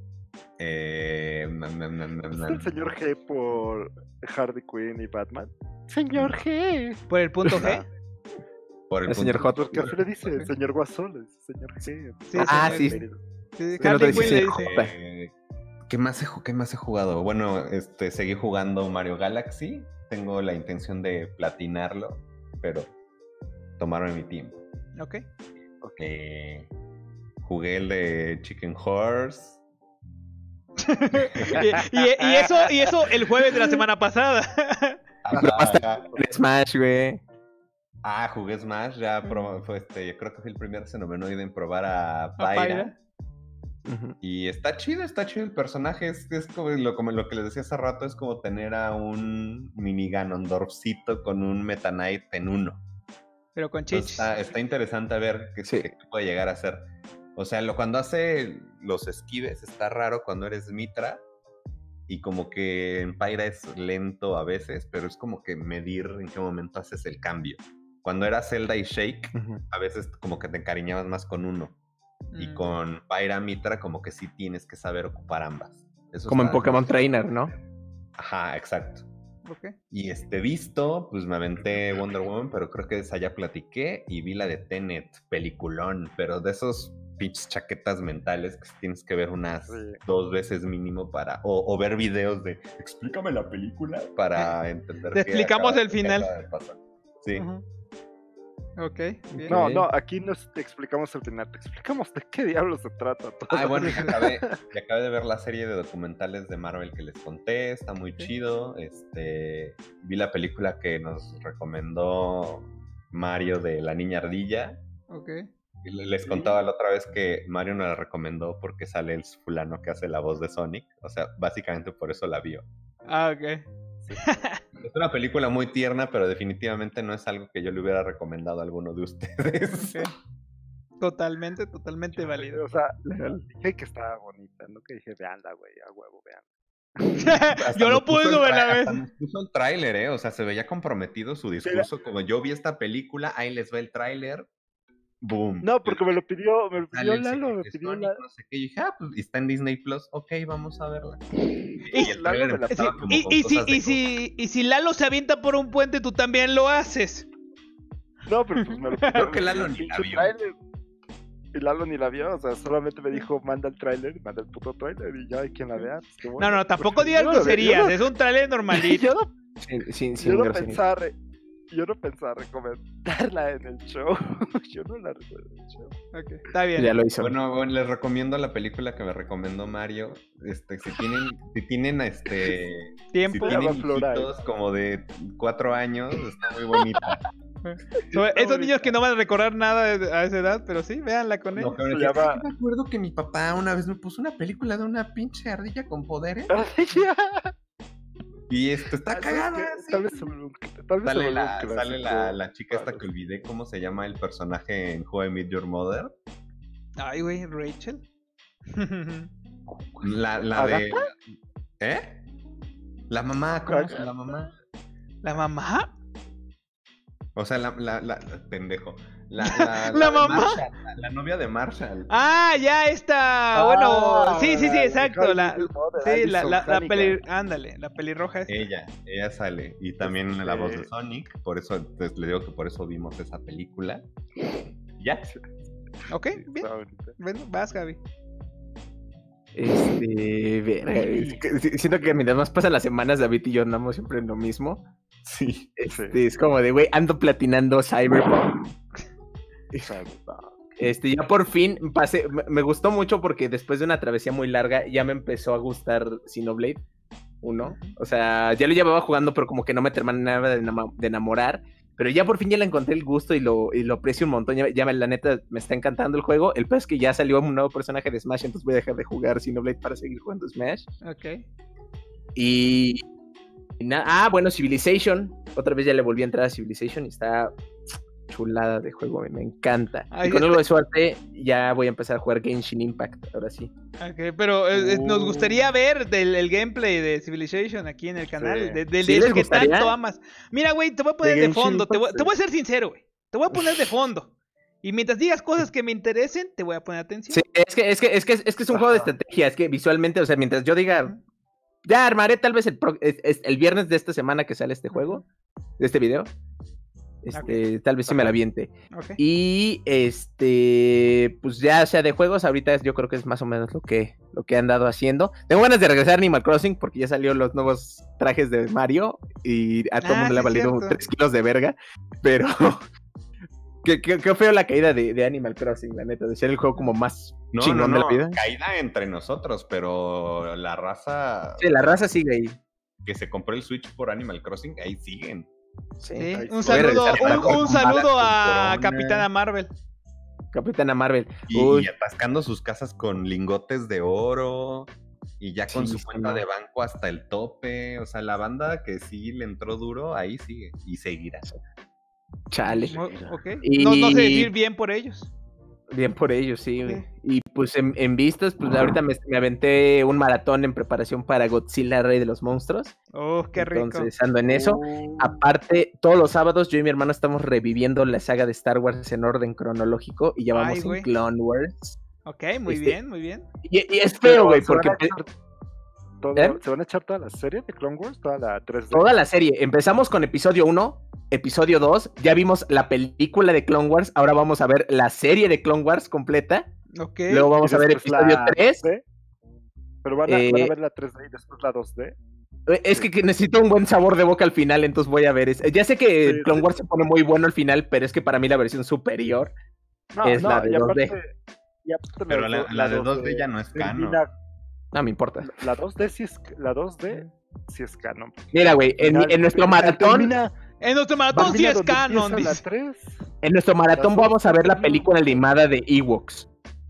Eh, nam, nam, nam, nam, ¿es nam. el señor G por Harley Quinn y Batman? Señor G. Por el punto G. Ah, por el El señor punto- J. Porque así le dice, Ok. señor Guasol, es señor G. Sí, Ah, señor sí. G. Sí, que no te Harley dice Quinn le señor dice. J. Eh, ¿qué más he, ju- qué más he jugado? Bueno, este, seguí jugando Mario Galaxy. Tengo la intención de platinarlo, pero tomarme mi tiempo. Ok. Eh, jugué el de Chicken Horse. y, y- y eso, y eso el jueves de la semana pasada. Ajá, ajá. Smash, güey. Ah, jugué Smash. Ya pro- fue este, yo creo que fui el primer xenomenoide en probar a A Pyra. Pyra. Ujú. Y está chido, está chido el personaje. Es, es como, lo, como lo que les decía hace rato, es como tener a un mini Ganondorfcito con un Meta Knight en uno. Pero con Entonces, chichis. está, está interesante ver qué, Sí. qué puede llegar a ser. O sea, lo, cuando hace los esquives está raro cuando eres Mitra. Y como que en Pyra es lento a veces, pero es como que medir en qué momento haces el cambio. Cuando era Zelda y Shake, Ujú. a veces como que te encariñabas más con uno. Y Mm. con Pyra Mitra como que sí tienes que saber ocupar ambas. Eso Como en está- Pokémon Trainer, ¿no? Ajá, exacto. Ok. Y este visto, pues me aventé Wonder Woman, pero creo que de esa ya platiqué. Y vi la de Tenet, peliculón, pero de esos pinches chaquetas mentales que tienes que ver unas Sí. dos veces mínimo para... O, o ver videos de, explícame la película para entender Te qué explicamos acaba- el qué final. acaba de pasar. Sí. Ujú. Ok, bien. No, Ok. no, aquí no es- te explicamos el final, te explicamos de qué diablos se trata todo. Ah, bueno, ya acabé, ya acabé de ver la serie de documentales de Marvel que les conté, está muy Sí. chido. Este, vi la película que nos recomendó Mario de La Niña Ardilla. Ok. Y le- les contaba la otra vez que Mario no la recomendó porque sale el fulano que hace la voz de Sonic. O sea, básicamente por eso la vio. Ah, ok. Es una película muy tierna, pero definitivamente no es algo que yo le hubiera recomendado a alguno de ustedes. Ok. Totalmente, totalmente válido. O sea, dije que estaba bonita, no que dije, veanla, güey, a huevo, vean. Hasta Yo nos no pude puso el ver la tra- vez. hasta nos puso el tráiler, ¿eh? O sea, se veía comprometido su discurso. Como yo vi esta película, ahí les va el tráiler. Boom. No, porque me lo pidió, me lo Sale pidió el Lalo, señor me de pidió Sonic, Lalo. no sé qué. Y dije, ah, pues y está en Disney Plus. Ok, vamos a verla. Y- Y el tráiler Lalo me la- Sí, empezaba como y, con y si, cosas de y, si, y si Lalo se avienta por un puente, tú también lo haces. No, pero pues me lo pidió. Creo que Lalo el ni la pinche vio. tráiler. Y Lalo ni la vio, o sea, solamente me dijo, manda el tráiler, manda el puto tráiler y ya hay quien la vea. Pues, qué No, bueno. no, tampoco Porque digas yo no- yo groserías. no- Es un trailer normalito. Yo no, Sin, sin, yo sin no grosería. pensar, yo no pensaba recomendarla en el show. Yo no la recuerdo en el show. Okay, está bien. Ya lo hizo. Bueno, bueno, les recomiendo la película que me recomendó Mario. Este, si tienen, si tienen este Tiempo. si tienen Llama Floray. hijitos como de cuatro años, está muy bonita. Sobre Está esos niños bonita. que no van a recordar nada de- a esa edad, pero sí, véanla con Lo ellos. que me Se decía, llama- "Es que me acuerdo que mi papá una vez me puso una película de una pinche ardilla con poderes y esto está ¿Sabes cagada. qué? sí". Tal vez se vuelve un, tal vez se Sale, vuelve la, un clásico. sale la, la chica esta para que los- olvidé cómo se llama el personaje en How I Met Your Mother. Ay, güey, Rachel. La, la de. ¿Agatha? ¿Eh? La mamá, ¿cómo es Agatha. la mamá? ¿La mamá? O sea, la, la, la, pendejo. La, la, ¿La de mamá? Marshall, la, la novia de Marshall. Ah, ya está. Ah, bueno, sí, sí, sí, la- exacto. How I La, Met Your Mother, sí, la, Alison la, la Hannigan. peli, ándale, la pelirroja esta. Ella, ella sale. Y también la voz de Este- Sonic. Por eso, entonces, le digo que por eso vimos esa película. Ya. Ok, bien. Está bonita. Bueno, vas, Gaby. Este, verga, es que si- siento que mientras más pasan las semanas, David y yo andamos siempre en lo mismo. Sí. Este, es como de, güey, ando platinando Cyberpunk. Este, ya por fin pasé, me, me gustó mucho porque después de una travesía muy larga ya me empezó a gustar Xenoblade uno. O sea, ya lo llevaba jugando, pero como que no me terminaba de, enama- de enamorar. Pero ya por fin ya le encontré el gusto y lo, y lo aprecio un montón. Ya, ya me- la neta me está encantando el juego. El peor es que ya salió un nuevo personaje de Smash, entonces voy a dejar de jugar Xenoblade para seguir jugando Smash. Ok. Y, y nada, ah, bueno, Civilization. Otra vez ya le volví a entrar a Civilization y está chulada de juego, me, me encanta. Ay, y con ya- algo de suerte ya voy a empezar a jugar Genshin Impact, ahora sí. Ok, pero eh, eh, nos Uh. gustaría ver del, el gameplay de Civilization aquí en el canal. Sí. De, de- ¿Sí de les eso que gustaría? tanto amas. Mira, güey, te voy a poner De de, Genshin fondo. Te voy, Impact, te voy a sí. ser sincero, güey. Te voy a poner de fondo. Y mientras digas cosas que me interesen, te voy a poner atención. Sí, es que es, que, es, que, es, que es un juego de Ajá. estrategia, es que visualmente, o sea, mientras yo diga, ya armaré tal vez el, pro- es- es- el viernes de esta semana que sale este juego, de este video, este, tal vez sí me la aviente. Ok. Y este, pues ya, o sea, de juegos, ahorita yo creo que es más o menos lo que, lo que han dado haciendo. Tengo ganas de regresar a Animal Crossing porque ya salió los nuevos trajes de Mario y a todo el Ah, mundo le ha sí, valido cierto. tres kilos de verga, pero qué, qué, qué feo la caída de, de Animal Crossing, la neta, de ser el juego como más No, no, chingón no. de la vida. Caída entre nosotros, pero la raza Sí, la raza sigue ahí. que se compró el Switch por Animal Crossing, ahí siguen. Sí. Sí, Ay, un voy a saludo, regresar para un, jugar un con balas, saludo con a corona. Capitana Marvel. Capitana Marvel. Y, Uy, y atascando sus casas con lingotes de oro. Y ya con Sí, su sí, cuenta no. de banco hasta el tope. O sea, la banda que sí le entró duro, ahí sigue. Y seguirá. chale. Mo- Ok. Y- No, no sé decir bien por ellos. Bien por ellos, sí, güey. Sí. Y pues en, en vistas, pues ahorita me, me aventé un maratón en preparación para Godzilla, Rey de los Monstruos. Oh, qué rico. Entonces ando en eso. Uh, Aparte, todos los sábados yo y mi hermano estamos reviviendo la saga de Star Wars en orden cronológico y ya Ay, vamos güey. en Clone Wars. Ok, muy Este- bien, muy bien. Y, y es pero feo, güey, ¿se van porque a echar todo- ¿Eh? ¿Se van a echar toda la serie de Clone Wars? Toda la tres D. toda la serie, empezamos con episodio uno, episodio dos, ya vimos la película de Clone Wars, ahora vamos a ver la serie de Clone Wars completa, Ok. luego vamos Y a ver después episodio la tres. dos D. Pero van a, van a Eh, ver la tres D y después la dos D. Eh, Es que, que necesito un buen sabor de boca al final, entonces voy a ver. es- Ya sé que Sí, Clone sí. Wars se pone muy bueno al final, pero es que para mí la versión superior. No, Es no, la de y dos D. aparte- y aparte Pero la, do- la de dos D ya no es canon. termina- No me importa. La dos D sí es, la dos D sí es canon. Mira, güey, en, Final- en nuestro eh, maratón, termina- En nuestro maratón sí termina es donde canon, empieza dice. la tres. en nuestro maratón dos vamos a ver la termina- película animada de Ewoks.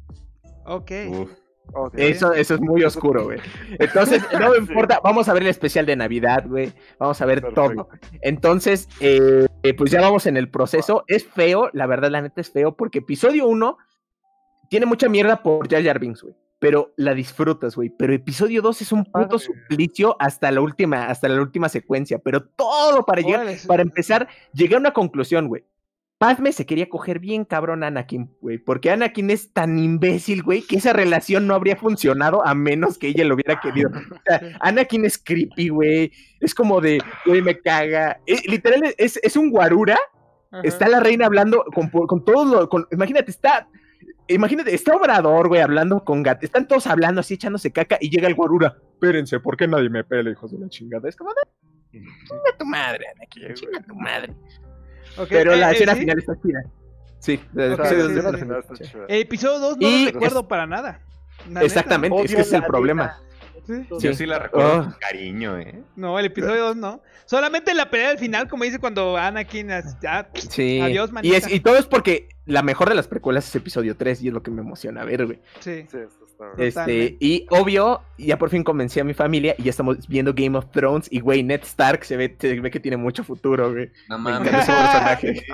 Ok. Uf. Oh, Dios. Eso, eso es muy oscuro, güey. Entonces, no me importa, vamos a ver el especial de Navidad, güey. Vamos a ver Perfecto. todo. Entonces, eh, eh, pues ya vamos en el proceso. Es feo, la verdad, la neta es feo, porque episodio uno tiene mucha mierda por Jar Jar Binks, güey. Pero la disfrutas, güey. Pero episodio dos es un puto Padre. suplicio hasta la última, hasta la última secuencia. Pero todo para llegar, Órale, para empezar, llegué a una conclusión, güey. Padme se quería coger bien cabrón a Anakin, güey. Porque Anakin es tan imbécil, güey, que esa relación no habría funcionado a menos que ella lo hubiera querido. O sea, Anakin es creepy, güey. Es como de, güey, me caga. Eh, literal, es, es un guarura. Ajá. Está la reina hablando con, con todos los... con- imagínate, está... Imagínate, está Obrador, güey, hablando con Gat. Están todos hablando así, echándose caca, y llega el guarura. Espérense, ¿por qué nadie me pela, hijos de la chingada? Es como de... Chinga tu madre, Anakin, chinga tu madre. Ok, Pero eh, la eh, escena ¿sí? final está chida. Sí, el Ok, episodio sí, dos sí, de sí. la Está chido. El episodio dos no Y lo recuerdo es- para nada. La Exactamente, es Odio que ese es el la problema. neta. neta. Sí. Yo Sí. sí la recuerdo Oh. con cariño, ¿eh? No, el episodio dos no. Solamente la pelea del final, como dice cuando Anakin. as- Ya, Sí. Adiós, y, manita. es, y todo es porque la mejor de las precuelas es episodio tres y es lo que me emociona ver, güey. Sí. Sí, eso está bien. Este, Totalmente. y obvio, ya por fin convencí a mi familia y ya estamos viendo Game of Thrones y güey, Ned Stark se ve, se ve que tiene mucho futuro, güey. No Me mames. encanta ese personaje.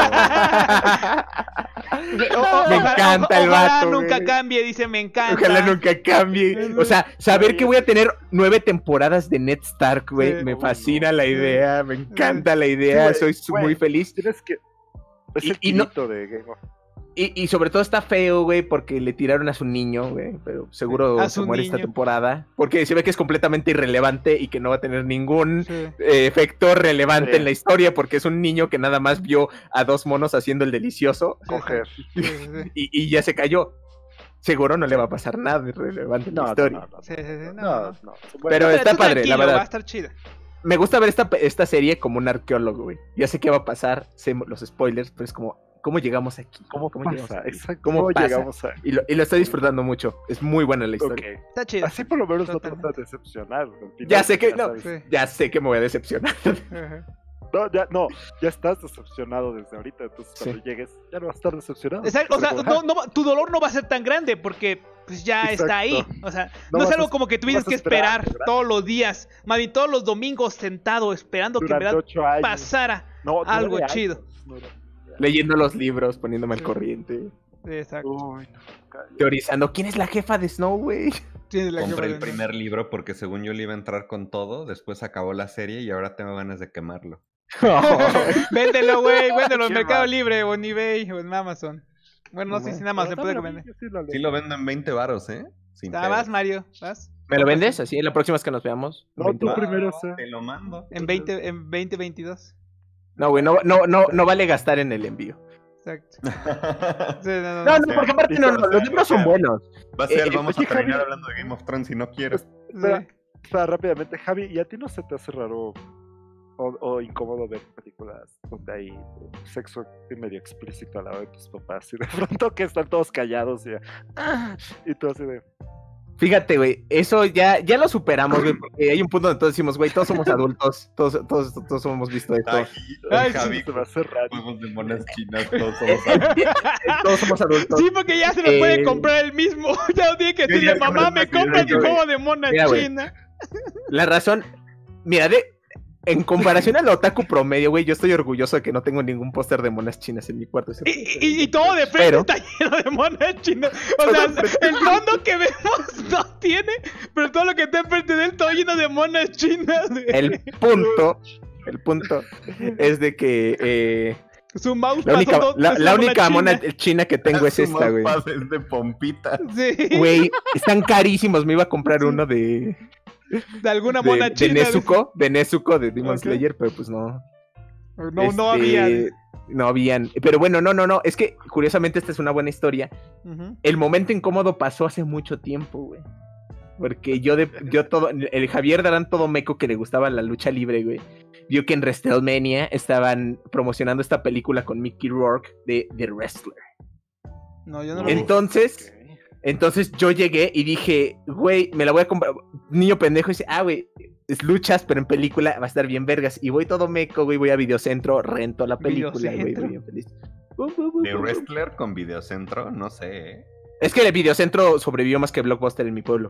O- o- Me ojalá- encanta o- el ojalá vato, nunca güey. cambie, dice, me encanta. Ojalá nunca cambie. O sea, saber que voy a tener nueve temporadas de Ned Stark, güey, Sí. me Uy, fascina no. la idea, me encanta la idea, güey, soy su- güey. muy feliz. Tienes que. Es Y- el y no- quinito de Game of Y, y sobre todo está feo, güey, porque le tiraron a su niño, güey, pero seguro A se su muere esta niño. temporada. Porque se ve que es completamente irrelevante y que no va a tener ningún Sí. eh, efecto relevante Sí. en la historia, porque es un niño que nada más vio a dos monos haciendo el delicioso Sí, coger. sí, sí, sí. y, y ya se cayó. Seguro no le va a pasar nada relevante en No, la no, historia. no, no. Sí, sí, sí, no, No, no. no. Pero Bueno, está tú padre, tranquilo, la verdad. Va a estar chida. Me gusta ver esta, esta serie como un arqueólogo, güey. Ya sé qué va a pasar, sé los spoilers, pero es como, ¿cómo llegamos aquí? ¿cómo llegamos pasa? aquí? Exacto. ¿Cómo ¿Cómo pasa? llegamos a.? Y lo, y lo estoy disfrutando mucho. Es muy buena la historia. Ok. Está chida. Así por lo menos no te Totalmente. vas a decepcionar. al final Ya sé que- no. sabes. Sí. Ya sé que me voy a decepcionar. Ajá. No, ya, no, ya estás decepcionado desde ahorita. Entonces cuando Sí. llegues, ya no vas a estar decepcionado. Exacto, o sea, Pero, no, no, tu dolor no va a ser tan grande porque pues ya Exacto. está ahí. O sea, No no, es vas a- algo como que no tuvieses vas a que esperar, esperar ¿verdad? todos los días, más bien todos los domingos sentado esperando que en durante verdad ocho años. pasara. No, algo nueve años, chido. nueve- Leyendo los libros, poniéndome al Sí. corriente. Exacto. Uy, no. cállate. Teorizando, ¿quién es la jefa de Snow, güey? Tienes la Compré que- el primer libro porque según yo le iba a entrar con todo, después acabó la serie y ahora tengo ganas de quemarlo. Véndelo, güey, véndelo en Qué Mercado mal. Libre o en eBay o en Amazon. Bueno, no sé si en Amazon Pero puede también a mí, vender. yo sí lo leo. Sí lo vendo en veinte varos, ¿eh? Sin Ah, pedos. vas, Mario, vas. ¿Me lo vendes? Así, la próxima vez que nos veamos. No, veinte tú Va, varos. primero, va, sé. Te lo mando. En veinte, en veinte veintidós. No, güey, no, no, no, no vale gastar en el envío. Exacto. Sí, no, no, No, no. no, porque aparte no, no, los libros son buenos. Va a ser, Eh, vamos oye, a terminar Javi. hablando de Game of Thrones si no quiero. Espera, Sí. espera, rápidamente, Javi, ¿y a ti no se te hace raro o, o incómodo ver películas donde hay sexo medio explícito al lado de tus papás y de pronto que están todos callados y, ah, y tú así de... Fíjate, güey, eso ya, ya lo superamos, güey, porque hay un punto donde todos decimos, güey, todos somos adultos, todos, todos, todos hemos visto esto. Ay, Ay, Javi, sí, se me hace raro. juegos de monas chinas, todos somos Todos somos adultos. Sí, porque ya se lo puede Eh, comprar él mismo. Ya no tiene que Yo decirle, ya mamá, compré me una compras mi figurita, juego de mona Mira, güey. china. La razón, mira, de, en comparación al otaku promedio, güey, yo estoy orgulloso de que no tengo ningún póster de monas chinas en mi cuarto. Y, y- y todo de frente Pero- está lleno de monas chinas. O sea, el fondo que vemos no tiene, pero todo lo que está enfrente de él todo lleno de monas chinas. El punto, el punto es de que eh, Su mouse la única, pasó todo- la, es la una única mona china. china que tengo es Su esta, güey. mousepad es de pompita. Sí, Güey, están carísimos, me iba a comprar uno de, de alguna de, mona de china. Nezuko, de Nezuko, de Demon Ok. Slayer, pero pues no. No, no Este, había. No habían. Pero bueno, no, no, no. Es que curiosamente esta es una buena historia. Ujú. El momento incómodo pasó hace mucho tiempo, güey. Porque yo de, yo todo, el Javier Darán todo meco que le gustaba la lucha libre, güey. Vio que en WrestleMania estaban promocionando esta película con Mickey Rourke de The Wrestler. No, yo no lo vi. Entonces, Ok. entonces yo llegué y dije, güey, me la voy a comprar. Niño pendejo dice, ah, güey, es luchas, pero en película va a estar bien vergas. Y voy todo meco, güey, voy a Videocentro, rento la película, güey, ¿Videocentro? voy bien feliz. Bum, bum, bum, De bum, bum. Wrestler con Videocentro, no sé, ¿eh? Es que el Videocentro sobrevivió más que Blockbuster en mi pueblo.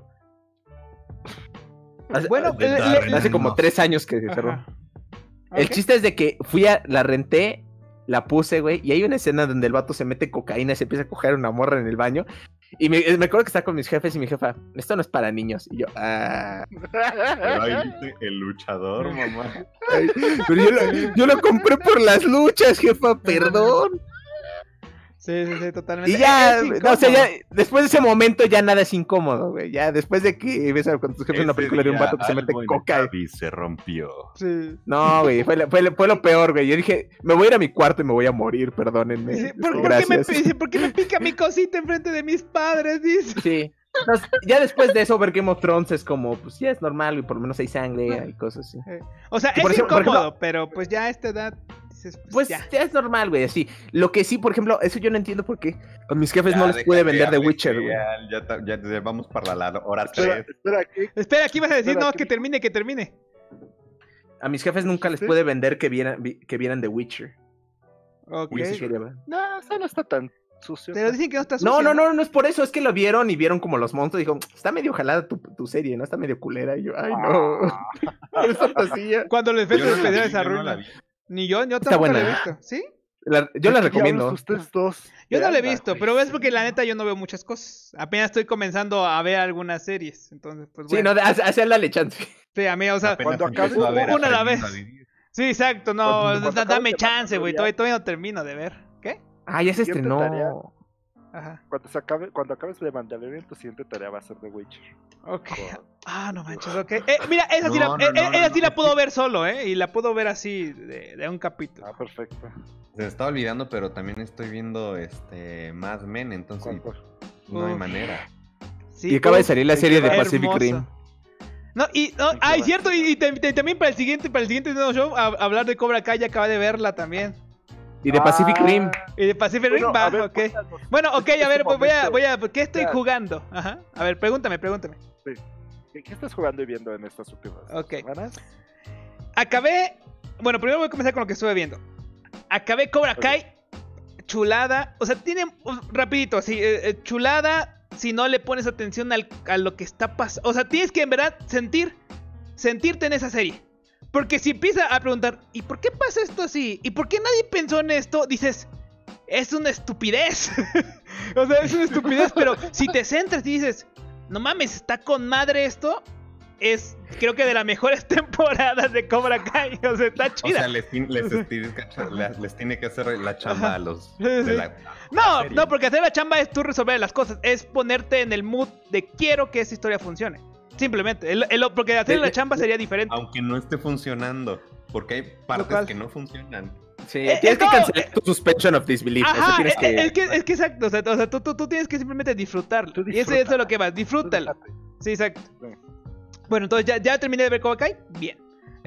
Hace, Bueno, de le- Darren. le- hace como no. tres años que se cerró. Ajá. El Ok. chiste es de que fui a, la renté, la puse, güey, y hay una escena donde el vato se mete cocaína y se empieza a coger una morra en el baño. Y me, me acuerdo que estaba con mis jefes y mi jefa, esto no es para niños. Y yo, ah. Pero ahí dice el luchador, mamá. Ay, pero yo lo, yo lo compré por las luchas, jefa, perdón. Sí, sí, sí, totalmente. Y ya, Es no, o sea, ya, incómodo. después de ese momento ya nada es incómodo, güey. Ya después de que ves a- con tus jefes una Ese película de un día vato que se mete algo en coca. Javi se rompió. Sí. No, güey, fue, lo- fue, lo- fue lo peor, güey. Yo dije, me voy a ir a mi cuarto y me voy a morir, perdónenme. Dice, ¿por, por qué me, Gracias. dice, ¿por qué me pica mi cosita enfrente de mis padres? Dice. Sí. Entonces, ya después de eso, ver Game of Thrones es como, pues ya es normal, güey, por lo menos hay sangre, hay cosas así. O sea, Y por es ejemplo- por incómodo, ejemplo- pero pues ya a esta edad Dices, pues, Pues ya. ya es normal, güey, así. Lo que sí, por ejemplo, eso yo no entiendo por qué a mis jefes Ya, no les deja puede que vender The hable, Witcher, que güey. Ya, ya, ta- ya, ya vamos para la hora Espera, tres. espera, ¿qué? Espera, aquí vas a decir, Espera, no, ¿qué que dijo? termine, que termine. A mis jefes nunca les ¿Sí? puede vender que vieran, vi- que vieran The Witcher. Ok. Y yo sí quería ver. No, eso no está tan sucio. Pero dicen que no está sucio. No, no, no, no es por eso, es que lo vieron y vieron como los monstruos y dijo, está medio jalada tu, tu serie, ¿no? Está medio culera. Y yo, ay, no. Ah. Es fantasía. Cuando los efectos Yo no la vi, especiales yo no la arruinan. vi. Ni yo, yo Está tampoco la he buena. visto. ¿Sí? La- yo la ¿Qué recomiendo. diablos ustedes dos? Yo no la he Veanla, visto, güey. pero es porque la neta yo no veo muchas cosas. Apenas estoy comenzando a ver algunas series. Entonces, pues Sí, bueno. no, hace, hace dale chance. Sí, a mí, o sea, Apenas cuando acabe- empezó a ver, una a la aprendiendo vez. a vivir. sí, exacto, no, Cuando- cuando da- acabe dame de chance, güey, Mandalorian. todavía, todavía no termino de ver. ¿Qué? Ah, ya se Siguiente tarea. estrenó. Ajá, Cuando, se acabe, cuando acabes de Mandalorian, tu siguiente tarea va a ser The Witcher. ok. Con- Ah, no manches, ok. Eh, mira, esa sí, No, la, no, eh, no, eh, no, esa no, sí la es puedo que- ver solo, ¿eh? Y la puedo ver así, de, de un capítulo. Ah, perfecto. Se me estaba olvidando, pero también estoy viendo este Mad Men, entonces ¿Cuál, no hay Uf. manera. Sí, Y acaba de uf, salir la serie de hermoso. Pacific Rim. No, y, no, Sí, ah, y claro. cierto, y, y te- te- también para el siguiente, para el siguiente nuevo show, a- hablar de Cobra Kai, ya acaba de verla también. Y de Pacific Ah, Rim. Y de Pacific bueno, Rim, va, a ver, ok. cuéntanos. Bueno, ok, a Este ver, voy a, momento, voy a, ¿qué estoy ya. jugando? Ajá. A ver, pregúntame, pregúntame. ¿Qué, qué estás jugando y viendo en estas últimas Ok. semanas? Acabé, bueno, primero voy a comenzar con lo que estuve viendo. Acabé Cobra Ok. Kai, chulada, o sea, tiene, uh, rapidito, así, eh, eh, chulada si no le pones atención al- a lo que está pasando. O sea, tienes que en verdad sentir, sentirte en esa serie. Porque si empieza a preguntar, ¿y por qué pasa esto así? ¿Y por qué nadie pensó en esto? Dices, es una estupidez. O sea, es una estupidez, pero si te centras y dices, no mames, está con madre esto, es creo que de las mejores temporadas de Cobra Kai. O sea, está O chida. sea, les, tin- les, tiene que hacer- les- les tiene que hacer la chamba a los... Sí, de sí. la- No, serie. no, porque hacer la chamba es tú resolver las cosas, es ponerte en el mood de quiero que esa historia funcione. Simplemente, el- el- porque hacer De- la de- chamba sería diferente. Aunque no esté funcionando, porque hay partes cual. que no funcionan. Sí, Eh, tienes eh, que no, cancelar tu suspension of disbelief. Eso Ajá, tienes es, que... es que, es que exacto, o sea, o sea, tú, tú, tú tienes que simplemente disfrutarlo. Tú Y eso, disfruta. eso es lo que vas, disfrútalo. Tú déjate. Sí, exacto. Sí. Bueno, entonces ya, ya terminé de ver Cobra Kai. Bien.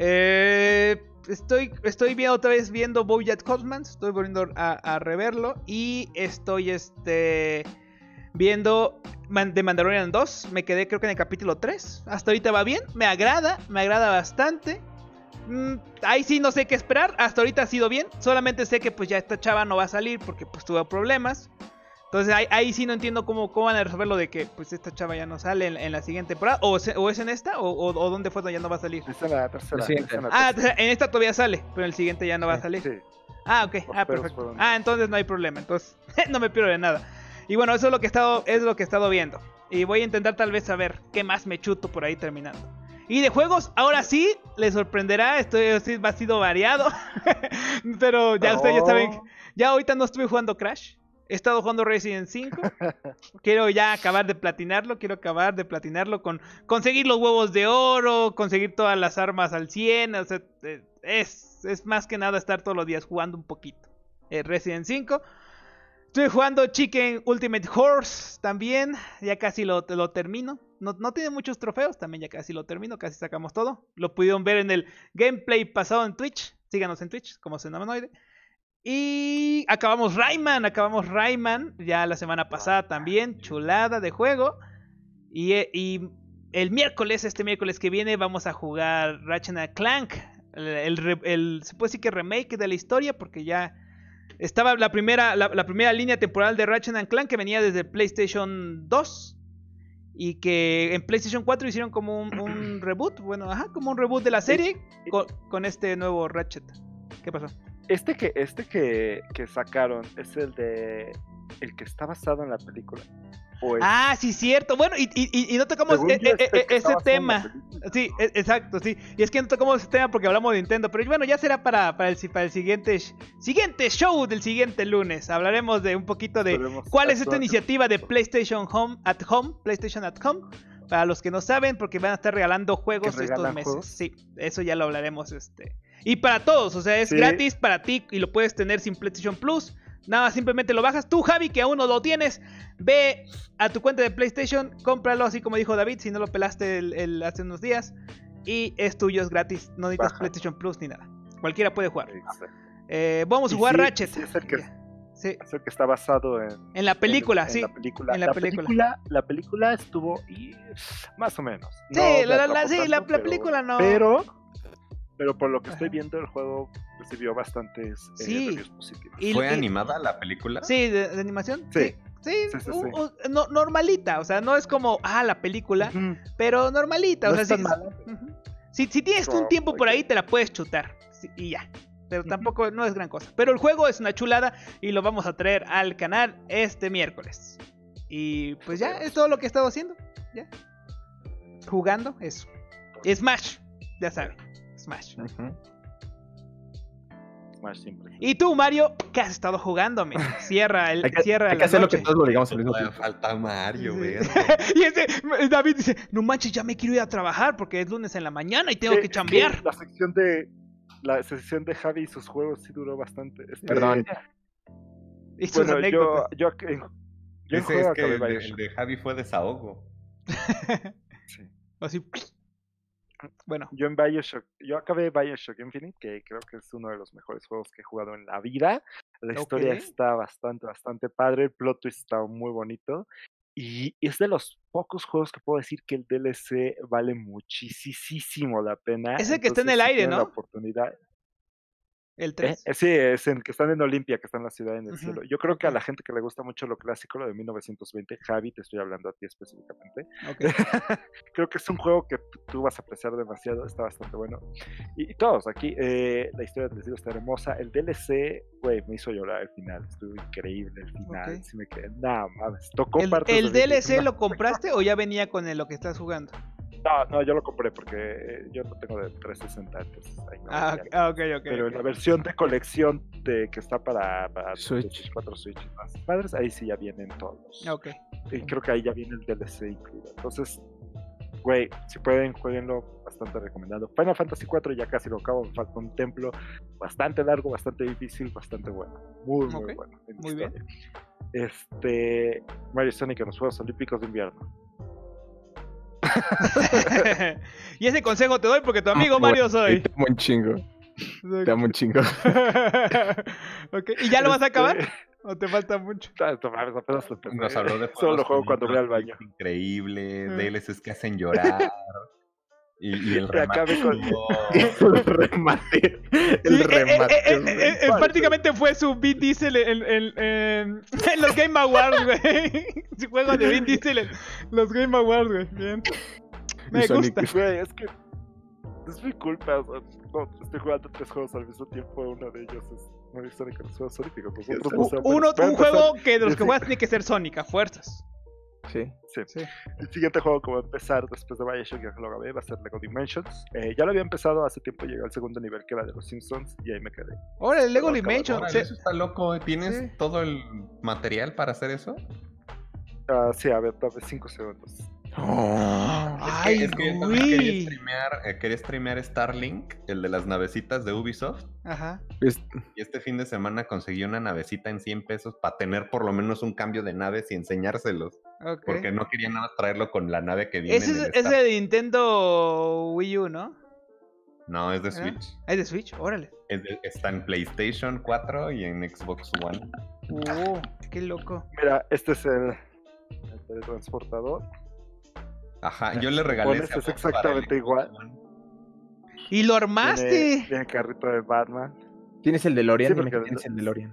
Eh, estoy, estoy viendo otra vez viendo BoJack Horseman. Estoy volviendo a, a reverlo. Y estoy este viendo Man- The Mandalorian dos. Me quedé creo que en el capítulo tres. Hasta ahorita va bien. Me agrada. Me agrada bastante. Mm, ahí sí no sé qué esperar. Hasta ahorita ha sido bien. Solamente sé que pues ya esta chava no va a salir porque pues tuvo problemas. Entonces ahí, ahí sí no entiendo cómo, cómo van a resolver lo de que pues esta chava ya no sale en, en la siguiente temporada. O, se- o es en esta o, o, o dónde fue donde ya no va a salir. Es en la tercera. Sí, es en la Ah, tercera. en esta todavía sale, pero en el siguiente ya no va a salir. Sí. Ah, ok. Los Ah, pelos perfecto. fueron- Ah, entonces no hay problema. Entonces no me pierdo de nada. Y bueno, eso es lo que he estado, es lo que he estado viendo. Y voy a intentar tal vez saber qué más me chuto por ahí terminando. Y de juegos, ahora sí, les sorprenderá. Estoy sí, ha sido variado. Pero ya ustedes ya saben. No. Ya ahorita no estuve jugando Crash. He estado jugando Resident cinco. Quiero ya acabar de platinarlo. Quiero acabar de platinarlo con conseguir los huevos de oro, conseguir todas las armas al cien. O sea, eh, es, es más que nada estar todos los días jugando un poquito. Eh, Resident cinco. Estoy jugando Chicken Ultimate Horse también. Ya casi lo, lo termino. No, no tiene muchos trofeos. También ya casi lo termino. Casi sacamos todo. Lo pudieron ver en el gameplay pasado en Twitch. Síganos en Twitch como Xenomanoide. Y acabamos Rayman, acabamos Rayman ya la semana pasada también, chulada de juego. Y, eh, y el miércoles, este miércoles que viene, vamos a jugar Ratchet and Clank. El, el re- el- se puede decir que remake de la historia, porque ya estaba la primera, la, la primera línea temporal de Ratchet and Clank que venía desde PlayStation dos. Y que en PlayStation cuatro hicieron como un, un reboot, bueno, ajá, como un reboot de la serie con, con este nuevo Ratchet. ¿Qué pasó? Este que, este que, que sacaron es el de el que está basado en la película. O es- Ah, sí, cierto. Bueno, y, y, y no tocamos según e- yo, e- este e- que ese está basado en la tema. película. Sí, e- exacto, sí. Y es que no tocamos ese tema porque hablamos de Nintendo. Pero bueno, ya será para, para, el, si- para el siguiente, sh- siguiente show del siguiente lunes. Hablaremos de un poquito de Esperemos cuál es esta actuar. iniciativa de PlayStation Home at Home, PlayStation at Home. Para los que no saben, porque van a estar regalando juegos ¿Que estos regalan meses. juegos? Sí, eso ya lo hablaremos. este Y para todos, o sea, es Sí. gratis para ti y lo puedes tener sin PlayStation Plus. Nada más simplemente lo bajas. Tú, Javi, que aún no lo tienes, ve a tu cuenta de PlayStation, cómpralo así como dijo David, si no lo pelaste el, el- hace unos días. Y es tuyo, es gratis. No necesitas Baja. PlayStation Plus ni nada. Cualquiera puede jugar. Exacto. Eh, vamos a Y jugar sí, Ratchet. sí, es el que- Ya. Sí, Es el que está basado en... en la película, en sí. La película. en la la película. película. La película estuvo y, más o menos. Sí, No me la, la- atrapó sí, la, tanto, la pero- película no. Pero, pero por lo que estoy Ajá. viendo, el juego recibió bastantes eh, Sí. reviews positivas. Y- ¿Fue y- animada la película? Sí, de, de animación. Sí. Sí, Sí, sí, u- sí. u- no- normalita, o sea, no es como, ah, la película, Ujú. pero normalita, No o sea, es tan sí- mala. ujú. si, si tienes Como, un tiempo por ok. ahí, te la puedes chutar, sí, y ya. Pero Ujú. tampoco, no es gran cosa. Pero el juego es una chulada y lo vamos a traer al canal este miércoles. Y pues ya, es todo lo que he estado haciendo, ya. Jugando, eso. Smash, ya saben, Smash. Ujú. Más simple. Y tú, Mario, ¿qué has estado jugando, men? Cierra el, Hay que, cierra hay la que hacer lo noche. que todos lo digamos al mismo Todavía tiempo. falta Mario, Sí. güey. Y ese David dice, no manches, ya me quiero ir a trabajar porque es lunes en la mañana y tengo Sí, que es chambear. La sección de... La sección de Javi y sus juegos sí duró bastante. Este, Perdón. Y sus Bueno, yo, anécdotas. yo, en- yo en Ese juego es que acabé el de, Bioshock. el de Javi fue desahogo. Sí. Así. Bueno, Yo en Bioshock, yo acabé Bioshock Infinite, que creo que es uno de los mejores juegos que he jugado en la vida. La historia Ok. está bastante, bastante padre, el plot twist está muy bonito. Y es de los pocos juegos que puedo decir que el D L C vale muchísimo la pena. Es el que está en Entonces, el si aire, tienen la ¿no? oportunidad. el ¿Eh? tres. Eh, Sí, es en que están en Olimpia, que está en la ciudad en el Ujú, cielo. Yo creo que a ok. la gente que le gusta mucho lo clásico, lo de mil novecientos veinte, Javi, te estoy hablando a ti específicamente. Ok. Creo que es un juego que tú- tú vas a apreciar demasiado, está bastante bueno. Y, y todos aquí, eh, la historia, les digo, está hermosa. El D L C, güey, me hizo llorar al final, estuvo increíble el final. Ok. Sí me quedé, no mames, tocó ¿El, partes el de mí que D L C no- lo compraste o ya venía con el- lo que estás jugando? No, no, yo lo compré porque eh, yo no tengo de trescientos sesenta, entonces ahí no Ah, venía. ok, ah, ok, ok. Pero ok. en la versión de colección de que está para, para Switch. PlayStation cuatro Switch y más padres, ahí sí ya vienen todos. Ok. Y creo que ahí ya viene el D L C incluido. Entonces, güey, si pueden, jueguenlo, bastante recomendado. Final Fantasy cuatro ya casi lo acabo, me falta un templo bastante largo, bastante difícil, bastante bueno. Muy, muy Ok, bueno. en muy bien. historia. Este, Mario Sonic en los Juegos Olímpicos de Invierno. Y ese consejo te doy porque tu amigo Bueno, Mario soy. Te amo un chingo. Te amo un chingo. Ok, ¿y ya lo vas a acabar? Este, ¿O te falta mucho? ah, no mames, apenas lo empecé. Nos habló de Solo lo juegos juego cuando voy al bonitos, baño. increíbles, Mm. D L Cs que hacen llorar. Y, y el Y acabé remate. con- estuvo- El remate. Sí, El eh, remate. eh, eh, güey. eh, eh, prácticamente fue su Vin Diesel en, en- en- en los Game Awards, güey. Su juego de Vin Diesel en los Game Awards, güey. Bien. Me Y Sonic- gusta. Güey, es que es mi culpa. O sea, no, estoy jugando tres juegos al mismo tiempo. Uno de ellos es Mario Sonic en los Juegos Olímpicos. Los otros no U- sé, Uno, bueno, voy a un empezar- juego que de los que Sí. juegas tiene que ser Sonic, a fuerzas. Sí. Sí. Sí. El siguiente juego que voy a empezar después de Bioshock, ya que lo acabé, va a ser Lego Dimensions. Eh, ya lo había empezado hace tiempo, llegué al segundo nivel que era de los Simpsons y ahí me quedé. Ahora el Lego Pero acaba- Dimension. Órale, se- eso está loco. ¿Tienes Sí. todo el material para hacer eso? Ah, sí, a ver, dame cinco segundos. Oh. Ay, es que yo también quería güey. streamear, eh, quería streamear Starlink, el de las navecitas de Ubisoft. Ajá. Es- Y este fin de semana conseguí una navecita en cien pesos para tener por lo menos un cambio de naves y enseñárselos. Ok. Porque no quería nada más traerlo con la nave que viene. Ese en es, el ese Star- de Nintendo Wii U, ¿no? No, es de ¿Ah? Switch. Es de Switch, órale. Es de- está en PlayStation cuatro y en Xbox One. Oh, qué loco. Mira, este es el, el teletransportador. Ajá, yo le regalé Pones, ese es a Bob para el exactamente Xbox igual. One. Y lo Tiene, armaste. tiene carrito de Batman. ¿Tienes el DeLorean? Sí, Dime que porque- tienes el DeLorean.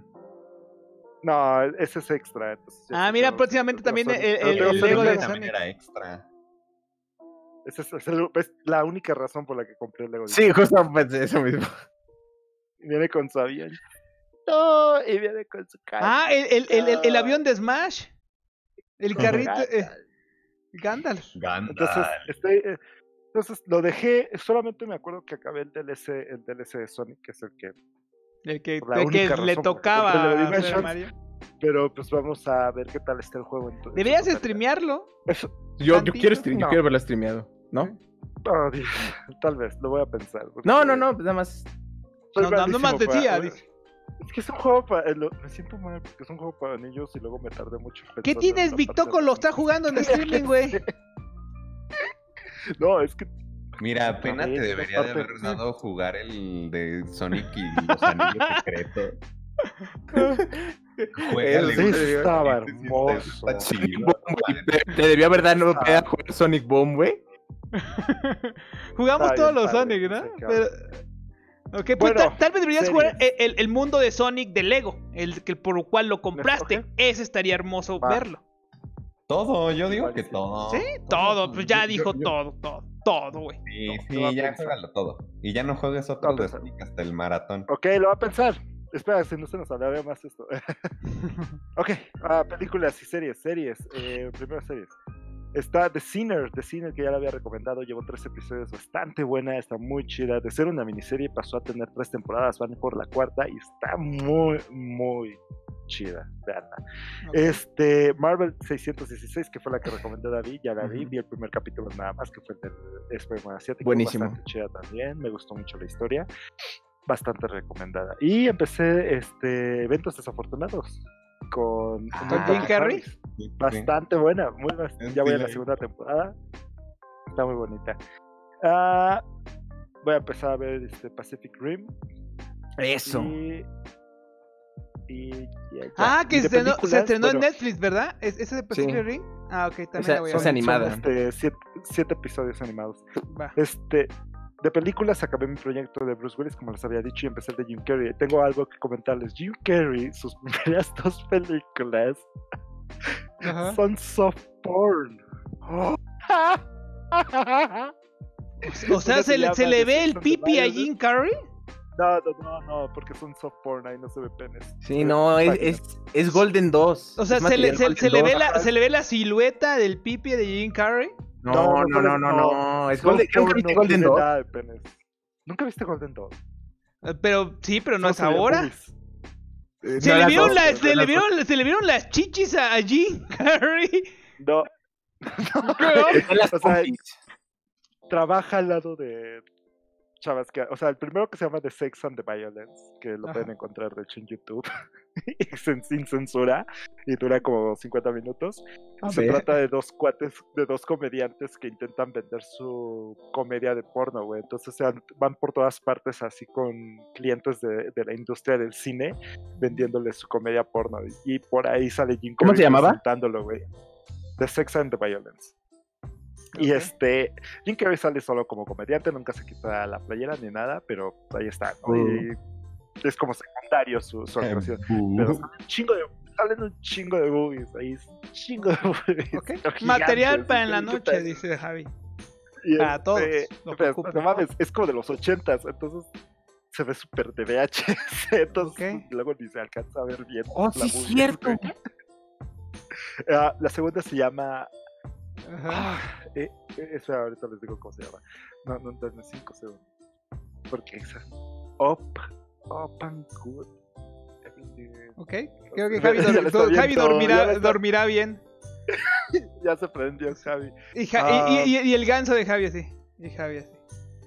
No, ese es extra. entonces ya Ah, sé mira, que próximamente los- también los el- Sonic- el- los el Sonic Lego de Lego. también Sonic. era extra. Esa es, es el- es la única razón por la que compré el Lego. Sí, justo pensé eso mismo. Viene con su avión. No, y viene con su cara. Ah, el, el, el, el, el avión de Smash. El carrito. eh, Gandalf. Gandalf. Entonces, estoy, eh, entonces lo dejé. Solamente me acuerdo que acabé el D L C, el D L C de Sonic, que es el que. El que, Por la el que única le razón por la que tocaba compré Lego hacer a Dimensions. Mario. Pero pues vamos a ver qué tal está el juego. en to- en su Deberías totalidad. streamearlo. Eso, Yo, yo Tantito. quiero, stream- yo No. quiero verla streameado, ¿no? no, di- tal vez, lo voy a pensar. porque No, no, no, nada más. soy No, no, no malísimo más para- decía, dice. Es que es un juego para. eh, lo- me siento mal porque es un juego para niños y luego me tardé mucho. ¿Qué pensando en tienes? la Victoco parte lo está jugando en streaming, güey. No, es que Mira, apenas te También, debería de aparte- haber dado jugar el de Sonic y los anillos secretos. Juégale, Eso güey. sí estaba Ese sí está- hermoso. está chido. Güey, te, te debió haber dado Está- pena jugar Sonic Boom, güey. Jugamos Está todos bien los padre, Sonic, ¿no? ese cabrón. Pero... Ok, pues Bueno, tal, tal vez deberías jugar series. el, el- el mundo de Sonic de Lego, el que por lo cual lo compraste. Ok. Ese estaría hermoso Va. verlo. Todo, yo digo Igual que y sí. todo. ¿Sí? Todo, pues ya Yo- dijo yo- yo- todo, todo, todo, güey. Sí, No, sí, lo va a ya pensar. juégalo todo. Y ya no juegues Lo otro va a de pensar. Sonic hasta el maratón. Ok, lo va a pensar. Espera, si no se nos hablaría más esto. Ok, ah, películas y series, series. Eh, primero series. Está The Sinner, The Sinner que ya la había recomendado, llevó tres episodios, bastante buena, está muy chida. De ser una miniserie pasó a tener tres temporadas, van por la cuarta y está muy, muy chida. Veanla. Ok. Este, Marvel seiscientos dieciséis, que fue la que recomendé David, ya la vi, Ujú. vi el primer capítulo nada más, que fue el del Spider-Man asiático. Buenísimo. Bastante chida también, me gustó mucho la historia, bastante recomendada. Y empecé este, Eventos Desafortunados con, Ah, ¿Con Jim Carrey? Sí, sí. bastante buena, muy bast- Es ya voy a sí, la la- segunda temporada, está muy bonita. Ah, voy a empezar a ver este Pacific Rim Eso. y, y ya, ya. Ah, Y que de se estrenó, se películas, estrenó en bueno, Netflix, ¿verdad? ¿Es, ¿Ese de Pacific Sí. Rim? Ah, ok, también Esa- la voy a esa ver. animada. son, este, siete, siete episodios animados. Va. Este, de películas acabé mi proyecto de Bruce Willis, como les había dicho, y empecé el de Jim Carrey. Tengo algo que comentarles. Jim Carrey, sus primeras dos películas Ajá. son soft porn. O sea, Una ¿se, le, llama se le The ve el Sex and the pipi a Violence. Jim Carrey? No, no, no, no, porque son soft porn, ahí no se ve penes. Sí, Se no, ve es, páginas. es, es Golden dos. O sea, es ¿se le, material se, Golden se le ve dos. la, ¿se le ve la silueta del pipi de Jim Carrey? No, No, no, no, no, no, no. no. Es Soft Golden, ¿nunca porn viste no Golden tiene dos? nada de penes. ¿Nunca viste Golden dos? Eh, Pero sí, pero no Solo es se veían ahora. boobies. Eh, Se, no, le las vieron dos, las- pero se, le las vieron, se le vieron las chichis a, a Jim Carrey. No. dos. Son las O sea, pompis. trabaja al lado de chavas que, o sea, el primero que se llama The Sex and the Violence, que lo Ajá. pueden encontrar de hecho en YouTube, y sin, sin censura, y dura como cincuenta minutos. A Se ver. trata de dos cuates, de dos comediantes que intentan vender su comedia de porno, güey. Entonces se van- van por todas partes así con clientes de, de la industria del cine, vendiéndoles su comedia porno. Y, y por ahí sale Jim ¿Cómo Carrey se llamaba? presentándolo, güey. The Sex and the Violence. Y Ok. este, Jim Carrey sale solo como comediante, nunca se quita la playera ni nada, pero ahí está, ¿no? Y es como secundario su, su actuación. Pero salen un chingo de, salen un chingo de movies, ahí es un chingo de movies. Ok. pero gigantes, Material para en la ¿sí? noche, dice Javi. Y para todos, este, lo que pero, ocupen. no mames, es como de los ochentas, entonces se ve súper de V H S, entonces Ok. luego ni se alcanza a ver bien. Oh, la sí, movie. cierto. Ah, la segunda se llama Ajá. Ah, eh, eh, espera, ahorita les digo cómo se llama. No, no, denme cinco segundos. Porque esa. Up, up and good. Everything is- Ok. Creo que Ya Javi, la dor- está do- Javi viendo, ya dormirá, la está- dormirá bien. Ya se prendió Javi. Y, Ja- Ah. y, y- y el ganso de Javi así. Y Javi así.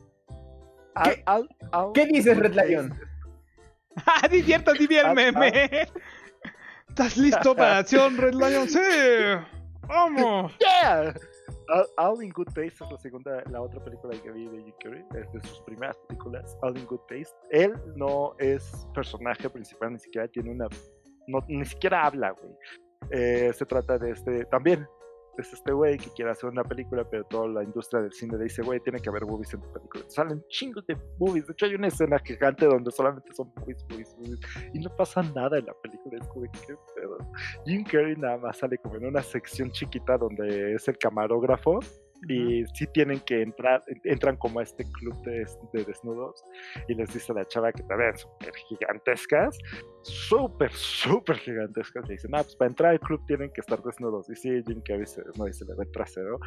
Al- al- al- ¿Qué dices, Red Lion? ¡Ah, sí, cierto! Sí vi el Ah, meme. ¿Estás listo para la acción, Red Lion? ¡Sí! ¡Vamos! Yeah. All, All in Good Taste es la segunda, la otra película que vi de Jim Carrey, es de sus primeras películas. All in Good Taste. Él no es personaje principal, ni siquiera tiene una, no, ni siquiera habla, güey. Eh, se trata de este, también, es este güey que quiere hacer una película, pero toda la industria del cine le dice, güey, tiene que haber movies en tu película. Salen chingos de movies. De hecho, hay una escena gigante donde solamente son movies, movies, movies. Y no pasa nada en la película. Es como, ¿qué pedo? Jim Carrey nada más sale como en una sección chiquita donde es el camarógrafo. Y sí tienen que entrar, entran como a este club de, de desnudos y les dice a la chava que también súper gigantescas, súper, súper gigantescas. Le dicen, ah, pues para entrar al club tienen que estar desnudos. Y sí, Jim Carrey se, no, y se le ve el trasero.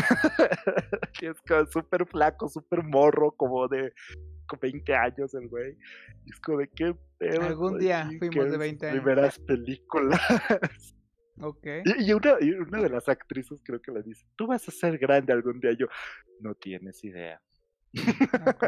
Y es como súper flaco, súper morro, como de con veinte años el güey. Y es como de qué pedo. Algún con día Jim fuimos Carrey de en sus veinte años. primeras películas. Ok. Y, y una, y una de las actrices creo que le dice, tú vas a ser grande algún día. Yo, no tienes idea. Ok.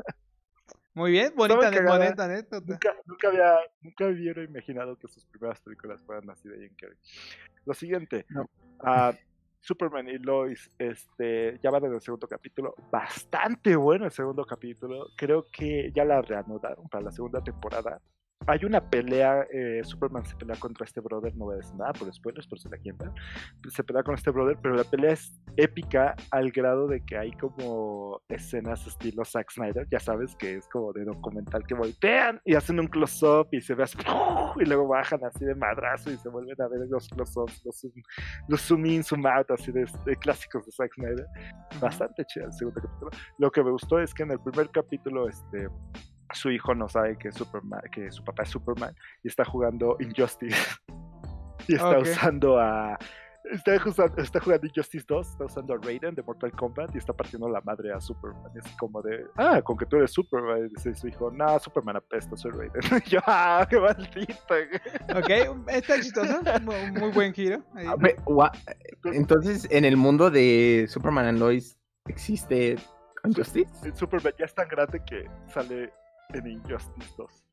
Muy bien, bonita, Estaba cagada. bonita anécdota. Nunca, nunca había, nunca hubiera imaginado que sus primeras películas fueran así de Jim Carrey. Lo siguiente, No. ah, Superman y Lois, este, ya van en el segundo capítulo, bastante bueno el segundo capítulo, creo que ya la reanudaron para la segunda temporada. Hay una pelea, eh, Superman se pelea contra este brother, no voy a decir nada por spoilers, por si la quieren ver. Se pelea con este brother, pero la pelea es épica al grado de que hay como escenas estilo Zack Snyder, ya sabes, que es como de documental que voltean y hacen un close-up y se ve así, y luego bajan así de madrazo y se vuelven a ver los close-ups, los zoom, los zoom in, zoom out, así de, de clásicos de Zack Snyder. Bastante chido el segundo capítulo. Lo que me gustó es que en el primer capítulo, este... su hijo no sabe que, Superman, que su papá es Superman y está jugando Injustice y está okay. usando a está, usando, está jugando Injustice dos, está usando a Raiden de Mortal Kombat y está partiendo la madre a Superman. Es como de, ah, con que tú eres Superman. Y dice su hijo, no, Superman apesta, soy Raiden. Y yo, ah, qué maldito. Ok, está chistoso, muy, muy buen giro ahí. Ver, entonces, en el mundo de Superman and Lois existe Injustice. Superman ya es tan grande que sale en Injustice dos.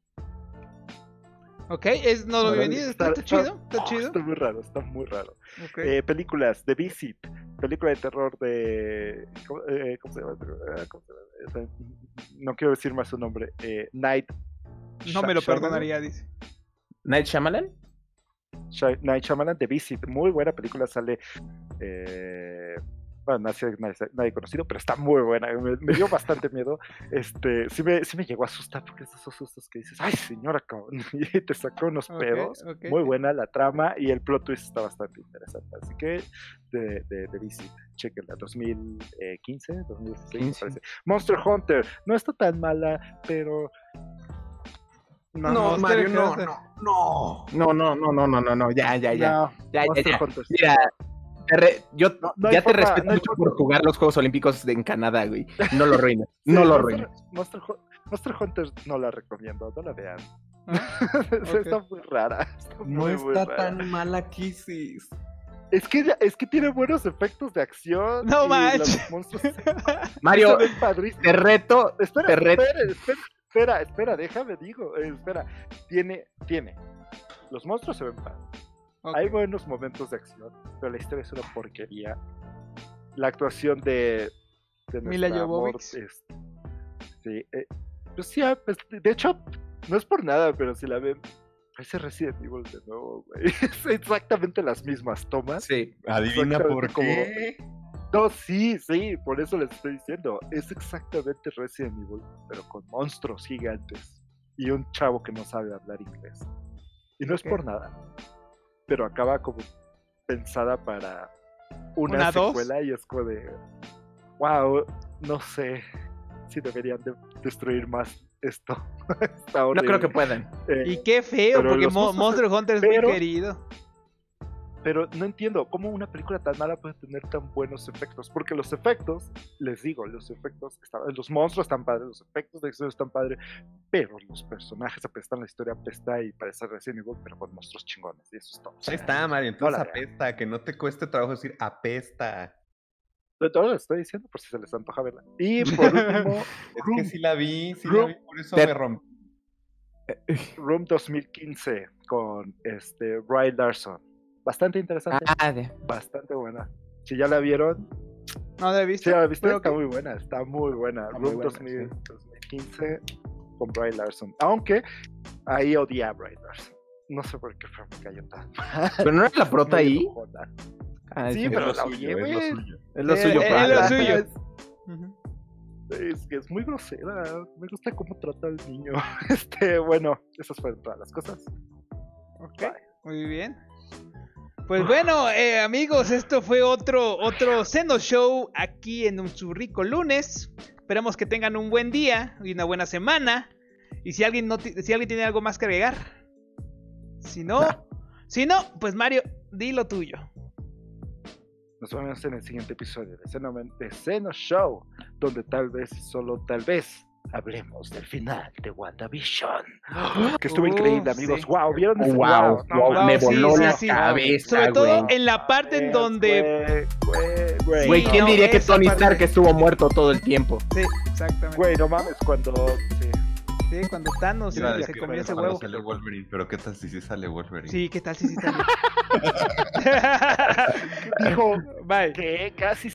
Ok, es, no lo vi venir, está, está, está chido, está oh, chido. Está muy raro, está muy raro. Okay. Eh, películas, The Visit, película de terror de... ¿Cómo, eh, ¿cómo se llama? ¿Cómo se llama? No quiero decir más su nombre. Eh, Night... No Sh- me lo Shyamalan. Perdonaría, dice. ¿Night Shyamalan? Sh- Night Shyamalan, The Visit, muy buena película, sale... Eh... Bueno, nadie, nadie, nadie conocido, pero está muy buena, me, me dio bastante miedo. Este, sí me, sí me llegó a asustar, porque esos sustos que dices, ay señora, cabrón, y te sacó unos okay, pedos. Okay. Muy buena la trama y el plot twist está bastante interesante. Así que, de, de, de Visit, chequenla, dos mil quince, dos mil dieciséis, me parece. Monster Hunter, no está tan mala, pero... No, no, Mario, no, no, no, no, no, no, no, no, no, no, ya, ya, ya, no, ya, ya, ya, ya. Mira, te re, yo no, no ya te forma, respeto no mucho por jugar los Juegos Olímpicos en Canadá, güey. No lo arruines, sí, no lo arruines. Monster, Monster Hunter no la recomiendo, no la vean. ¿Ah? Okay. Está muy rara. Está no muy, está muy rara. tan mala, Kisses. Es que, es que tiene buenos efectos de acción. No manches. Mario, te reto. Espera, te reto. Espera, espera, espera, espera, déjame digo. Eh, espera, tiene, tiene. Los monstruos se ven padres. Okay. Hay buenos momentos de acción, pero la historia es una porquería. La actuación de, de Mila Jovovich. Es, sí, eh, pues sí, pues, de hecho, no es por nada, pero si la ven, parece Resident Evil de nuevo, güey. Es exactamente las mismas tomas. Sí, adivina por qué. Como... No, sí, sí, por eso les estoy diciendo. Es exactamente Resident Evil, pero con monstruos gigantes y un chavo que no sabe hablar inglés. Y no okay. es por nada, pero acaba como pensada para una, una secuela dos. Y es como de wow, no sé si deberían de destruir más esto. No creo que puedan. Eh, y qué feo, porque Mo- Monster Hunter es pero, muy querido. Pero no entiendo cómo una película tan mala puede tener tan buenos efectos, porque los efectos, les digo, los efectos, están, los monstruos están padres, los efectos de acción están padres, pero los personajes apestan, la historia apesta y parece Resident Evil, pero con monstruos chingones, y eso es todo. Ahí está, Mario, entonces no apesta, que no te cueste trabajo decir apesta. De todo lo estoy diciendo, por si se les antoja verla. Y por último, es Room, que sí la vi, sí Room, la vi, por eso me rompí. Room dos mil quince con este Brie Larson. Bastante interesante. Ah, de... Bastante buena. Si ya la vieron. No la he visto. Si ya la viste, está que... muy buena. Está muy buena. Está Room muy buena, dos mil, sí. dos mil quince con Brie Larson. Aunque ahí odié a Brie Larson. No sé por qué me cayó tan mal. ¿Pero no era la prota ahí? Ah, sí, pero la odié, güey. Es lo suyo. Es lo suyo. Es, es que es muy grosera. Me gusta cómo trata al niño. Este, bueno, esas fueron todas las cosas. Ok, bye. Muy bien. Pues bueno, eh, amigos, esto fue otro otro Seno Show aquí en un su rico lunes. Esperamos que tengan un buen día y una buena semana. Y si alguien no t- si alguien tiene algo más que agregar. Si no, no, si no, pues Mario, di lo tuyo. Nos vemos en el siguiente episodio de Seno, de Seno Show, donde tal vez, solo tal vez, hablemos del final de WandaVision. Oh, que estuvo uh, increíble, amigos. Sí. Wow, ¿vieron ese? Wow, wow, wow, me voló sí, la sí, cabeza, sobre todo güey. En la parte en donde... Güey, güey, ¿quién no, diría que Tony Stark parte... estuvo muerto todo el tiempo? Sí, exactamente. Güey, no mames, cuando... Sí. Sí, cuando Thanos Iba a se, decir, se comió ese cuando huevo. sale Wolverine, pero ¿qué tal si sí sale Wolverine? Sí, ¿qué tal si sí salió? Dijo Bye. que casi